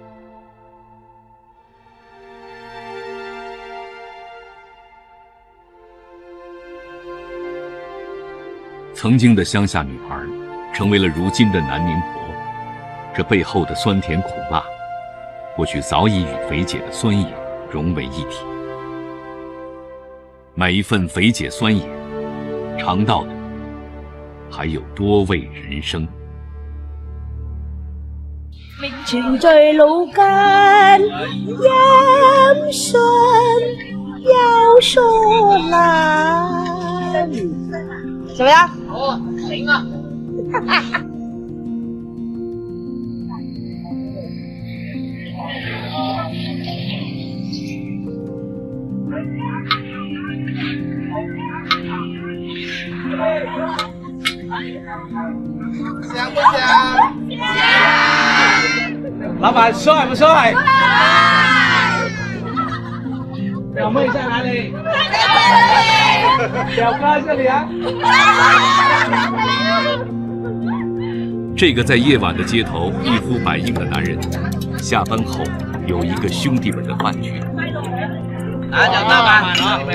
曾经的乡下女孩，成为了如今的南宁婆，这背后的酸甜苦辣，或许早已与肥姐的酸野融为一体。每一份肥姐酸野，尝到的还有多味人生。 情在路間，音訊有疏難。怎麼樣？ 哦，頂啊！ 香不香？老板帅不帅？表妹在哪里？表哥在这里啊！ 这个在夜晚的街头一呼百应的男人，下班后有一个兄弟们的饭局。 拿奖大板，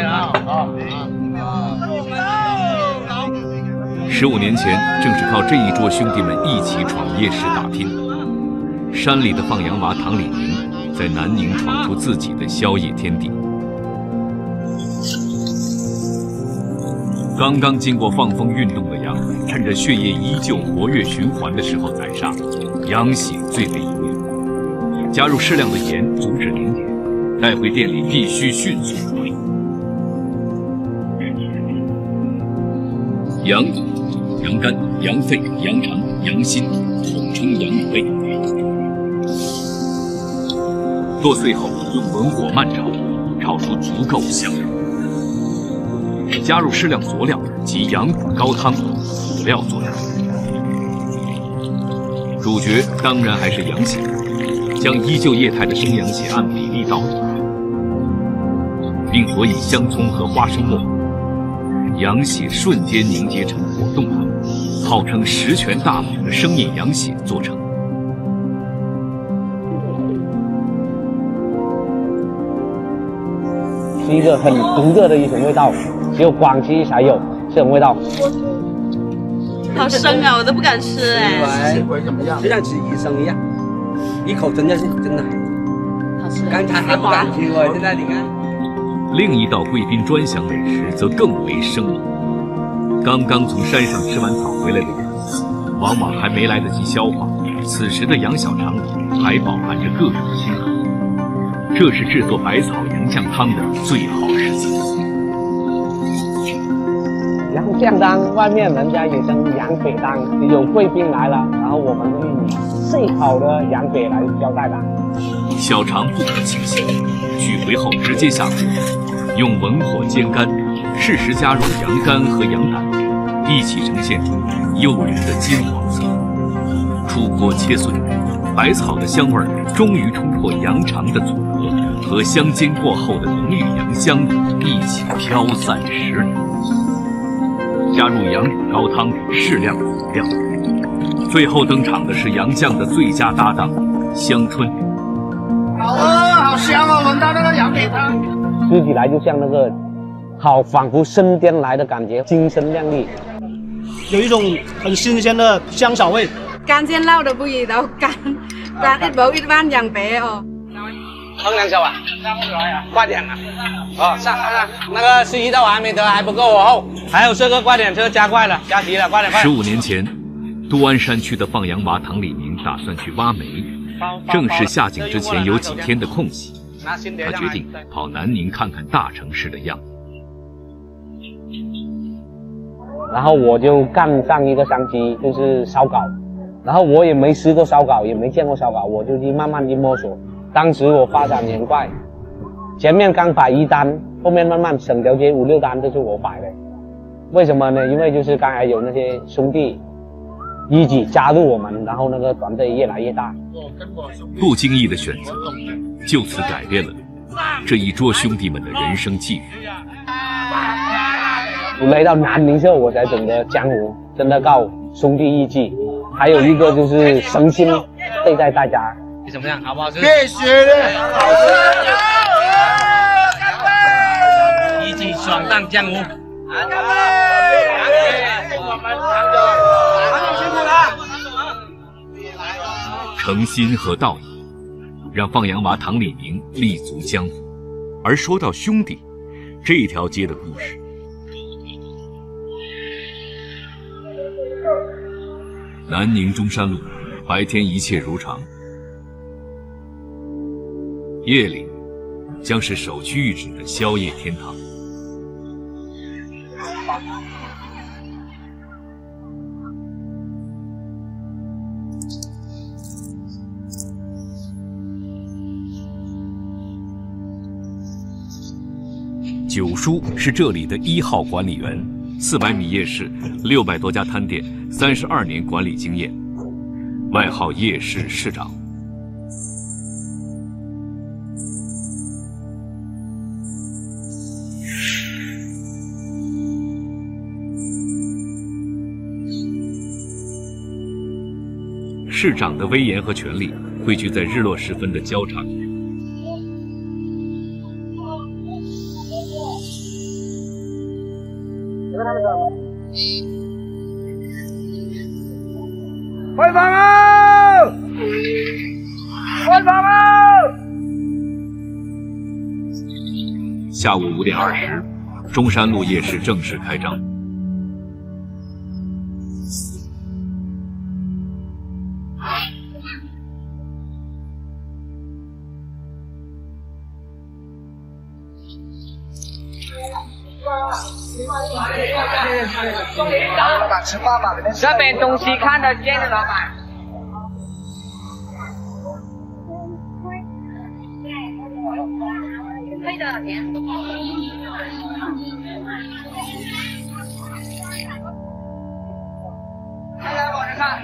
十五年前，正是靠这一桌兄弟们一起闯夜市打拼，山里的放羊娃唐李明在南宁闯出自己的宵夜天地。刚刚经过放风运动的羊，趁着血液依旧活跃循环的时候宰杀，羊血最为营养。加入适量的盐，阻止凝结，带回店里必须迅速处理。羊、羊肝、羊肺、羊肠、羊心，统称羊肺。剁碎后用文火慢炒，炒出足够香味。加入适量佐料及羊骨高汤，辅料作用。主角当然还是羊血，将依旧液态的生羊血按比例倒入，并佐以香葱和花生末。羊血瞬间凝结成果冻状，号称十全大补的生饮羊血做成。 是一个很独特的一种味道，只有广西才有这种味道。 好生啊，我都不敢吃哎。 怎么样？就像吃医生一样，一口吞下去，真的好吃。 刚才还不敢吃哦，现在你看。 另一道贵宾专享美食则更为生猛。刚刚从山上吃完草回来的人，往往还没来得及消化，此时的羊小肠里还饱含着各种腥味。这是制作百草羊酱汤的最好时机。 羊酱汤外面人家也称羊血汤，有贵宾来了，然后我们就以最好的羊血来交代他。 小肠不可清洗，取回后直接下锅，用文火煎干，适时加入羊肝和羊胆，一起呈现出诱人的金黄色。出锅切碎，百草的香味儿终于冲破羊肠的阻隔，和香煎过后的浓郁羊香一起飘散十里。加入羊骨高汤，适量的辅料。最后登场的是羊酱的最佳搭档香椿。 好喝，好香哦！闻到那个羊血汤， 吃起来就像那个好仿佛升天来的感觉，精神亮丽， 有一种很新鲜的香草味。 干煎撈就不易到干干一煲一碗羊白哦。 衡量小碗，快点啊！哦，上上上，那个十一道我还没得，还不够我厚。还有这个快点，这个加快了，加急了，快点快点！十五年前，都安山区的放羊娃唐李明打算去挖煤，正是下井之前有几天的空隙， 拿新碟他决定跑南宁看看大城市的样子。 然后我就干上一个商机，就是烧烤。然后我也没吃过烧烤，也没见过烧烤，我就去慢慢去摸索。当时我发展很快，前面刚摆一单，后面慢慢整条街五六单都是我摆的。为什么呢？因为就是刚才有那些兄弟一起加入我们，然后那个团队越来越大。 不经意的选择，就此改变了这一桌兄弟们的人生际遇。 我来到南宁之后，我才懂得江湖真的靠兄弟义气，还有一个就是诚心对待大家。 你怎么样？好不好吃？ 必须的！ 一起闯荡江湖。 诚心和道义，让放羊娃唐李明立足江湖。而说到兄弟，这条街的故事，南宁中山路，白天一切如常，夜里将是首屈一指的宵夜天堂。九叔是这里的一号管理员，四百米夜市，六百多家摊店，三十二年管理经验，外号夜市市长。市长的威严和权力汇聚在日落时分的交叉区。 开放了！开放了！ 下午五点二十，中山路夜市正式开张。 老板吃饭吧，这边东西看得见的，老板。 配多少钱？ 来来，往这看。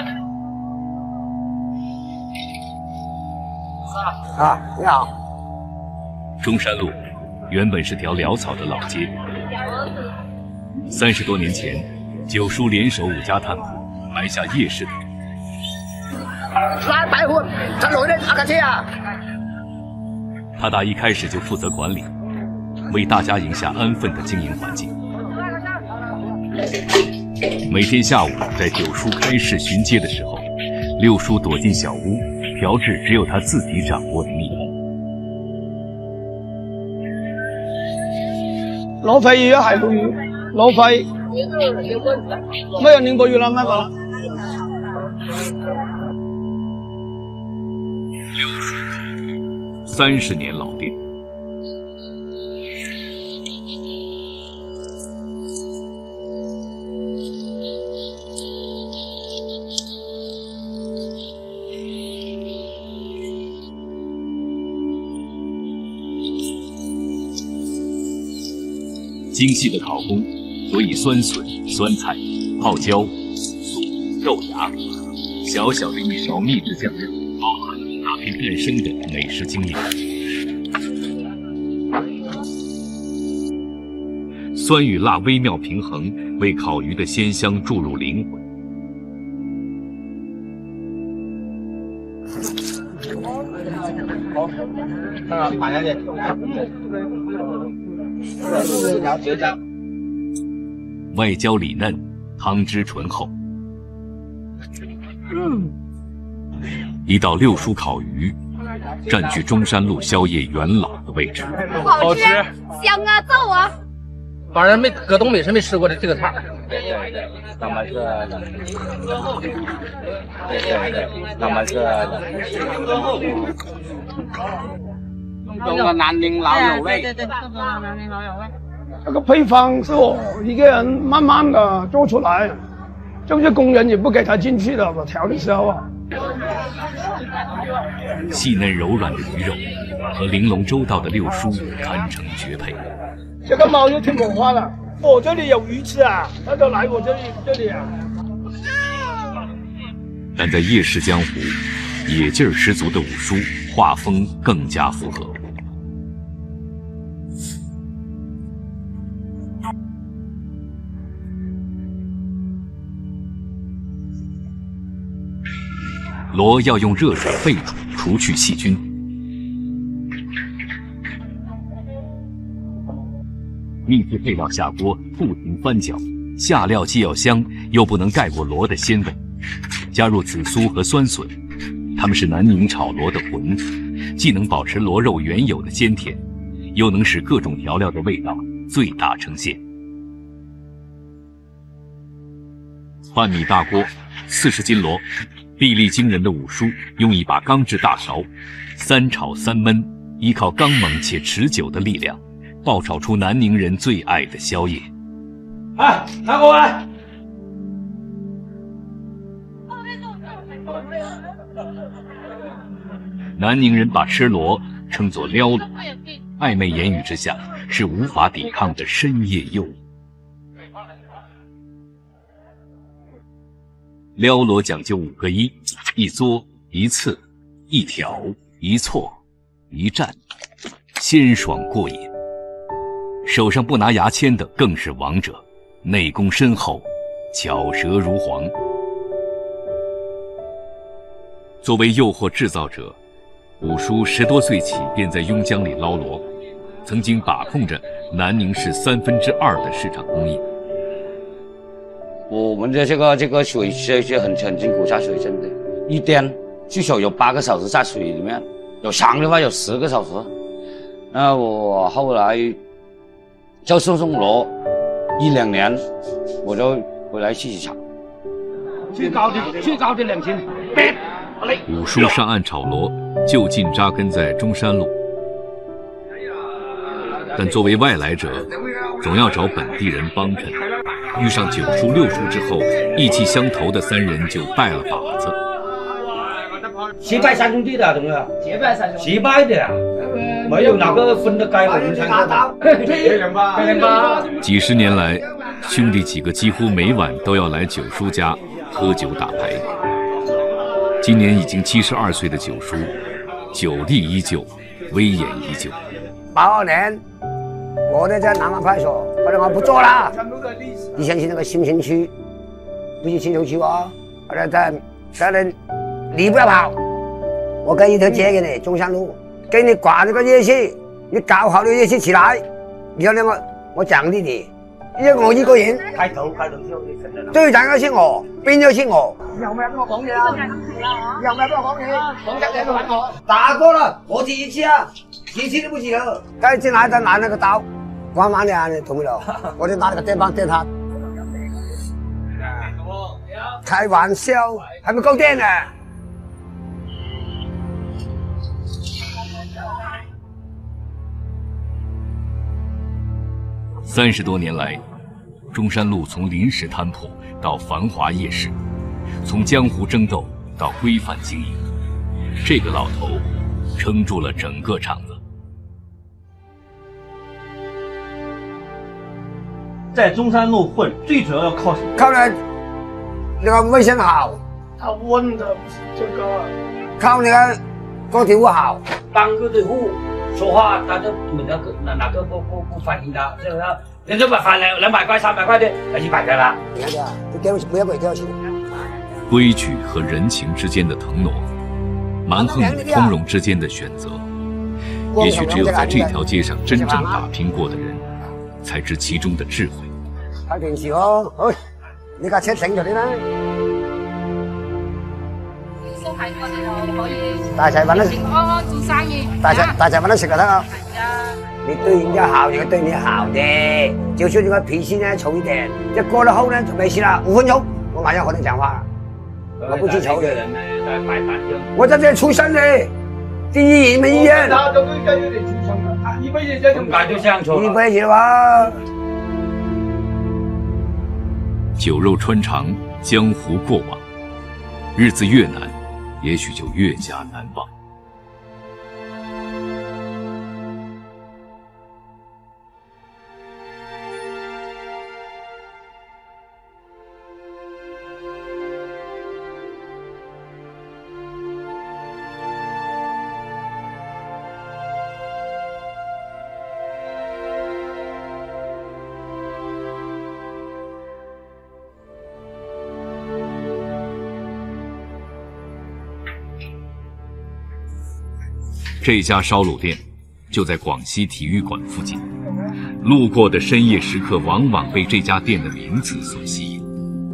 啊，你好。 中山路原本是条潦草的老街。三十多年前，九叔联手五家摊铺，埋下夜市的种子。 来白货，他来的哪个去啊？ 他打一开始就负责管理，为大家赢下安分的经营环境。每天下午在九叔开市巡街的时候，六叔躲进小屋，调制只有他自己掌握的秘方。 老肺鱼、海鲈鱼，老肺没有宁波鱼了，卖完了。 三十年老店，精细的烤工，所以酸笋、酸菜、泡椒、酥、肉芽，小小的一勺秘制酱料，包含了大片半生的美食经验。酸与辣微妙平衡，为烤鱼的鲜香注入灵魂。 啊，摆下去。了解的。 外焦里嫩，汤汁醇厚。 嗯。 一道六叔烤鱼，占据中山路宵夜元老的位置。 好吃，香啊，燥啊！ 反正没搁东北是没吃过的这个菜。 对对对，咱们是，对对对，咱们是。 种的南宁老友味。 对对对，正宗的南宁老友味。 这个配方是我一个人慢慢的做出来，就是工人也不给他进去的，我调的时候啊。 细嫩柔软的鱼肉和玲珑周到的六叔堪称绝配。 这个猫又听我话了，我这里有鱼吃啊，它就来我这里这里啊。 但在夜市江湖，野劲儿十足的五叔画风更加符合。螺要用热水沸煮，除去细菌。秘制配料下锅，不停翻搅，下料既要香，又不能盖过螺的鲜味。加入紫苏和酸笋，它们是南宁炒螺的魂，既能保持螺肉原有的鲜甜，又能使各种调料的味道最大呈现。半米大锅，四十斤螺。臂力惊人的五叔用一把钢制大勺，三炒三焖，依靠刚猛且持久的力量，爆炒出南宁人最爱的宵夜。 哎，拿过来！ 南宁人把吃螺称作撩螺，暧昧言语之下是无法抵抗的深夜诱惑。撩螺讲究五个一：一嘬、一刺、一挑、一错、一蘸，鲜爽过瘾。手上不拿牙签的更是王者，内功深厚，巧舌如簧。作为诱惑制造者，五叔十多岁起便在邕江里捞螺，曾经把控着南宁市三分之二的市场供应。 我们的这个这个水是是很很辛苦下水，真的，一天最少有八个小时在水里面，有长的话有十个小时。那我后来就送送螺，一两年我就回来继续炒。 最高的最高的两斤。 五叔上岸炒螺，就近扎根在中山路，但作为外来者，总要找本地人帮衬。遇上九叔六叔之后，意气相投的三人就拜了把子。 结拜三兄弟的，懂不懂？结拜三兄弟。结拜的呀，没有哪个分得开我们三个。黑人吧，黑人吧。 几十年来，兄弟几个几乎每晚都要来九叔家喝酒打牌。今年已经七十二岁的九叔，酒力依旧，威严依旧。 八二年，我呢在南湾派出所，后来我不做了。以前去那个新城区，不是新城区哦，后来在在那，你不要跑，我跟一条街给你，中山路，给你管这个夜市，你搞好了夜市起来，以后呢我我奖励你，因為我一個人。開頭開頭先，最賺嘅先我，邊咗先我。有咩跟我講嘢啊？有咩跟我講嘢？講真你都揾我。打過了，我第一次啊，幾次都不記得。該進來再拿那個刀，玩完了你懂沒有？我就拿那個電棒電他。開玩笑，還沒夠電呢。 三十多年来，中山路从临时摊铺到繁华夜市，从江湖争斗到规范经营，这个老头撑住了整个场子。 在中山路混，最主要要靠什么？ 靠那那个卫生好。 他问的不是这个。 靠那个个体户好。 帮个体户说话，他就哪个哪哪个不不不反应他，这个人家把反两两百块、三百块的，那一百个了。 你看这，这给我不要给掉钱。 规矩和人情之间的腾挪，蛮横与通融之间的选择，也许只有在这条街上真正打拼过的人，才知其中的智慧。 睇電視咯，喂，你架車整咗啲啦。 蘇係我哋就可以大齊揾得平安安做生意。 大齊大齊揾得食就得啦。你對人家好，人家對你好的，就算你個脾氣呢醜一點，一過了後呢就沒事了，五分鐘我馬上和你講話。我不記仇的，我在這出生的， 第一没演。 那都更加有点抽象了，一百年这种感就相处。 一百年吧。 酒肉穿肠，江湖过往，日子越难，也许就越加难忘。这家烧卤店就在广西体育馆附近，路过的深夜时刻往往被这家店的名字所吸引。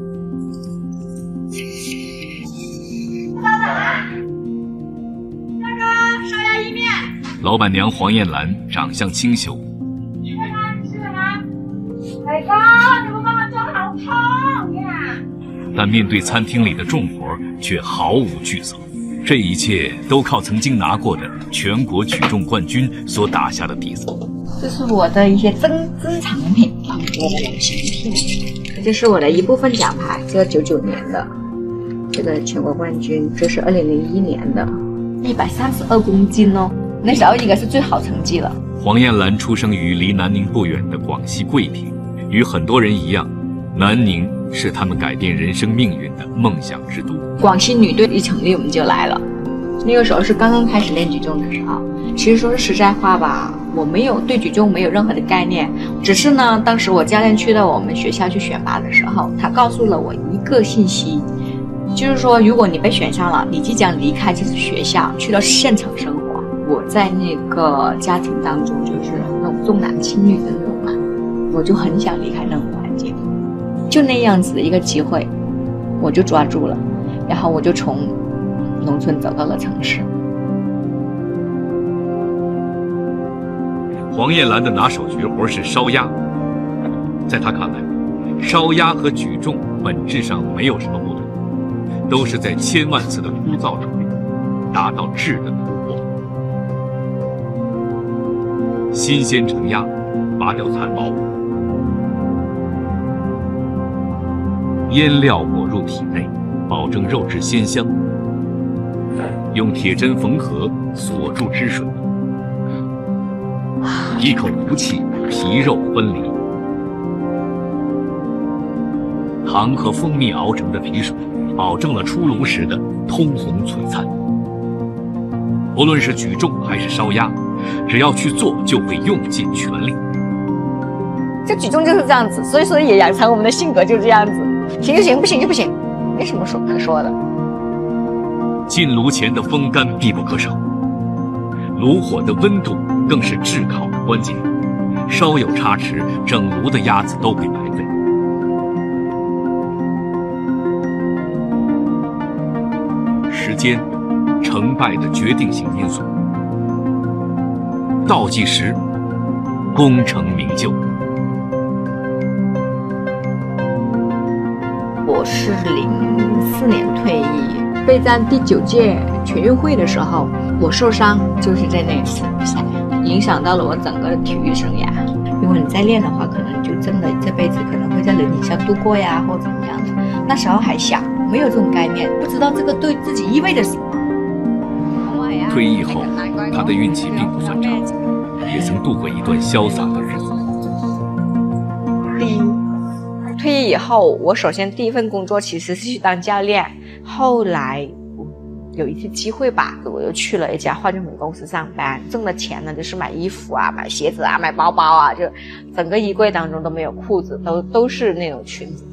大哥，烧鸭意面。 老板娘黄艳兰长相清秀， 吃了吗？吃了吗？大哥，你们帮我装好烫呀！ 但面对餐厅里的重活，却毫无惧色。这一切都靠曾经拿过的全国举重冠军所打下的底子。 这是我的一些珍珍藏品啊，我的两相片，这就是我的一部分奖牌，这个九九年的，这个全国冠军，这是二零零一年的，一百三十二公斤哦，那时候应该是最好成绩了。 黄艳兰出生于离南宁不远的广西桂平，与很多人一样，南宁是他们改变人生命运的梦想之都。 广西女队一成立，我们就来了。那个时候是刚刚开始练举重的时候，其实说实在话吧，我没有对举重没有任何的概念，只是呢，当时我教练去到我们学校去选拔的时候，他告诉了我一个信息，就是说，如果你被选上了，你即将离开这所学校，去到县城生活。我在那个家庭当中，就是那种重男轻女的那种嘛，我就很想离开那种环境，就那样子的一个机会，我就抓住了。然后我就从农村走到了城市。 黄艳兰的拿手绝活是烧鸭，在她看来，烧鸭和举重本质上没有什么不同，都是在千万次的枯燥中达到质的突破。新鲜成鸭，拔掉残毛，腌料抹入体内，保证肉质鲜香，用铁针缝合，锁住汁水，一口不气，皮肉分离。糖和蜂蜜熬成的皮水，保证了出炉时的通红璀璨。无论是举重还是烧鸭，只要去做，就会用尽全力。 这举重就是这样子，所以说也养成我们的性格就是这样子，行就行，不行就不行。没什么说可说的。 进炉前的风干必不可少，炉火的温度更是炙烤的关键。稍有差池，整炉的鸭子都会白费。时间，成败的决定性因素。倒计时，功成名就。 我是零四年退役，备战第九届全运会的时候，我受伤就是在那次比赛，影响到了我整个的体育生涯。如果你再练的话，可能就真的这辈子可能会在轮椅上度过呀，或怎么样的。那时候还小，没有这种概念，不知道这个对自己意味着什么。 退役后，他的运气并不算差，也曾度过一段潇洒的日子。 第一，退役以后，我首先第一份工作其实是去当教练，后来有一次机会吧，我又去了一家化妆品公司上班，挣的钱呢就是买衣服啊、买鞋子啊、买包包啊，就整个衣柜当中都没有裤子，都都是那种裙子。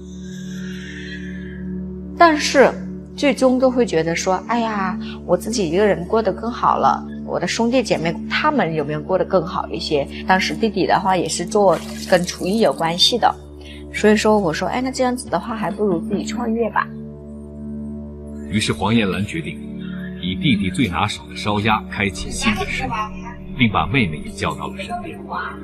但是最终都会觉得说，哎呀，我自己一个人过得更好了，我的兄弟姐妹他们有没有过得更好一些？当时弟弟的话也是做跟厨艺有关系的，所以说我说，哎，那这样子的话还不如自己创业吧。 于是黄艳兰决定以弟弟最拿手的烧鸭开启新的事业，并把妹妹也叫到了身边。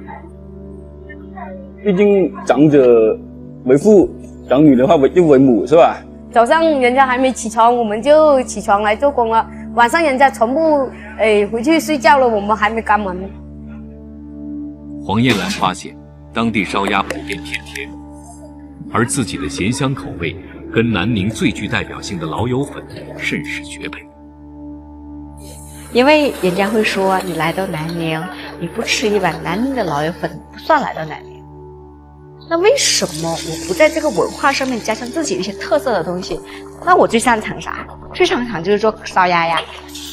毕竟长者为父，长女的话为就为母，是吧？ 早上人家还没起床，我们就起床来做工了。 晚上人家全部诶回去睡觉了，我们还没关门。 黄燕兰发现，当地烧鸭普遍偏甜，而自己的咸香口味跟南宁最具代表性的老友粉甚是绝配。 因为人家会说，你来到南宁，你不吃一碗南宁的老友粉，不算来到南宁。那为什么我不在这个文化上面加上自己的一些特色的东西？那我最擅长啥？最擅长就是做烧鸭呀。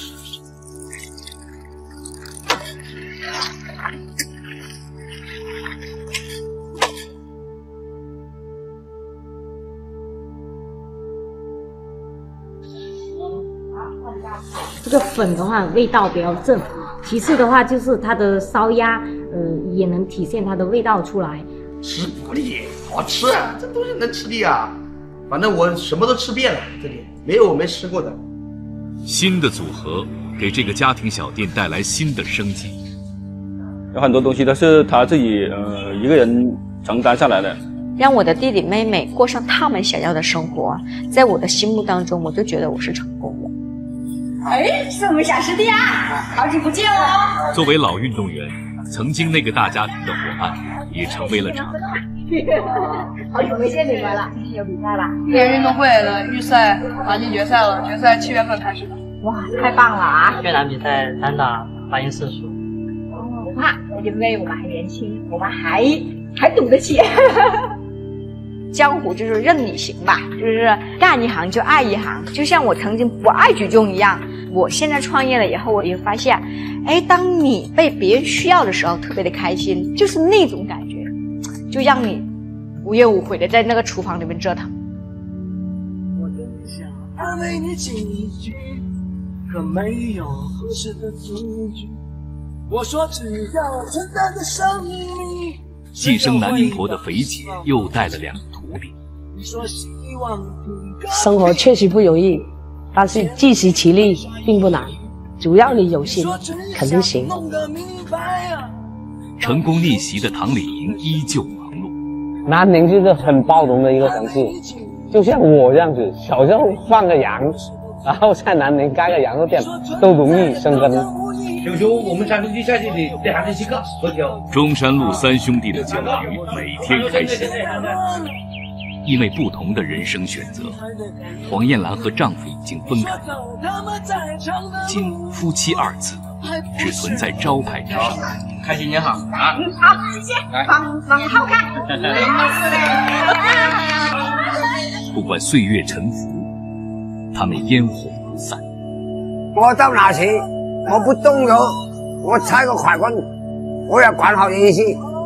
这个粉的话，味道比较正。其次的话，就是它的烧鸭，呃，也能体现它的味道出来。 吃不腻，好吃啊！这东西能吃腻啊？反正我什么都吃遍了，这里没有我没吃过的。 新的组合给这个家庭小店带来新的生机。 有很多东西都是他自己呃一个人承担下来的。 让我的弟弟妹妹过上他们想要的生活，在我的心目当中，我就觉得我是成功的。 哎，是我们小师弟啊，好久不见哦！ 作为老运动员，曾经那个大家庭的伙伴也成为了常态。 好久没见你们了，今天有比赛了？ 今年运动会的预赛打进决赛了，决赛七月份开始的。 哇，太棒了啊！ 越南比赛单打八赢四输。 哦，不怕，因为我们还年轻，我们还还赌得起。 江湖就是任你行吧，就是干一行就爱一行，就像我曾经不爱举重一样。我现在创业了以后，我也发现，哎，当你被别人需要的时候，特别的开心，就是那种感觉，就让你无怨无悔的在那个厨房里面折腾。 我更想安慰你几句，可没有合适的字句。我说只要承担的生命。 寄生南宁婆的肥姐又带了两个徒弟。 生活确实不容易，但是自食其力并不难，只要你有心，肯定行。 成功逆袭的唐李莹依旧忙碌。 南宁是个很包容的一个城市，就像我这样子，小时候放个羊，然后在南宁开个羊肉店，都容易生根。 就就我们产品地下去的得喊这几个喝酒。 中山路三兄弟的酒局每天开心，因为不同的人生选择，黄燕兰和丈夫已经分开，今夫妻二字只存在招牌之上。 开心也好啊！ 嗯，好，谢谢，放放好看。 不管岁月沉浮，他们烟火不散。 我到哪去？我不動咗，我踩個葵棍，我又管好意思。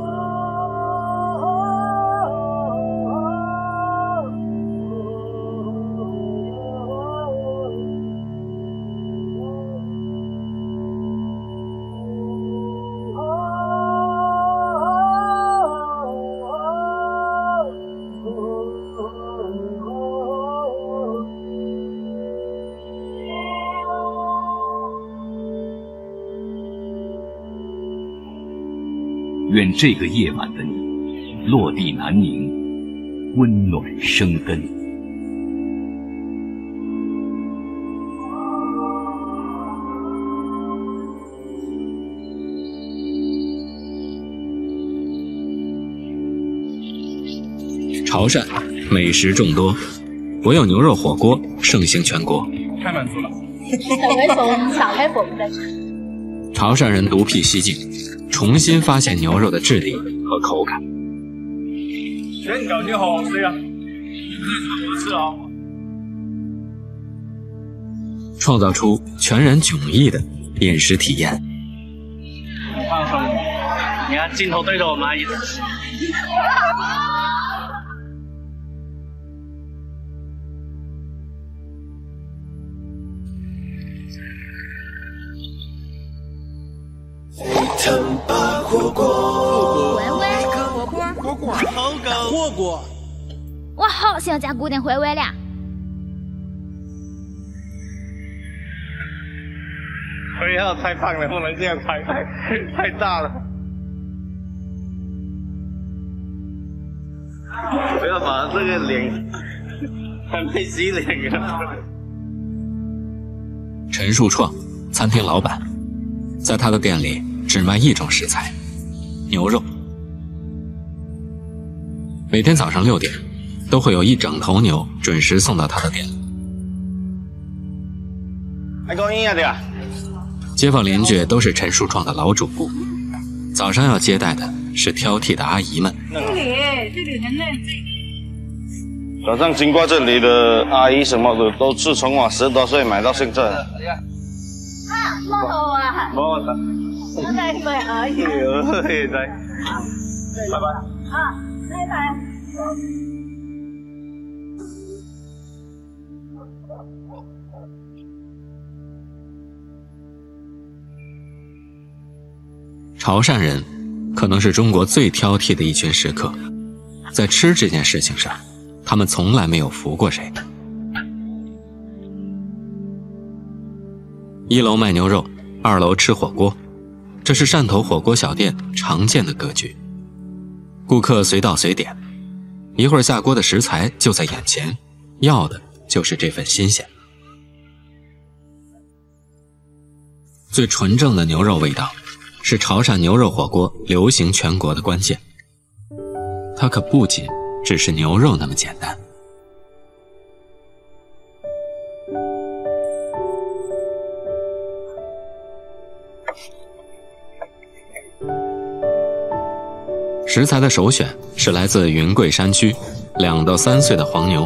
愿这个夜晚的你，落地南宁，温暖生根。 潮汕美食众多，我有牛肉火锅盛行全国。 太满足了。 我们从小开火的吃。 潮汕人独辟蹊径，重新发现牛肉的质地和口感。 真感觉好好吃呀！好吃啊！ 创造出全然迥异的饮食体验。 放松，你看镜头对着我们一直吃。 火锅， 回味火锅，火锅，好狗，火锅。 我好想加古典回味了。 不要太胖了，不能这样拍，太太大了。不要把这个脸还没洗脸啊！ 陈树创，餐厅老板，在他的店里只卖一种食材——牛肉。每天早上六点，都会有一整头牛准时送到他的店里。 还高音呀，这个。 街坊邻居都是陈树创的老主顾，早上要接待的是挑剔的阿姨们。 这里，这里人呢？ 早上经过这里的阿姨什么的，都是从我十多岁买到现在。 啊，老头啊！ 我的。 我在买阿姨。 对对。拜拜。 啊，拜拜。 潮汕人可能是中国最挑剔的一群食客，在吃这件事情上，他们从来没有服过谁。一楼卖牛肉，二楼吃火锅，这是汕头火锅小店常见的格局。顾客随到随点，一会儿下锅的食材就在眼前，要的就是这份新鲜。最纯正的牛肉味道是潮汕牛肉火锅流行全国的关键，它可不仅只是牛肉那么简单。食材的首选是来自云贵山区两到三岁的黄牛，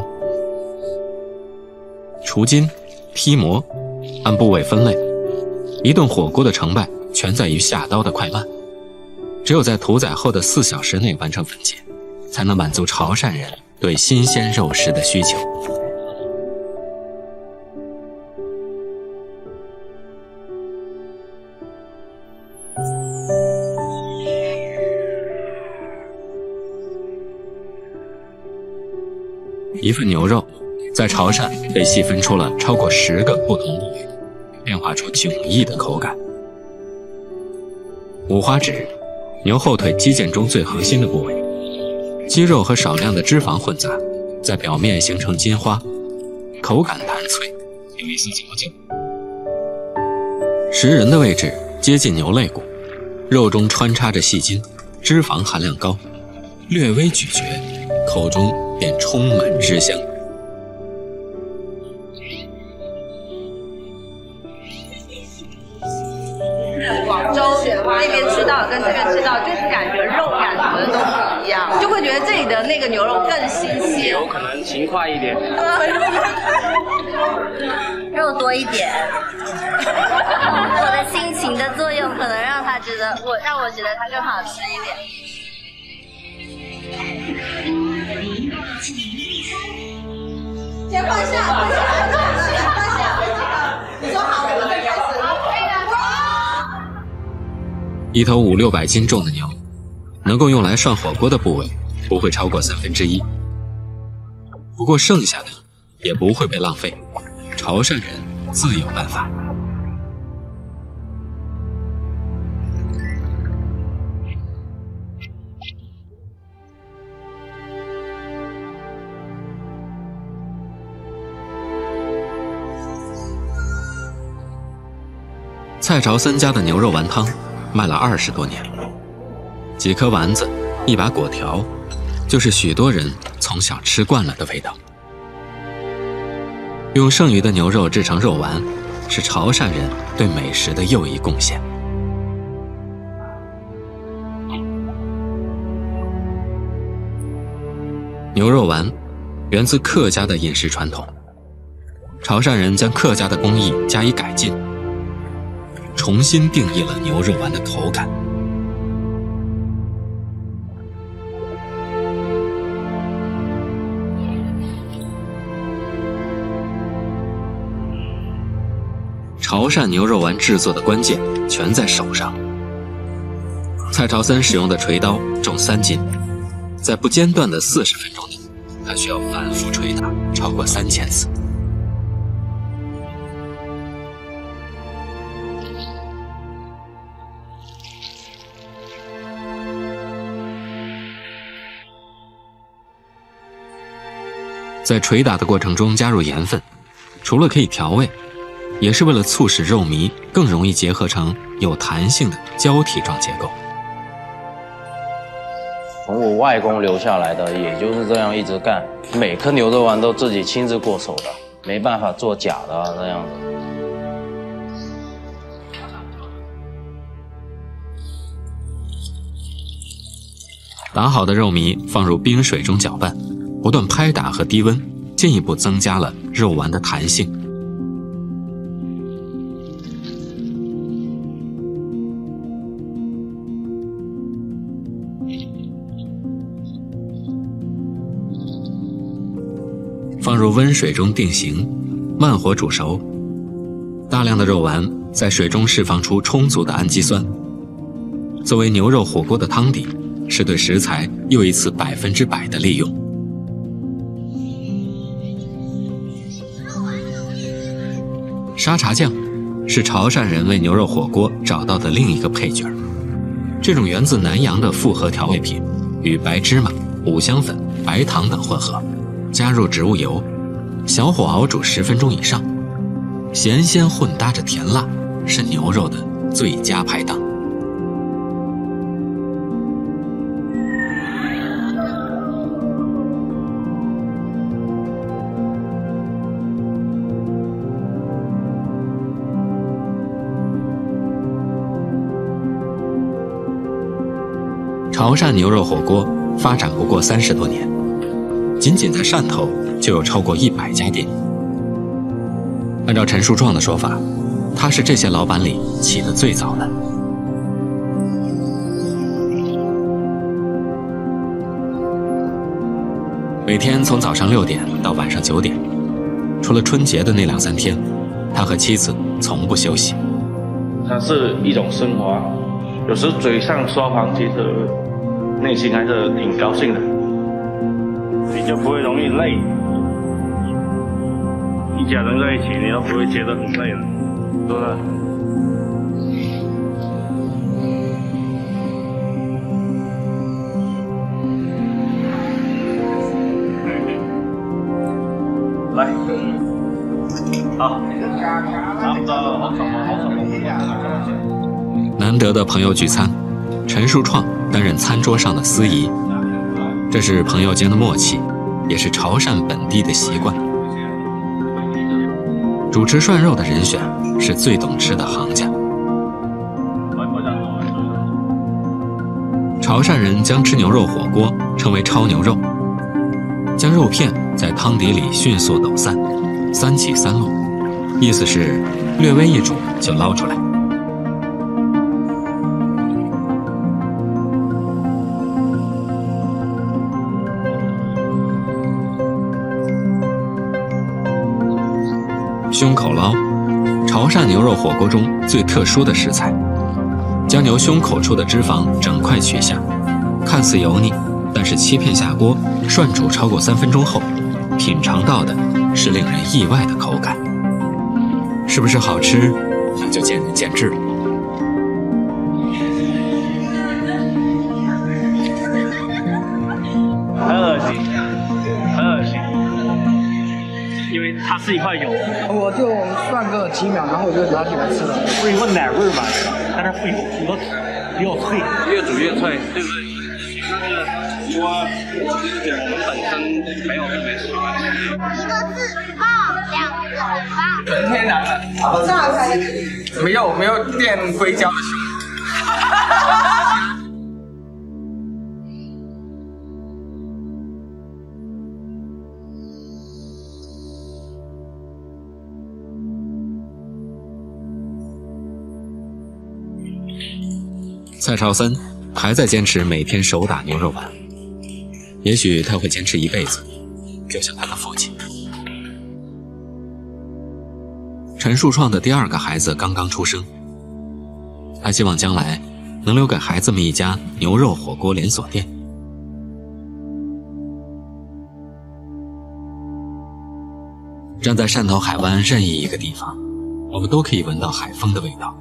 除筋、剔膜，按部位分类，一顿火锅的成败全在于下刀的快慢，只有在屠宰后的四小时内完成分解，才能满足潮汕人对新鲜肉食的需求。一份牛肉在潮汕被细分出了超过十个不同部位，变化出迥异的口感。五花趾，牛后腿肌腱中最核心的部位，肌肉和少量的脂肪混杂，在表面形成筋花，口感弹脆，有一丝嚼劲。食人的位置接近牛肋骨，肉中穿插着细筋，脂肪含量高，略微咀嚼，口中便充满汁香。 广州那边吃到跟这边吃到，就是感觉肉感觉的都不一样，就会觉得这里的那个牛肉更新鲜， 有可能勤快一点， 肉多一点。我的心情的作用可能让他觉得我让我觉得它更好吃一点。 先放下，放下，放下，放下。你说好，我们再开始。 一头五六百斤重的牛，能够用来涮火锅的部位不会超过三分之一。不过剩下的也不会被浪费，潮汕人自有办法。蔡朝森家的牛肉丸汤卖了二十多年，几颗丸子，一把果条，就是许多人从小吃惯了的味道。用剩余的牛肉制成肉丸，是潮汕人对美食的又一贡献。牛肉丸源自客家的饮食传统，潮汕人将客家的工艺加以改进，重新定义了牛肉丸的口感。潮汕牛肉丸制作的关键全在手上。蔡朝森使用的锤刀重三斤，在不间断的四十分钟内，他需要反复捶打超过三千次。在捶打的过程中加入盐分，除了可以调味， 也是为了促使肉糜更容易结合成有弹性的胶体状结构。 从我外公留下来的，也就是这样一直干，每颗牛肉丸都自己亲自过手的，没办法做假的啊，这样子。 打好的肉糜放入冰水中搅拌，不断拍打和低温，进一步增加了肉丸的弹性。放入温水中定型，慢火煮熟。大量的肉丸在水中释放出充足的氨基酸，作为牛肉火锅的汤底，是对食材又一次百分之百的利用。沙茶酱是潮汕人为牛肉火锅找到的另一个配角。这种源自南洋的复合调味品，与白芝麻、五香粉、白糖等混合，加入植物油，小火熬煮十分钟以上，咸鲜混搭着甜辣，是牛肉的最佳拍档。潮汕牛肉火锅发展不过三十多年，仅仅在汕头就有超过一百家店。按照陈树壮的说法，他是这些老板里起得最早的。每天从早上六点到晚上九点，除了春节的那两三天，他和妻子从不休息。 它是一种生活，有时嘴上说谎，其实内心还是挺高兴的，你就不会容易累。一家人在一起，你都不会觉得很累了，是不是？来，好，差不多，好什么好什么。 难得的朋友聚餐，陈树创担任餐桌上的司仪，这是朋友间的默契，也是潮汕本地的习惯。主持涮肉的人选是最懂吃的行家。潮汕人将吃牛肉火锅称为抄牛肉，将肉片在汤底里迅速抖散，三起三落，意思是略微一煮就捞出来。胸口捞，潮汕牛肉火锅中最特殊的食材，将牛胸口处的脂肪整块取下，看似油腻，但是切片下锅涮煮超过三分钟后，品尝到的是令人意外的口感。是不是好吃，那就见仁见智了。 很恶心，很恶心，因为它是一块油。 我就涮个几秒，然后我就拿起来吃了。 是一个奶味吧，但是会有比较比较脆，越煮越脆，对不对？那个锅，我们本身没有特别喜欢吃。 一个字棒，两个字很棒。 纯天然的， 炸开， 没有没有电硅胶的胸。 蔡朝森还在坚持每天手打牛肉丸，也许他会坚持一辈子，就像他的父亲。陈树创的第二个孩子刚刚出生，他希望将来能留给孩子们一家牛肉火锅连锁店。站在汕头海湾任意一个地方，我们都可以闻到海风的味道。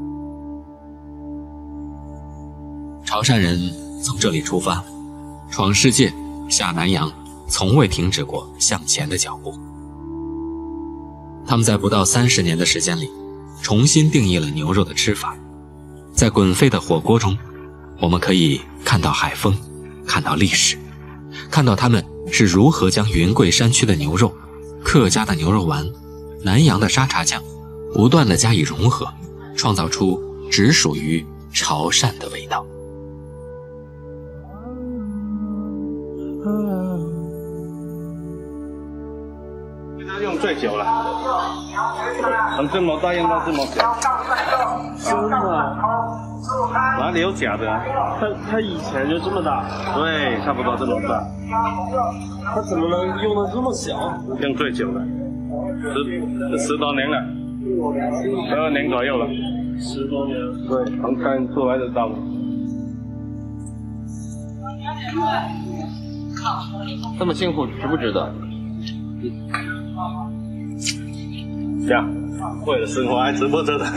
潮汕人从这里出发，闯世界，下南洋，从未停止过向前的脚步。 他们在不到三十年的时间里，重新定义了牛肉的吃法。在滚沸的火锅中，我们可以看到海风，看到历史，看到他们是如何将云贵山区的牛肉、客家的牛肉丸、南洋的沙茶酱不断地加以融合，创造出只属于潮汕的味道。 它用最久了，从这么大用到这么小。 真的？ 哪里有假的？ 它它以前就这么大？ 对，差不多这么大。 它怎么能用的这么小？ 用最久了，十十多年了，十二年左右了。 十多年。 对，能看出来得到吗？ 这么辛苦值不值得？ 这样，为了生活还值不值得？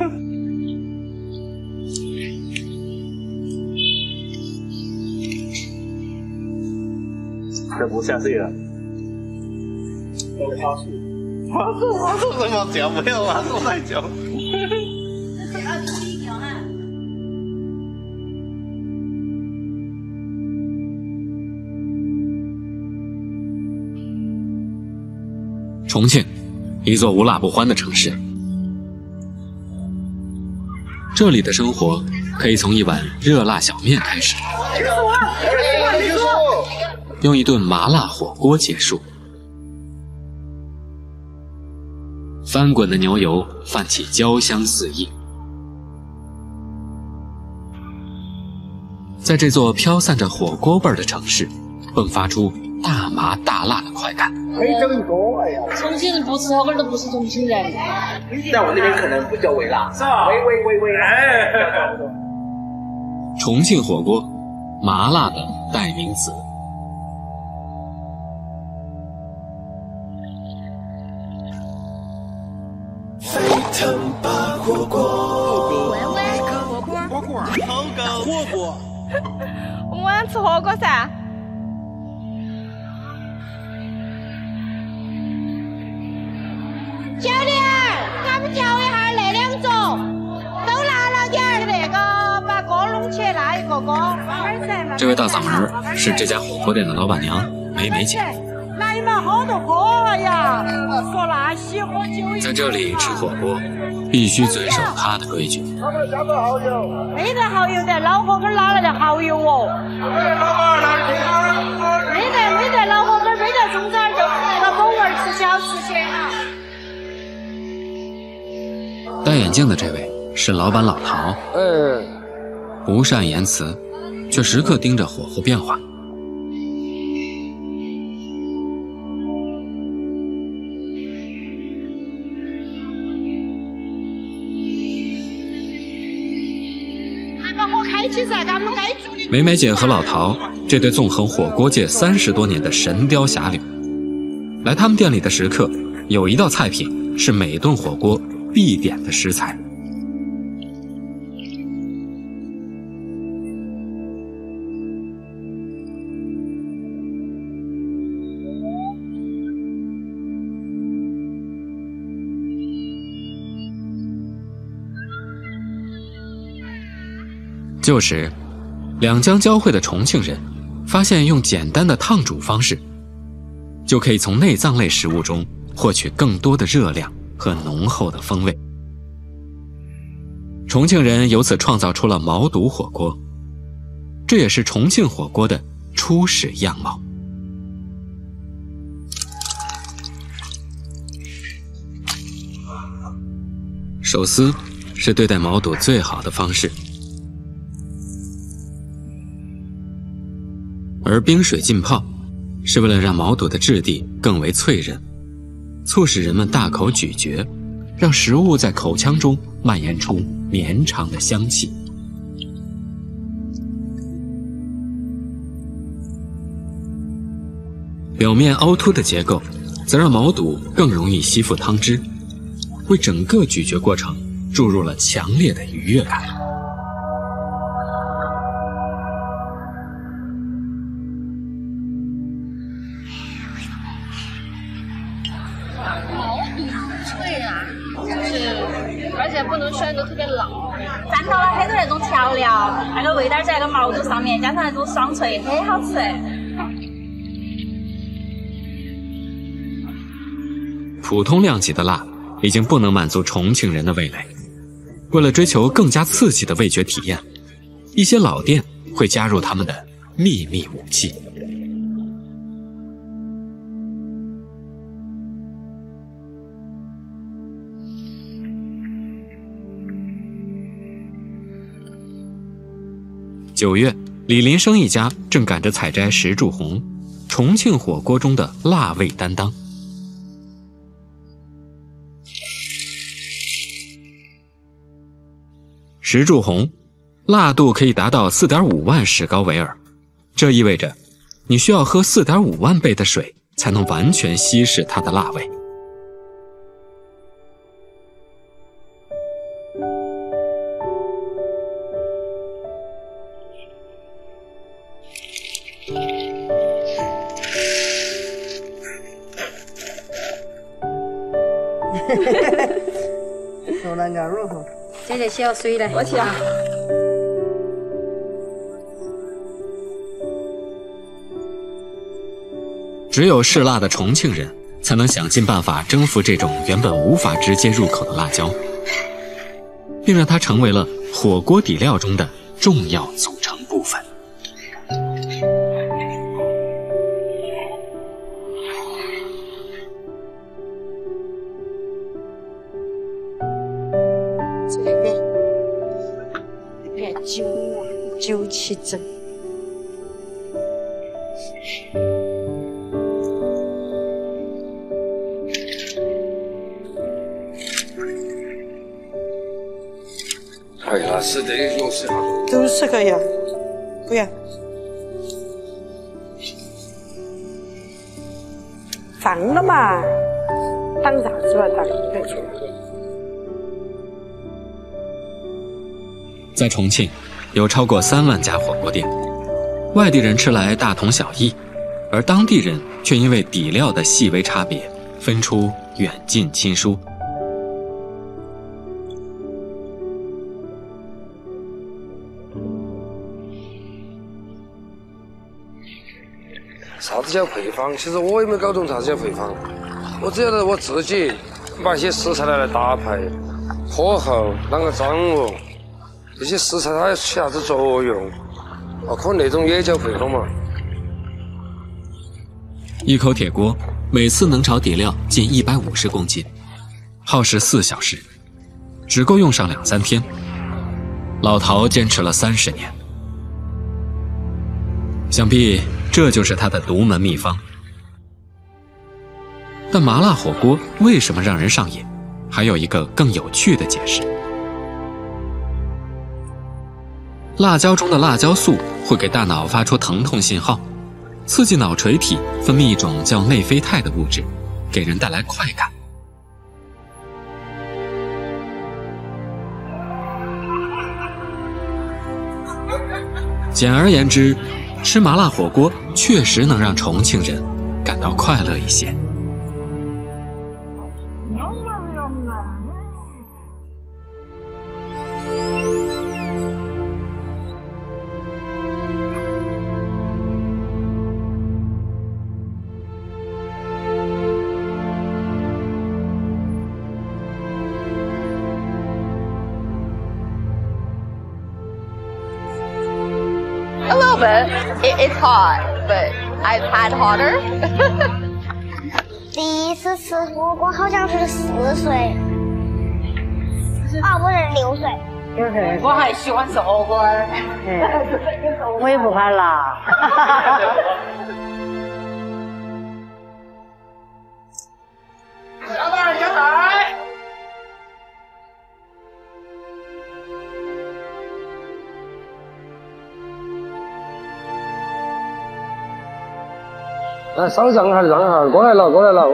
这不下去了。 花束， 花束，花束这么久，不要花束太久。 重庆，一座无辣不欢的城市。这里的生活可以从一碗热辣小面开始，用一顿麻辣火锅结束。翻滚的牛油泛起焦香四溢，在这座飘散着火锅味儿的城市，迸发出大麻大辣的快感。 没整多哎呀！ 重庆人不吃火锅都不是重庆人。 在我那边可能不叫微辣，是吧？微微微微哎。 重庆火锅，麻辣的代名词。 沸腾吧火锅， 喂喂，火锅， 火锅，好狗，火锅。 我想吃火锅噻。 小李儿，他们调一下那两种，都拿了点儿那个，把锅弄起那一个锅。 这位大嗓门是这家火锅店的老板娘梅梅姐。 那你们好多锅呀！说那些喝酒。 在这里吃火锅，必须遵守她的规矩。 没得蚝油的，老火锅哪来的蚝油哦？没得没得老火锅，没得中餐，就那个某味吃小吃些啊。 戴眼镜的这位是老板老陶， 嗯， 不善言辞，却时刻盯着火候变化。梅梅姐和老陶这对纵横火锅界三十多年的神雕侠侣，来他们店里的食客有一道菜品是每顿火锅必点的食材。旧时，两江交汇的重庆人发现，用简单的烫煮方式，就可以从内脏类食物中获取更多的热量和浓厚的风味。重庆人由此创造出了毛肚火锅，这也是重庆火锅的初始样貌。手撕是对待毛肚最好的方式。而冰水浸泡是为了让毛肚的质地更为脆韧，促使人们大口咀嚼，让食物在口腔中蔓延出绵长的香气。表面凹凸的结构则让毛肚更容易吸附汤汁，为整个咀嚼过程注入了强烈的愉悦感。 脆啊，就是而且不能涮得特别老。 蘸到了很多那种调料，那个味道在那个毛肚上面，加上那种爽脆，很好吃。 普通量级的辣已经不能满足重庆人的味蕾，为了追求更加刺激的味觉体验，一些老店会加入他们的秘密武器。九月，李林生一家正赶着采摘石柱红，重庆火锅中的辣味担当。石柱红，辣度可以达到 四点五万史高维尔，这意味着你需要喝 四点五万倍的水才能完全稀释它的辣味。 说咱家如何？ 这个小水来，我去啊。 只有嗜辣的重庆人才能想尽办法征服这种原本无法直接入口的辣椒，并让它成为了火锅底料中的重要组成部分。 酒酒气蒸， 哎呀，是这个有时候都是可以啊，不要放了嘛，当啥子吧，当回去。 在重庆，有超过三万家火锅店，外地人吃来大同小异，而当地人却因为底料的细微差别，分出远近亲疏。 啥子叫配方？其实我也没搞懂啥子叫配方，我只晓得我自己把一些食材来搭配、火候、啷个掌握。这些食材它要起啥子作用？哦，可能那种也叫配方嘛。 一口铁锅每次能炒底料近一百五十公斤，耗时四小时，只够用上两三天。老陶坚持了三十年，想必这就是他的独门秘方。但麻辣火锅为什么让人上瘾？还有一个更有趣的解释。辣椒中的辣椒素会给大脑发出疼痛信号，刺激脑垂体分泌一种叫内啡肽的物质，给人带来快感。简而言之，吃麻辣火锅确实能让重庆人感到快乐一些。 A little bit. It, it's hot, but I've had hotter. 第一次吃火锅好像是四岁，啊，不是六岁。 六岁，我还喜欢吃火锅儿。我也不怕辣。 小蛋，小蛋。 来，稍让下，让下，过来了，过来了。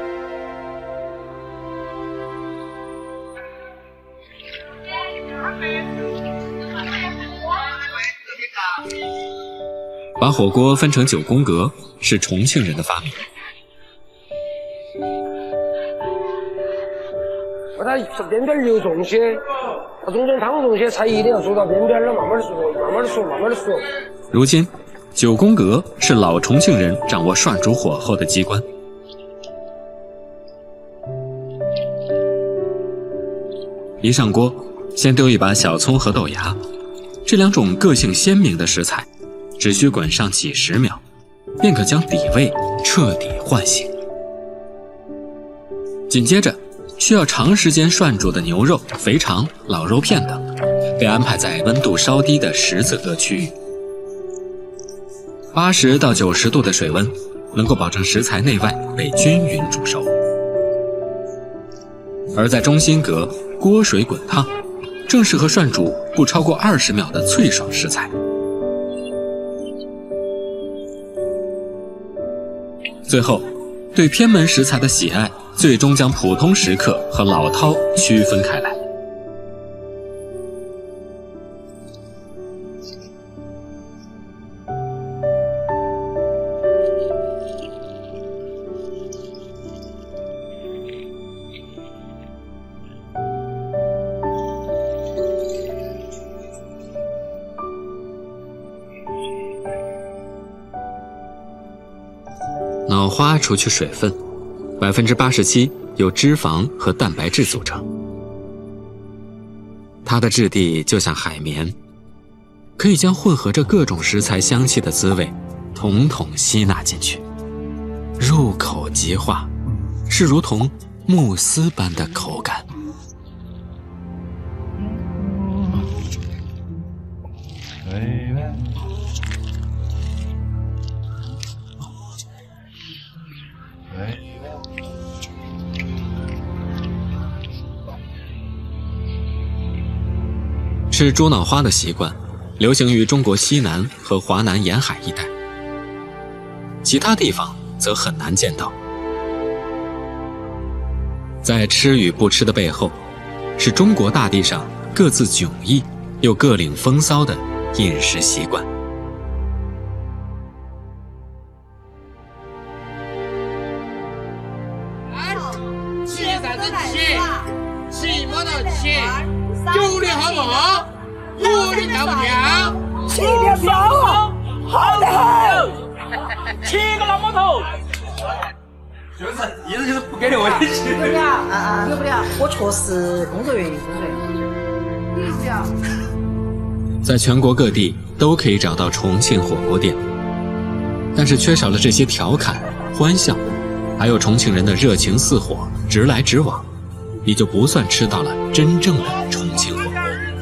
把火锅分成九宫格是重庆人的发明。 它边边流重些，它中间汤重些，菜一定要做到边边的，慢慢的熟，慢慢的熟，慢慢的熟。 如今，九宫格是老重庆人掌握涮煮火候的机关。一上锅，先丢一把小葱和豆芽，这两种个性鲜明的食材，只需滚上几十秒，便可将底味彻底唤醒。紧接着，需要长时间涮煮的牛肉、肥肠、老肉片等，被安排在温度稍低的十字格区域。八十到九十度的水温，能够保证食材内外被均匀煮熟。而在中心格，锅水滚烫，正适合涮煮不超过二十秒的脆爽食材。最后，对偏门食材的喜爱，最终将普通食客和老饕区分开来。脑花除去水分，百分之八十七由脂肪和蛋白质组成。它的质地就像海绵，可以将混合着各种食材香气的滋味统统吸纳进去，入口即化，是如同慕斯般的口感。吃猪脑花的习惯流行于中国西南和华南沿海一带，其他地方则很难见到。在吃与不吃的背后，是中国大地上各自迥异又各领风骚的饮食习惯。 吃啥子吃？吃么头吃？酒的好不好？舞的跳不跳？ 吃的飘啊，好得很。七个老木头。 就是，意思就是不给你喂吃。 有不了，啊啊，有不了。我确实工作原因，工作原因。有不了。 在全国各地都可以找到重庆火锅店，但是缺少了这些调侃、欢笑，还有重庆人的热情似火、直来直往，你就不算吃到了真正的重庆火锅。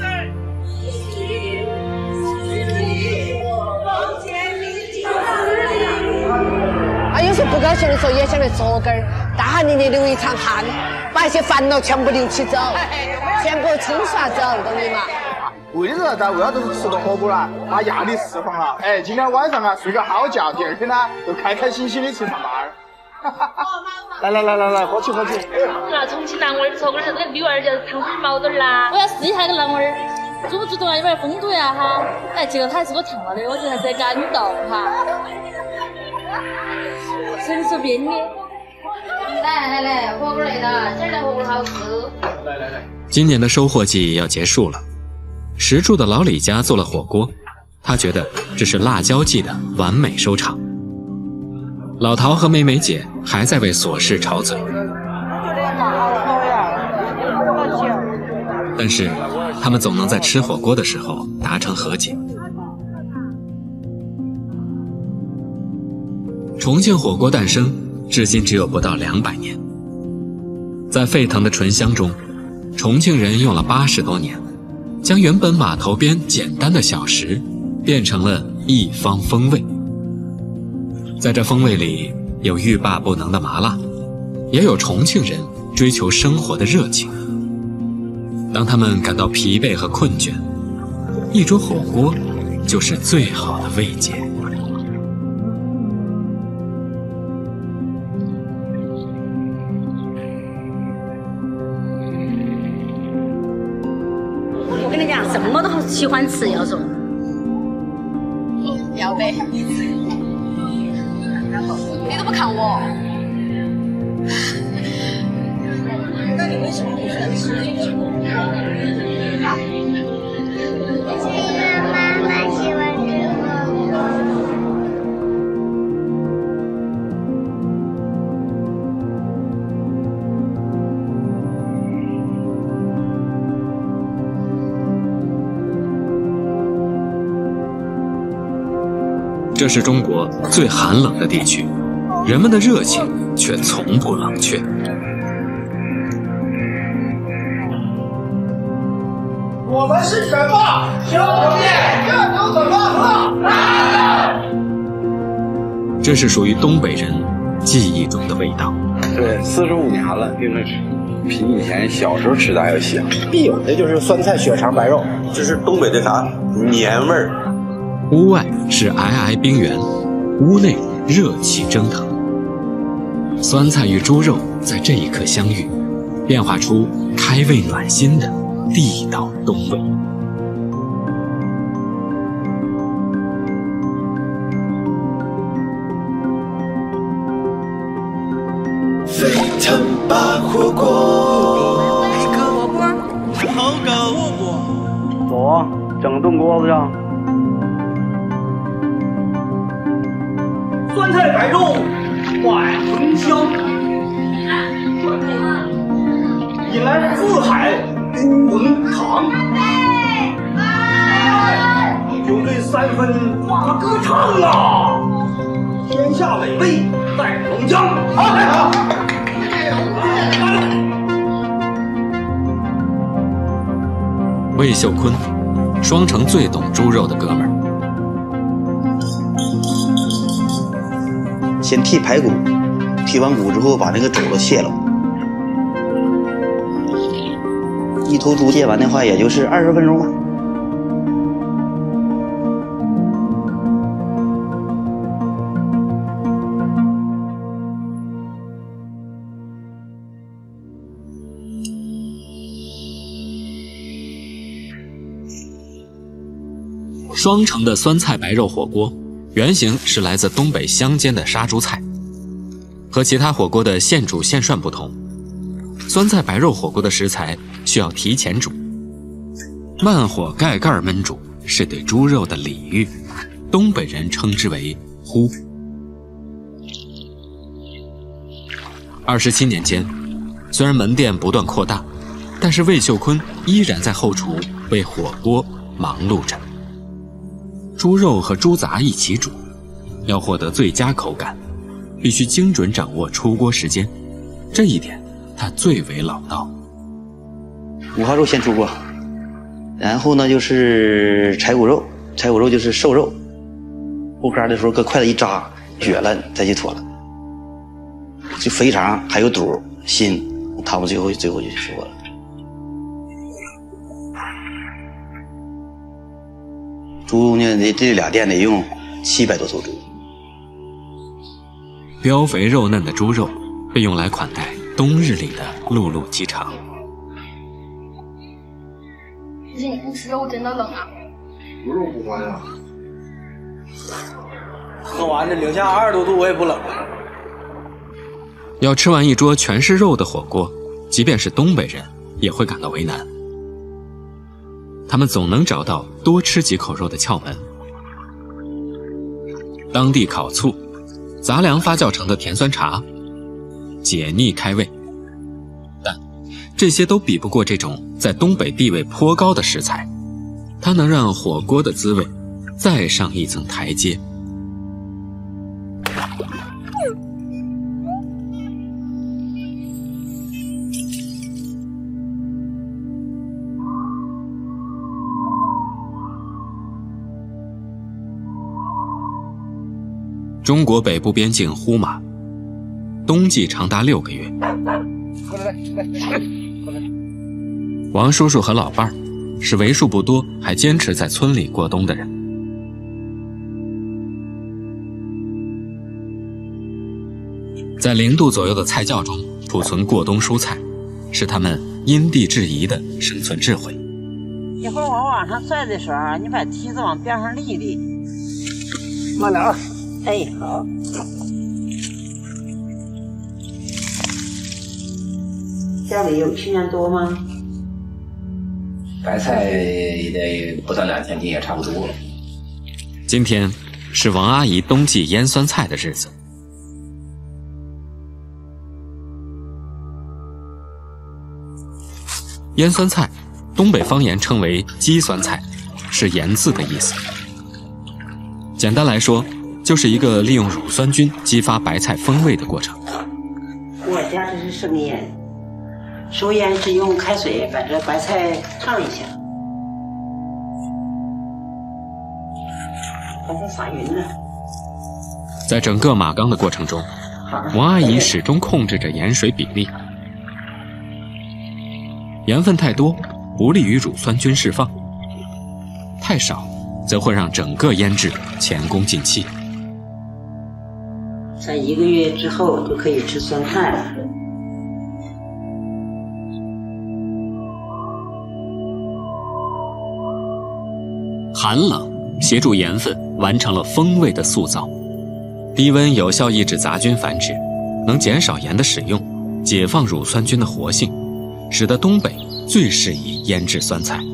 啊，有时候不高兴的时候也想来坐根儿，大汗淋漓流一场汗，把一些烦恼全部流起走，全部清刷走，懂你吗？ 为的是啥？为了就是吃个火锅了，把压力释放了。哎，今天晚上啊睡个好觉，第二天呢就开开心心的去上班。来来来来来，喝起喝起。 那重庆狼味儿说个那个女儿叫糖水毛豆啦。我要试一下那个狼味儿，主不主动啊？有点风度呀哈。哎，结果他还是我烫了的，我觉得还是感动哈。随随便的。来来来，火锅来了，今儿的火锅好吃。来来来。 今年的收获季要结束了，石柱的老李家做了火锅，他觉得这是辣椒季的完美收场。老陶和梅梅姐还在为琐事吵嘴，但是他们总能在吃火锅的时候达成和解。重庆火锅诞生至今只有不到两百年，在沸腾的醇香中，重庆人用了八十多年，将原本码头边简单的小食变成了一方风味。在这风味里，有欲罢不能的麻辣，也有重庆人追求生活的热情。当他们感到疲惫和困倦，一桌火锅就是最好的慰藉。 我跟你讲，什么都好喜欢吃，要说。 要得。你怎么看我？ 那你为什么不选这是中国最寒冷的地区，人们的热情却从不冷却。 我们是什么？兄弟，这酒怎么喝？来了！ 这是属于东北人记忆中的味道。 对，四十五年了，并且比以前小时候吃的还要香。 必有的就是酸菜血肠白肉， 这是东北的啥年味儿。 屋外是皑皑冰原，屋内热气蒸腾。酸菜与猪肉在这一刻相遇，变化出开胃暖心的地道东北。 沸腾吧火锅， 一个火锅， 好个火锅。 走啊，整个炖锅子上。 酸菜白肉，百闻香。引来四海朱文堂，酒醉三分把歌唱啊！天下美味在龙江。好，来好。 魏秀坤，双城最懂猪肉的哥们儿。 先剔排骨，剔完骨之后把那个肘子卸了。一头猪卸完的话，也就是二十分钟吧。 双城的酸菜白肉火锅，原型是来自东北乡间的杀猪菜。和其他火锅的现煮现涮不同，酸菜白肉火锅的食材需要提前煮，慢火盖盖焖煮是对猪肉的礼遇，东北人称之为呼。二十七年间，虽然门店不断扩大，但是魏秀坤依然在后厨为火锅忙碌着。猪肉和猪杂一起煮，要获得最佳口感，必须精准掌握出锅时间，这一点他最为老道。 五花肉先出锅，然后呢就是柴骨肉，柴骨肉就是瘦肉，不干的时候搁筷子一扎，撅了再去脱了。就肥肠还有肚心，他们最后最后就出锅了。猪呢，这俩店得用七百多头猪。 膘肥肉嫩的猪肉被用来款待冬日里的陆路机场。 今天吃肉真的冷啊！ 猪肉不欢呀。 喝完这零下二十多度我也不冷。 要吃完一桌全是肉的火锅，即便是东北人也会感到为难。他们总能找到多吃几口肉的窍门。当地烤醋、杂粮发酵成的甜酸茶，解腻开胃，但这些都比不过这种在东北地位颇高的食材，它能让火锅的滋味再上一层台阶。中国北部边境呼玛，冬季长达六个月。王叔叔和老伴儿是为数不多还坚持在村里过冬的人。在零度左右的菜窖中储存过冬蔬菜，是他们因地制宜的生存智慧。 一会儿我往上拽的时候，你把梯子往边上立立。 慢点啊！ 哎，好。家里有去年多吗？ 白菜得不到两千斤也差不多。 今天是王阿姨冬季腌酸菜的日子。腌酸菜，东北方言称为鸡酸菜，是盐渍的意思。简单来说， 就是一个利用乳酸菌激发白菜风味的过程。 我家这是生腌，首腌是用开水把这白菜烫一下，把它撒匀了。 在整个码缸的过程中，王阿姨始终控制着盐水比例，盐分太多不利于乳酸菌释放，太少则会让整个腌制前功尽弃。 在一个月之后就可以吃酸菜了。 寒冷协助盐分完成了风味的塑造，低温有效抑制杂菌繁殖，能减少盐的使用，解放乳酸菌的活性，使得东北最适宜腌制酸菜。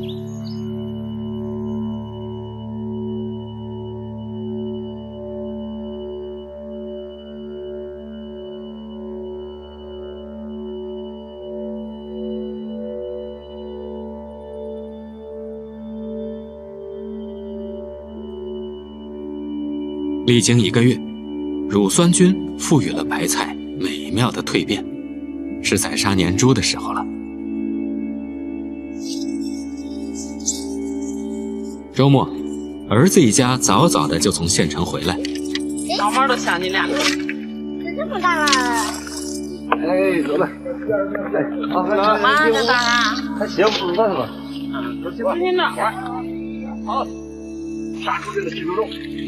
历经一个月，乳酸菌赋予了白菜美妙的蜕变，是宰杀年猪的时候了。周末，儿子一家早早的就从县城回来， 老猫都想你俩了。 这么大了。 哎，走了。哎，好，来， 妈这咋啦？ 还行，不知道是吧？ 我今天暖和。 好，杀出这个鸡肉肉。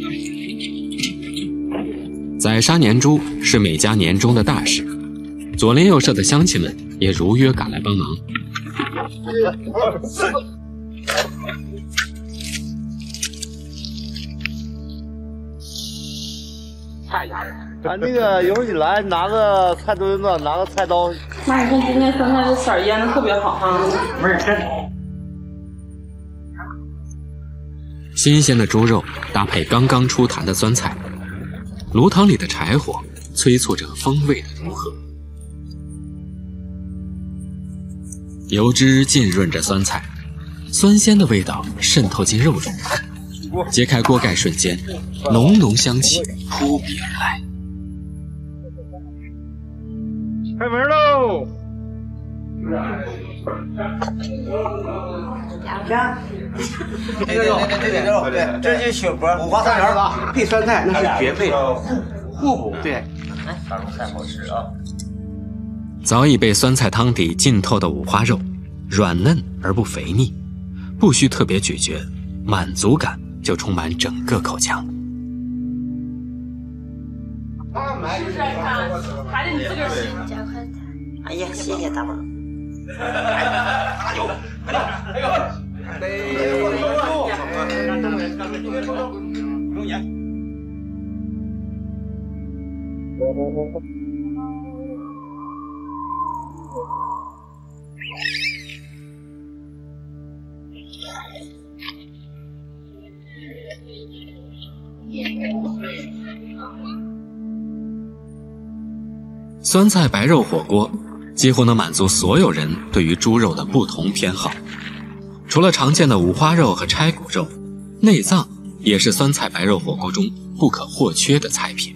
宰杀年猪是每家年终的大事，左邻右舍的乡亲们也如约赶来帮忙。 太吓人！俺那个一会儿你来，拿个菜墩子，拿个菜刀。 妈，你看今天酸菜这色儿腌的特别好哈， 味儿真。 新鲜的猪肉搭配刚刚出坛的酸菜，炉膛里的柴火催促着风味的融合，油脂浸润着酸菜，酸鲜的味道渗透进肉中。揭开锅盖瞬间，浓浓香气扑鼻而来。 开门喽！ 两张。 这个肉，这个肉，对，这就是雪脖，五花三元配酸菜，那是绝配，互补。对，大肉菜好吃啊！ 早已被酸菜汤底浸透的五花肉，软嫩而不肥腻，不需特别咀嚼，满足感就充满整个口腔。 是不是看？还得你自个儿洗。 加快点！哎呀，谢谢大宝。 加油！快点！哎呦！哎呦！不用盐。 酸菜白肉火锅几乎能满足所有人对于猪肉的不同偏好。除了常见的五花肉和拆骨肉，内脏也是酸菜白肉火锅中不可或缺的菜品。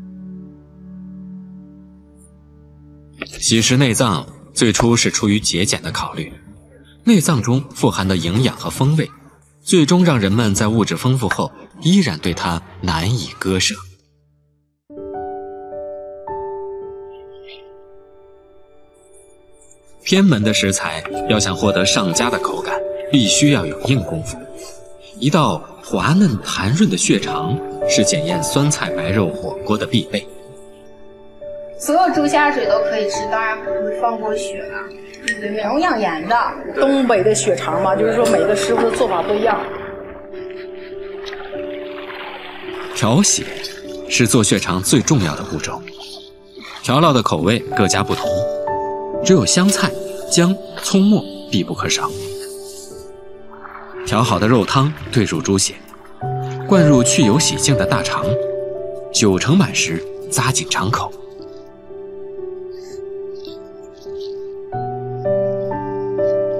喜食内脏最初是出于节俭的考虑，内脏中富含的营养和风味，最终让人们在物质丰富后依然对它难以割舍。偏门的食材要想获得上佳的口感，必须要有硬功夫。一道滑嫩弹润的血肠是检验酸菜白肉火锅的必备。 所有猪下水都可以吃，当然不会放过血了，有养颜的。东北的血肠嘛，就是说每个师傅的做法不一样。 调血是做血肠最重要的步骤，调料的口味各家不同，只有香菜、姜、葱末必不可少。调好的肉汤兑入猪血，灌入去油洗净的大肠，九成满时扎紧肠口。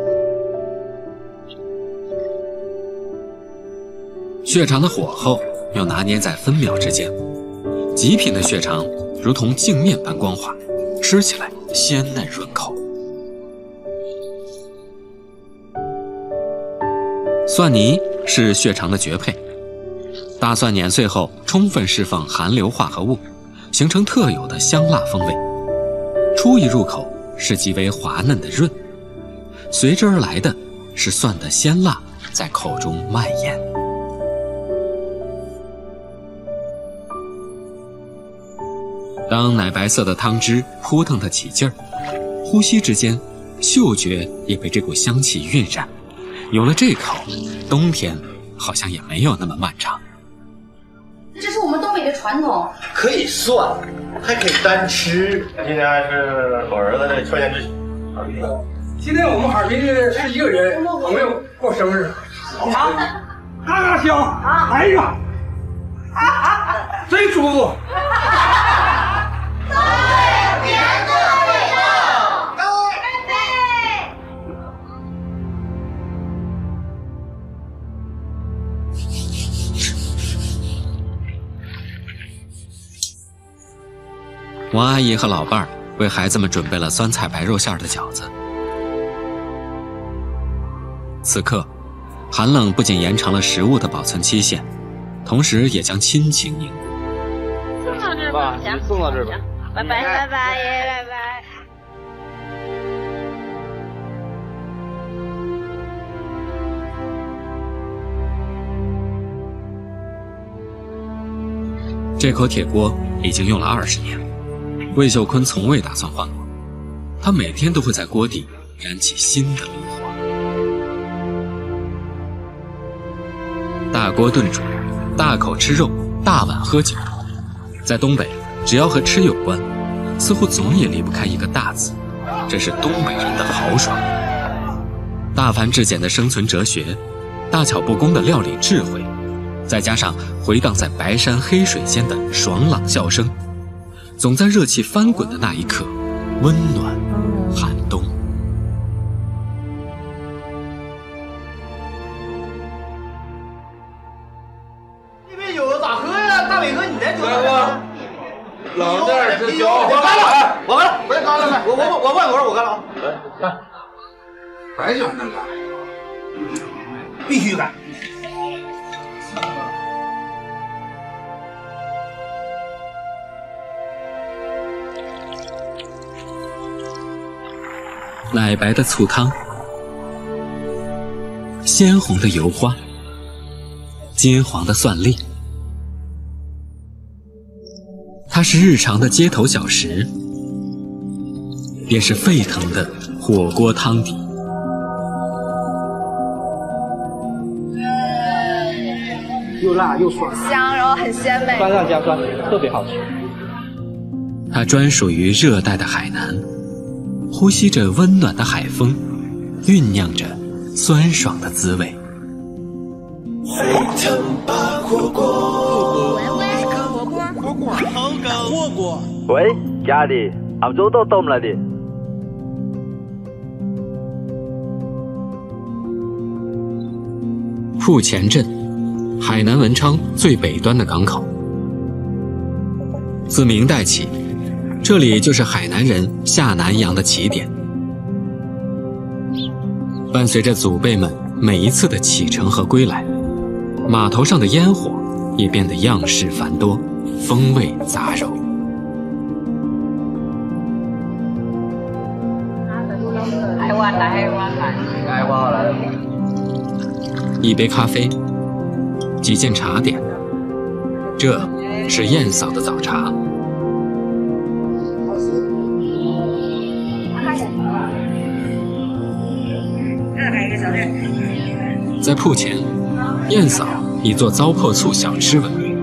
血肠的火候又拿捏在分秒之间。极品的血肠如同镜面般光滑，吃起来鲜嫩润口。蒜泥是血肠的绝配，大蒜碾碎后充分释放含硫化合物，形成特有的香辣风味。初一入口是极为滑嫩的润，随之而来的是蒜的鲜辣在口中蔓延。当奶白色的汤汁扑腾得起劲儿，呼吸之间，嗅觉也被这股香气晕染。有了这口，冬天好像也没有那么漫长。 这是我们东北的传统， 可以涮，还可以单吃。今天是我儿子的秋年之喜。 今天我们哈尔滨的十一个人朋友过生日，啊，嘎嘎香，哎呀，真舒服。 王阿姨和老伴儿为孩子们准备了酸菜白肉馅的饺子。此刻，寒冷不仅延长了食物的保存期限，同时也将亲情凝固。 送到这儿吧，行， 送到这儿吧。 拜拜，拜拜，爷爷，拜拜。 这口铁锅已经用了二十年。魏秀坤从未打算换过，他每天都会在锅底燃起新的炉火。大锅炖煮，大口吃肉，大碗喝酒。在东北，只要和吃有关，似乎总也离不开一个大字，这是东北人的豪爽。大凡至简的生存哲学，大巧不工的料理智慧，再加上回荡在白山黑水间的爽朗笑声，总在热气翻滚的那一刻，温暖寒冬。 这杯酒咋喝呀？大伟哥，你来酒吧。 老店之交， 我干了，我干了， 别干了， 我我我万国我干了啊！ 干，白酒能干， 必须干。 奶白的醋汤，鲜红的油花，金黄的蒜粒，它是日常的街头小食，也是沸腾的火锅汤底。 又辣又爽， 香，然后很鲜美， 酸辣加酸，特别好吃。 它专属于热带的海南，呼吸着温暖的海风，酝酿着酸爽的滋味。 沸腾吧火锅， 火锅， 火锅，好搞火锅。 喂，家里，澳洲都冻了的。 铺前镇，海南文昌最北端的港口。自明代起，这里就是海南人下南洋的起点。伴随着祖辈们每一次的启程和归来，码头上的烟火也变得样式繁多，风味杂糅。 海湾来，海湾来， 海湾来了。 一杯咖啡，几件茶点，这是燕嫂的早茶。在铺前，燕嫂以做糟粕醋小吃闻名。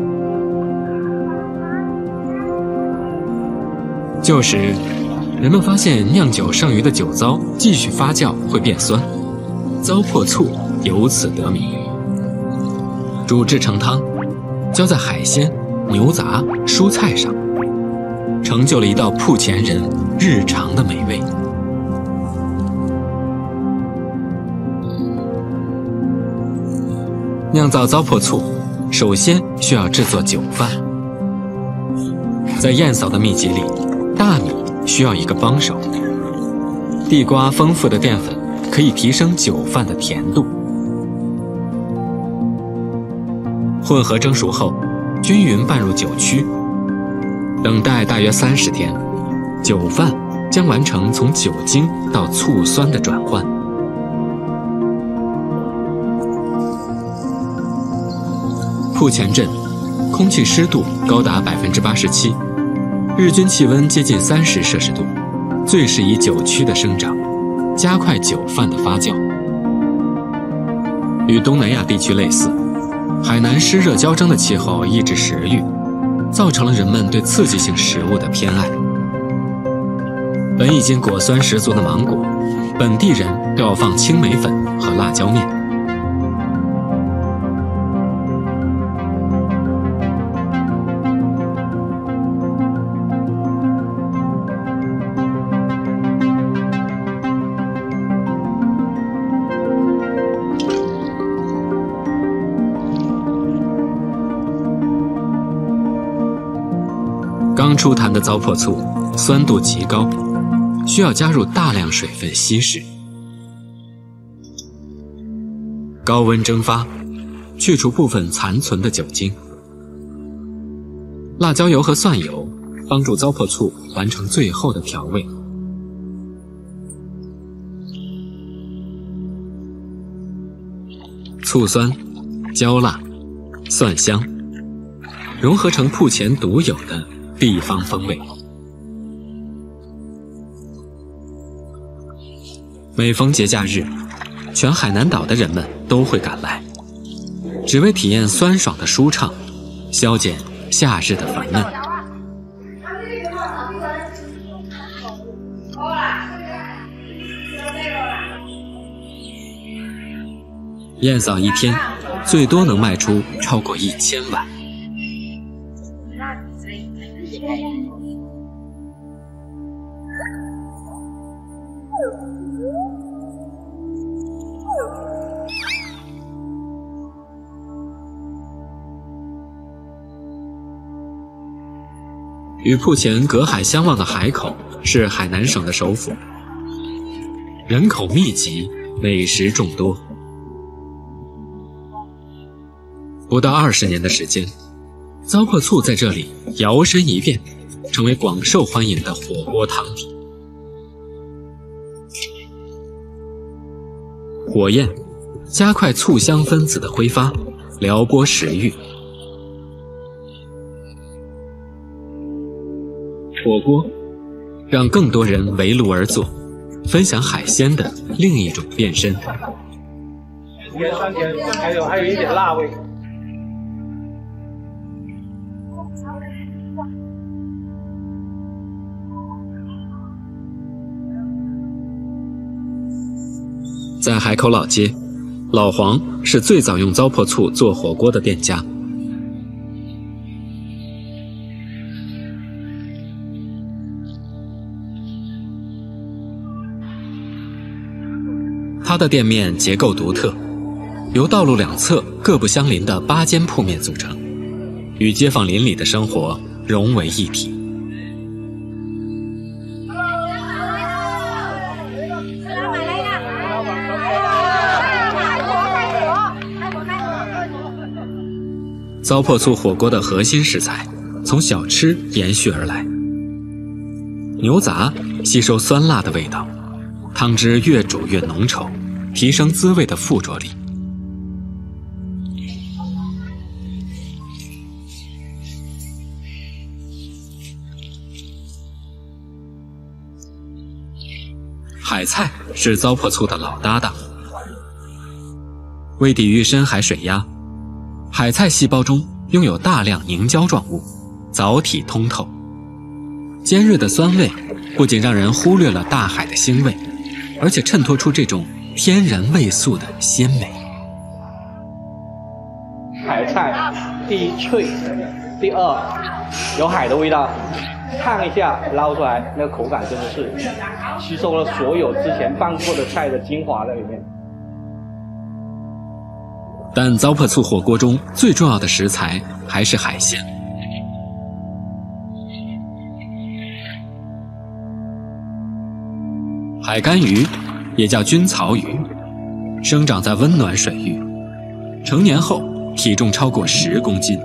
旧时，人们发现酿酒剩余的酒糟继续发酵会变酸，糟粕醋由此得名。煮制成汤，浇在海鲜、牛杂、蔬菜上，成就了一道铺前人日常的美味。酿造糟粕醋， 首先需要制作酒饭。在燕嫂的秘籍里，大米需要一个帮手。地瓜丰富的淀粉可以提升酒饭的甜度。混合蒸熟后，均匀拌入酒曲，等待大约三十天，酒饭将完成从酒精到醋酸的转换。铺前镇，空气湿度高达百分之八十七，日均气温接近三十摄氏度，最适宜酒曲的生长，加快酒饭的发酵。与东南亚地区类似，海南湿热交蒸的气候抑制食欲，造成了人们对刺激性食物的偏爱。本已经果酸十足的芒果，本地人都要放青梅粉和辣椒面。刚出坛的糟粕醋酸度极高，需要加入大量水分稀释。高温蒸发，去除部分残存的酒精。辣椒油和蒜油帮助糟粕醋完成最后的调味。醋酸、椒辣、蒜香，融合成铺前独有的地方风味。每逢节假日，全海南岛的人们都会赶来，只为体验酸爽的舒畅，消减夏日的烦闷。燕嫂一天最多能卖出超过一千碗。与铺前隔海相望的海口是海南省的首府，人口密集，美食众多。不到二十年的时间，糟粕醋在这里摇身一变，成为广受欢迎的火锅汤底。火焰加快醋香分子的挥发，撩拨食欲。火锅让更多人围炉而坐，分享海鲜的另一种变身。 盐酸甜，还有还有一点辣味。 在海口老街，老黄是最早用糟粕醋做火锅的店家。他的店面结构独特，由道路两侧各不相邻的八间铺面组成，与街坊邻里的生活融为一体。糟粕醋火锅的核心食材从小吃延续而来，牛杂吸收酸辣的味道，汤汁越煮越浓稠，提升滋味的附着力。海菜是糟粕醋的老搭档，为抵御深海水压，海菜细胞中拥有大量凝胶状物，藻体通透。尖锐的酸味不仅让人忽略了大海的腥味，而且衬托出这种天然味素的鲜美。 海菜，第一脆，第二有海的味道，烫一下捞出来，那个口感真的是吸收了所有之前放过的菜的精华在里面。 但糟粕醋火锅中最重要的食材还是海鲜。海干鱼也叫菌草鱼，生长在温暖水域，成年后体重超过十公斤。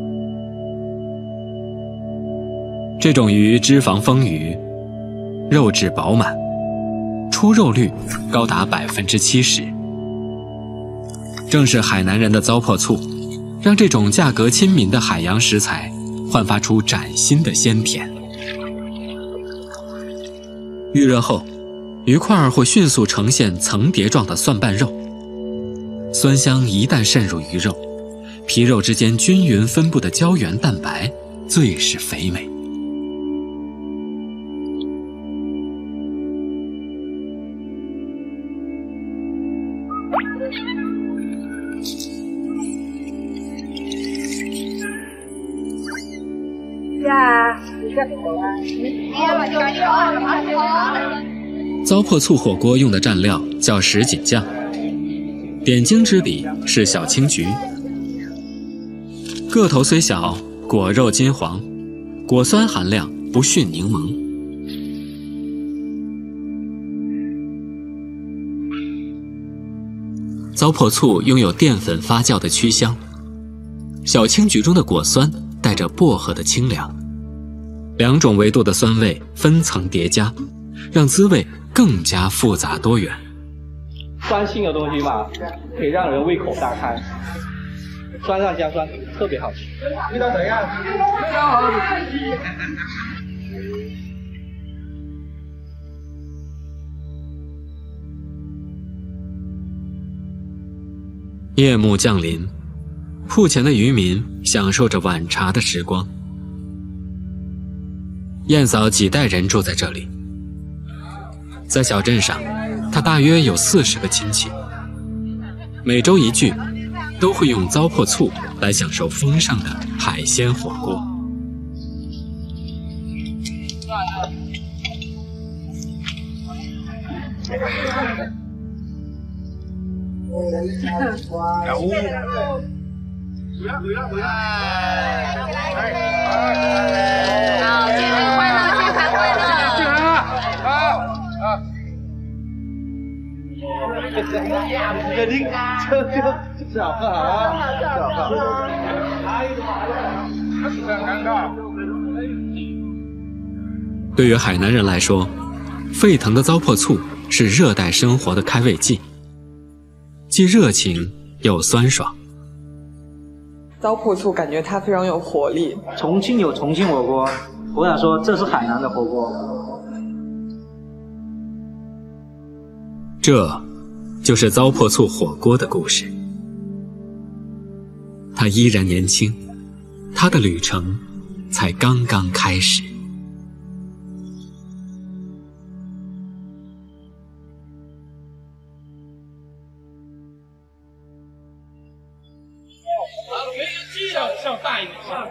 这种鱼脂肪丰腴，肉质饱满，出肉率高达百分之七十。正是海南人的糟粕醋，让这种价格亲民的海洋食材焕发出崭新的鲜甜。预热后，鱼块会迅速呈现层叠状的蒜瓣肉，酸香一旦渗入鱼肉，皮肉之间均匀分布的胶原蛋白最是肥美。糟粕醋火锅用的蘸料叫什锦酱，点睛之笔是小青桔。个头虽小，果肉金黄，果酸含量不逊柠檬。糟粕醋拥有淀粉发酵的曲香，小青桔中的果酸带着薄荷的清凉，两种维度的酸味分层叠加，让滋味更加复杂多元。 酸性的东西嘛，可以让人胃口大开，酸上加酸，特别好吃。味道怎样？味道好。 夜幕降临，铺前的渔民享受着晚茶的时光。燕嫂几代人住在这里，在小镇上，她大约有四十个亲戚，每周一聚，都会用糟粕醋来享受丰盛的海鲜火锅。 决定就就最好喝好啊，最好喝。尴尬。 对于海南人来说，沸腾的糟粕醋是热带生活的开胃剂，既热情又酸爽。 糟粕醋感觉它非常有活力。 重庆有重庆火锅，我想说这是海南的火锅。 这就是糟粕醋火锅的故事。他依然年轻，他的旅程才刚刚开始。 上大一点，上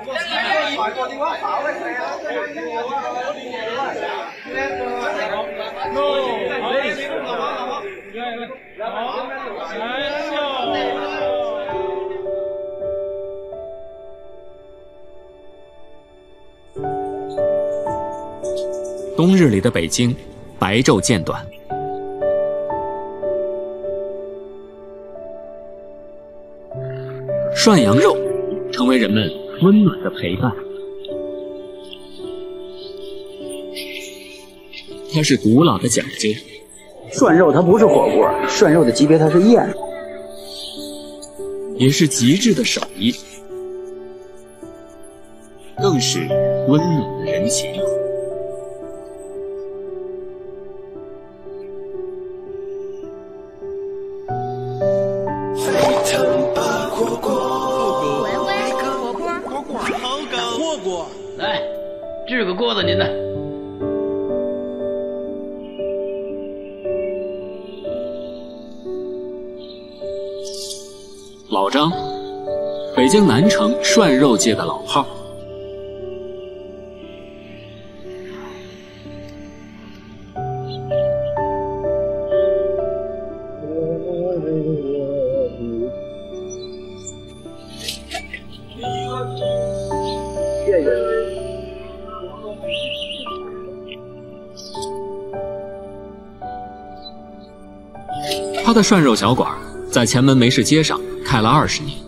冬日里的北京，白昼渐短。涮羊肉成为人们温暖的陪伴。它是古老的讲究。 涮肉它不是火锅，涮肉的级别它是宴， 也是极致的手艺，更是温暖的人情。 来，支个锅子您的。 老张，北京南城涮肉界的老炮。 他的涮肉小馆在前门梅市街上开了二十年。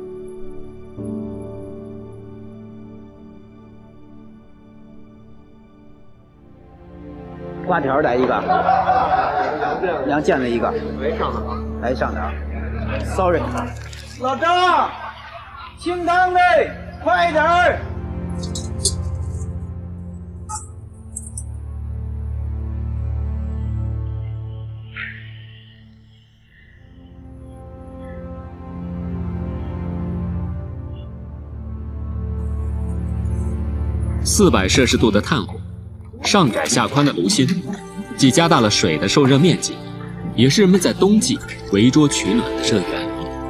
瓜条来一个，凉酱的一个，来上的啊，来上的啊 ，sorry。老张，清汤的，快点儿。 四百摄氏度的炭火，上窄下宽的炉心，既加大了水的受热面积，也是人们在冬季围桌取暖的热源。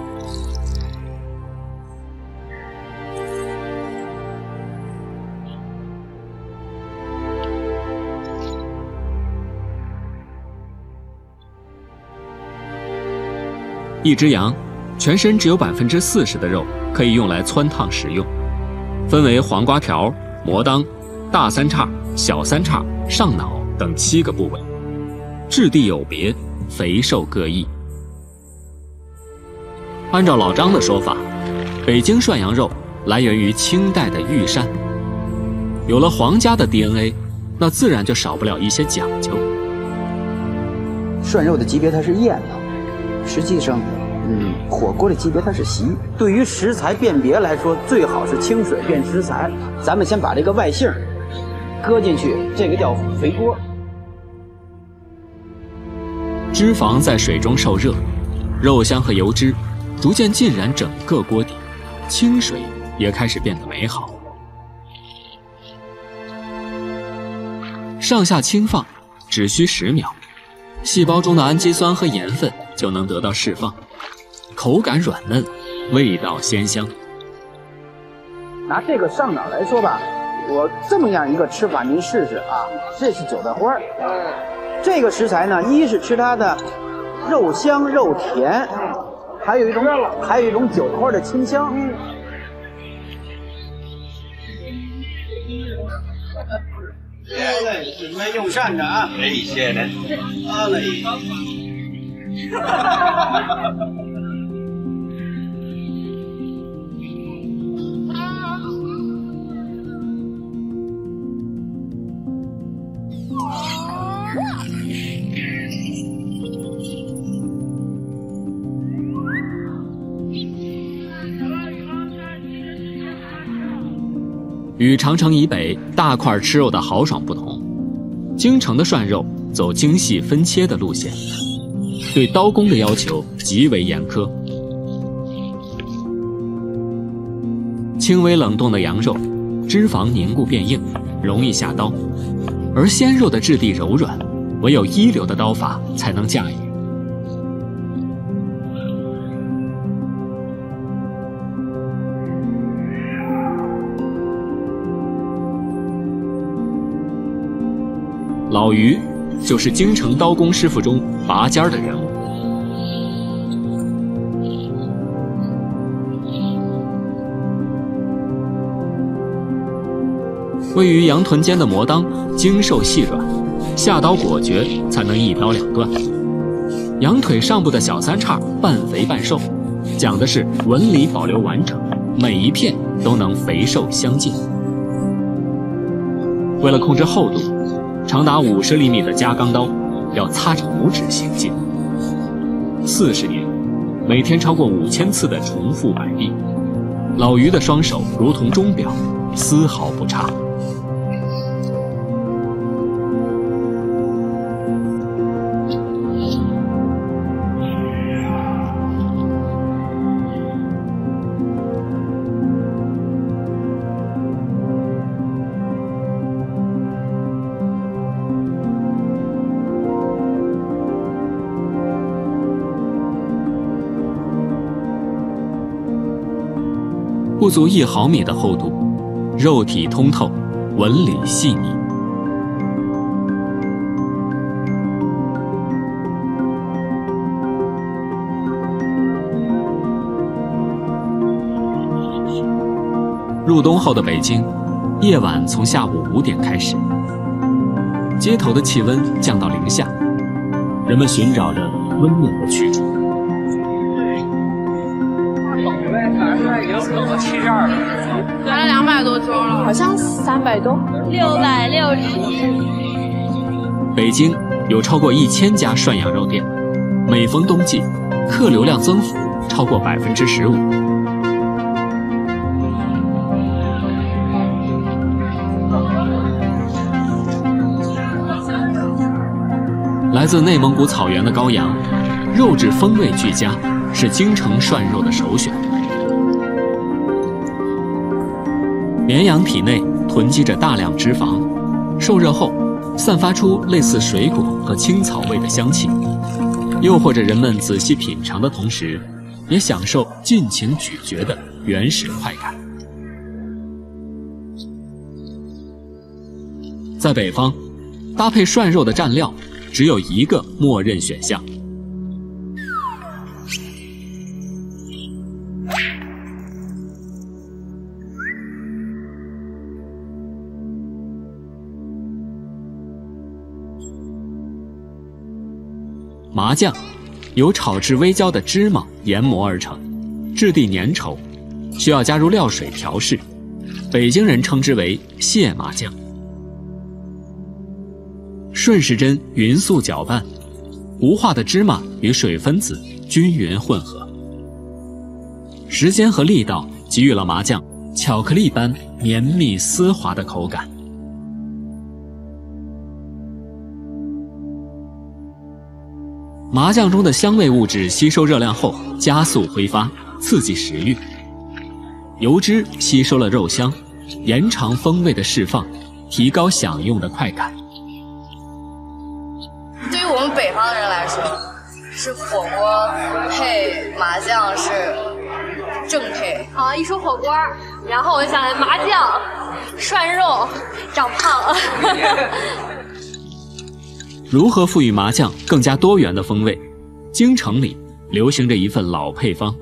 一只羊，全身只有百分之四十的肉可以用来汆烫食用，分为黄瓜条、魔当、大三叉、小三叉、上脑等七个部位，质地有别，肥瘦各异。按照老张的说法，北京涮羊肉来源于清代的御膳，有了皇家的 D N A， 那自然就少不了一些讲究。 涮肉的级别它是宴的。实际上，嗯，火锅的级别它是席。对于食材辨别来说，最好是清水辨食材。咱们先把这个外杏搁进去，这个叫肥锅。 脂肪在水中受热，肉香和油脂逐渐浸染整个锅底，清水也开始变得美好。上下轻放，只需十秒，细胞中的氨基酸和盐分就能得到释放，口感软嫩，味道鲜香。 拿这个上脑来说吧，我这么样一个吃法您试试啊，这是韭菜花。这个食材呢，一是吃它的肉香肉甜，还有一种还有一种韭菜花的清香。 嘞，你们用膳着啊！哎，谢嘞。啊嘞。 与长城以北大块吃肉的豪爽不同，京城的涮肉走精细分切的路线，对刀工的要求极为严苛。轻微冷冻的羊肉，脂肪凝固变硬，容易下刀；而鲜肉的质地柔软，唯有一流的刀法才能驾驭。老于就是京城刀工师傅中拔尖的人物。位于羊臀间的磨裆精瘦细软，下刀果决才能一刀两断。羊腿上部的小三叉半肥半瘦，讲的是纹理保留完整，每一片都能肥瘦相近。为了控制厚度，长达五十厘米的加钢刀要擦着拇指行进，四十年，每天超过五千次的重复摆臂，老于的双手如同钟表，丝毫不差。不足一毫米的厚度，肉体通透，纹理细腻。入冬后的北京，夜晚从下午五点开始，街头的气温降到零下，人们寻找着温暖的去处。 来了两百多桌了， 好像三百多， 六百六十。 北京有超过一千家涮羊肉店，每逢冬季，客流量增幅超过百分之十五。来自内蒙古草原的羔羊，肉质风味俱佳，是京城涮肉的首选。绵羊体内囤积着大量脂肪，受热后散发出类似水果和青草味的香气，诱惑着人们仔细品尝的同时，也享受尽情咀嚼的原始快感。在北方，搭配涮肉的蘸料只有一个默认选项。麻酱由炒至微焦的芝麻研磨而成，质地粘稠，需要加入料水调试。北京人称之为蟹麻酱。顺时针匀速搅拌，糊化的芝麻与水分子均匀混合，时间和力道给予了麻酱巧克力般绵密丝滑的口感。麻酱中的香味物质吸收热量后加速挥发，刺激食欲。油脂吸收了肉香，延长风味的释放，提高享用的快感。 对于我们北方人来说，是火锅配麻酱是正配。 啊，一说火锅，然后我就想来麻酱涮肉长胖。 如何赋予麻酱更加多元的风味？京城里流行着一份老配方。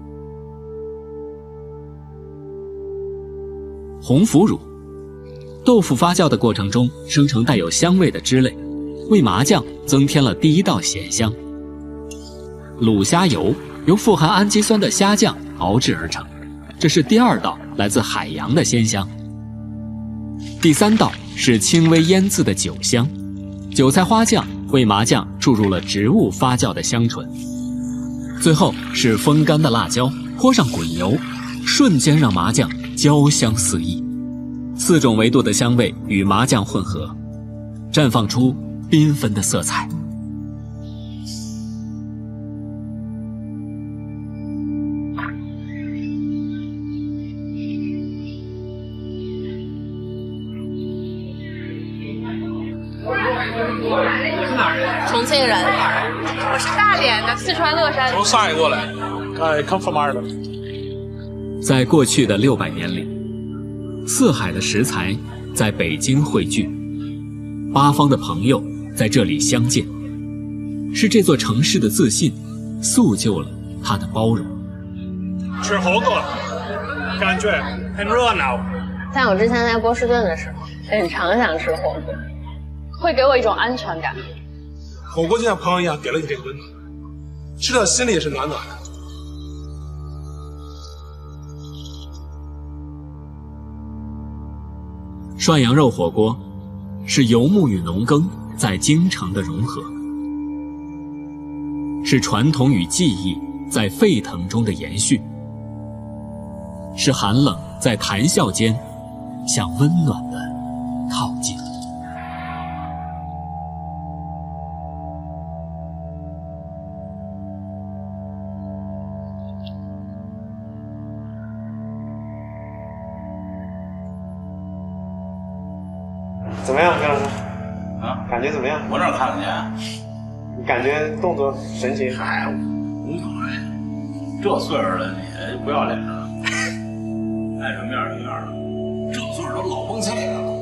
红腐乳，豆腐发酵的过程中生成带有香味的脂类，为麻酱增添了第一道咸香。卤虾油由富含氨基酸的虾酱熬制而成，这是第二道来自海洋的鲜香。第三道是轻微腌渍的酒香。韭菜花酱为麻酱注入了植物发酵的香醇，最后是风干的辣椒，泼上滚油，瞬间让麻酱焦香四溢。四种维度的香味与麻酱混合，绽放出缤纷的色彩。 重庆人，我是大连的，四川乐山。 从上海过来 ，I come from Ireland。 在过去的六百年里，四海的食材在北京汇聚，八方的朋友在这里相见，是这座城市的自信塑就了它的包容。 吃火锅，感觉很热闹。 像我之前在波士顿的时候，很常想吃火锅，会给我一种安全感。 火锅就像朋友一样，给了你这个温暖，吃到心里也是暖暖的。 涮羊肉火锅是游牧与农耕在京城的融合，是传统与记忆在沸腾中的延续，是寒冷在谈笑间向温暖的靠近。 怎么样，姜老师？ 啊， 感觉怎么样？ 我哪看得见？ 你感觉动作神奇？ 嗨，无所谓，这岁数了你不要脸了，爱什么样什么样的。这岁数都老崩菜了。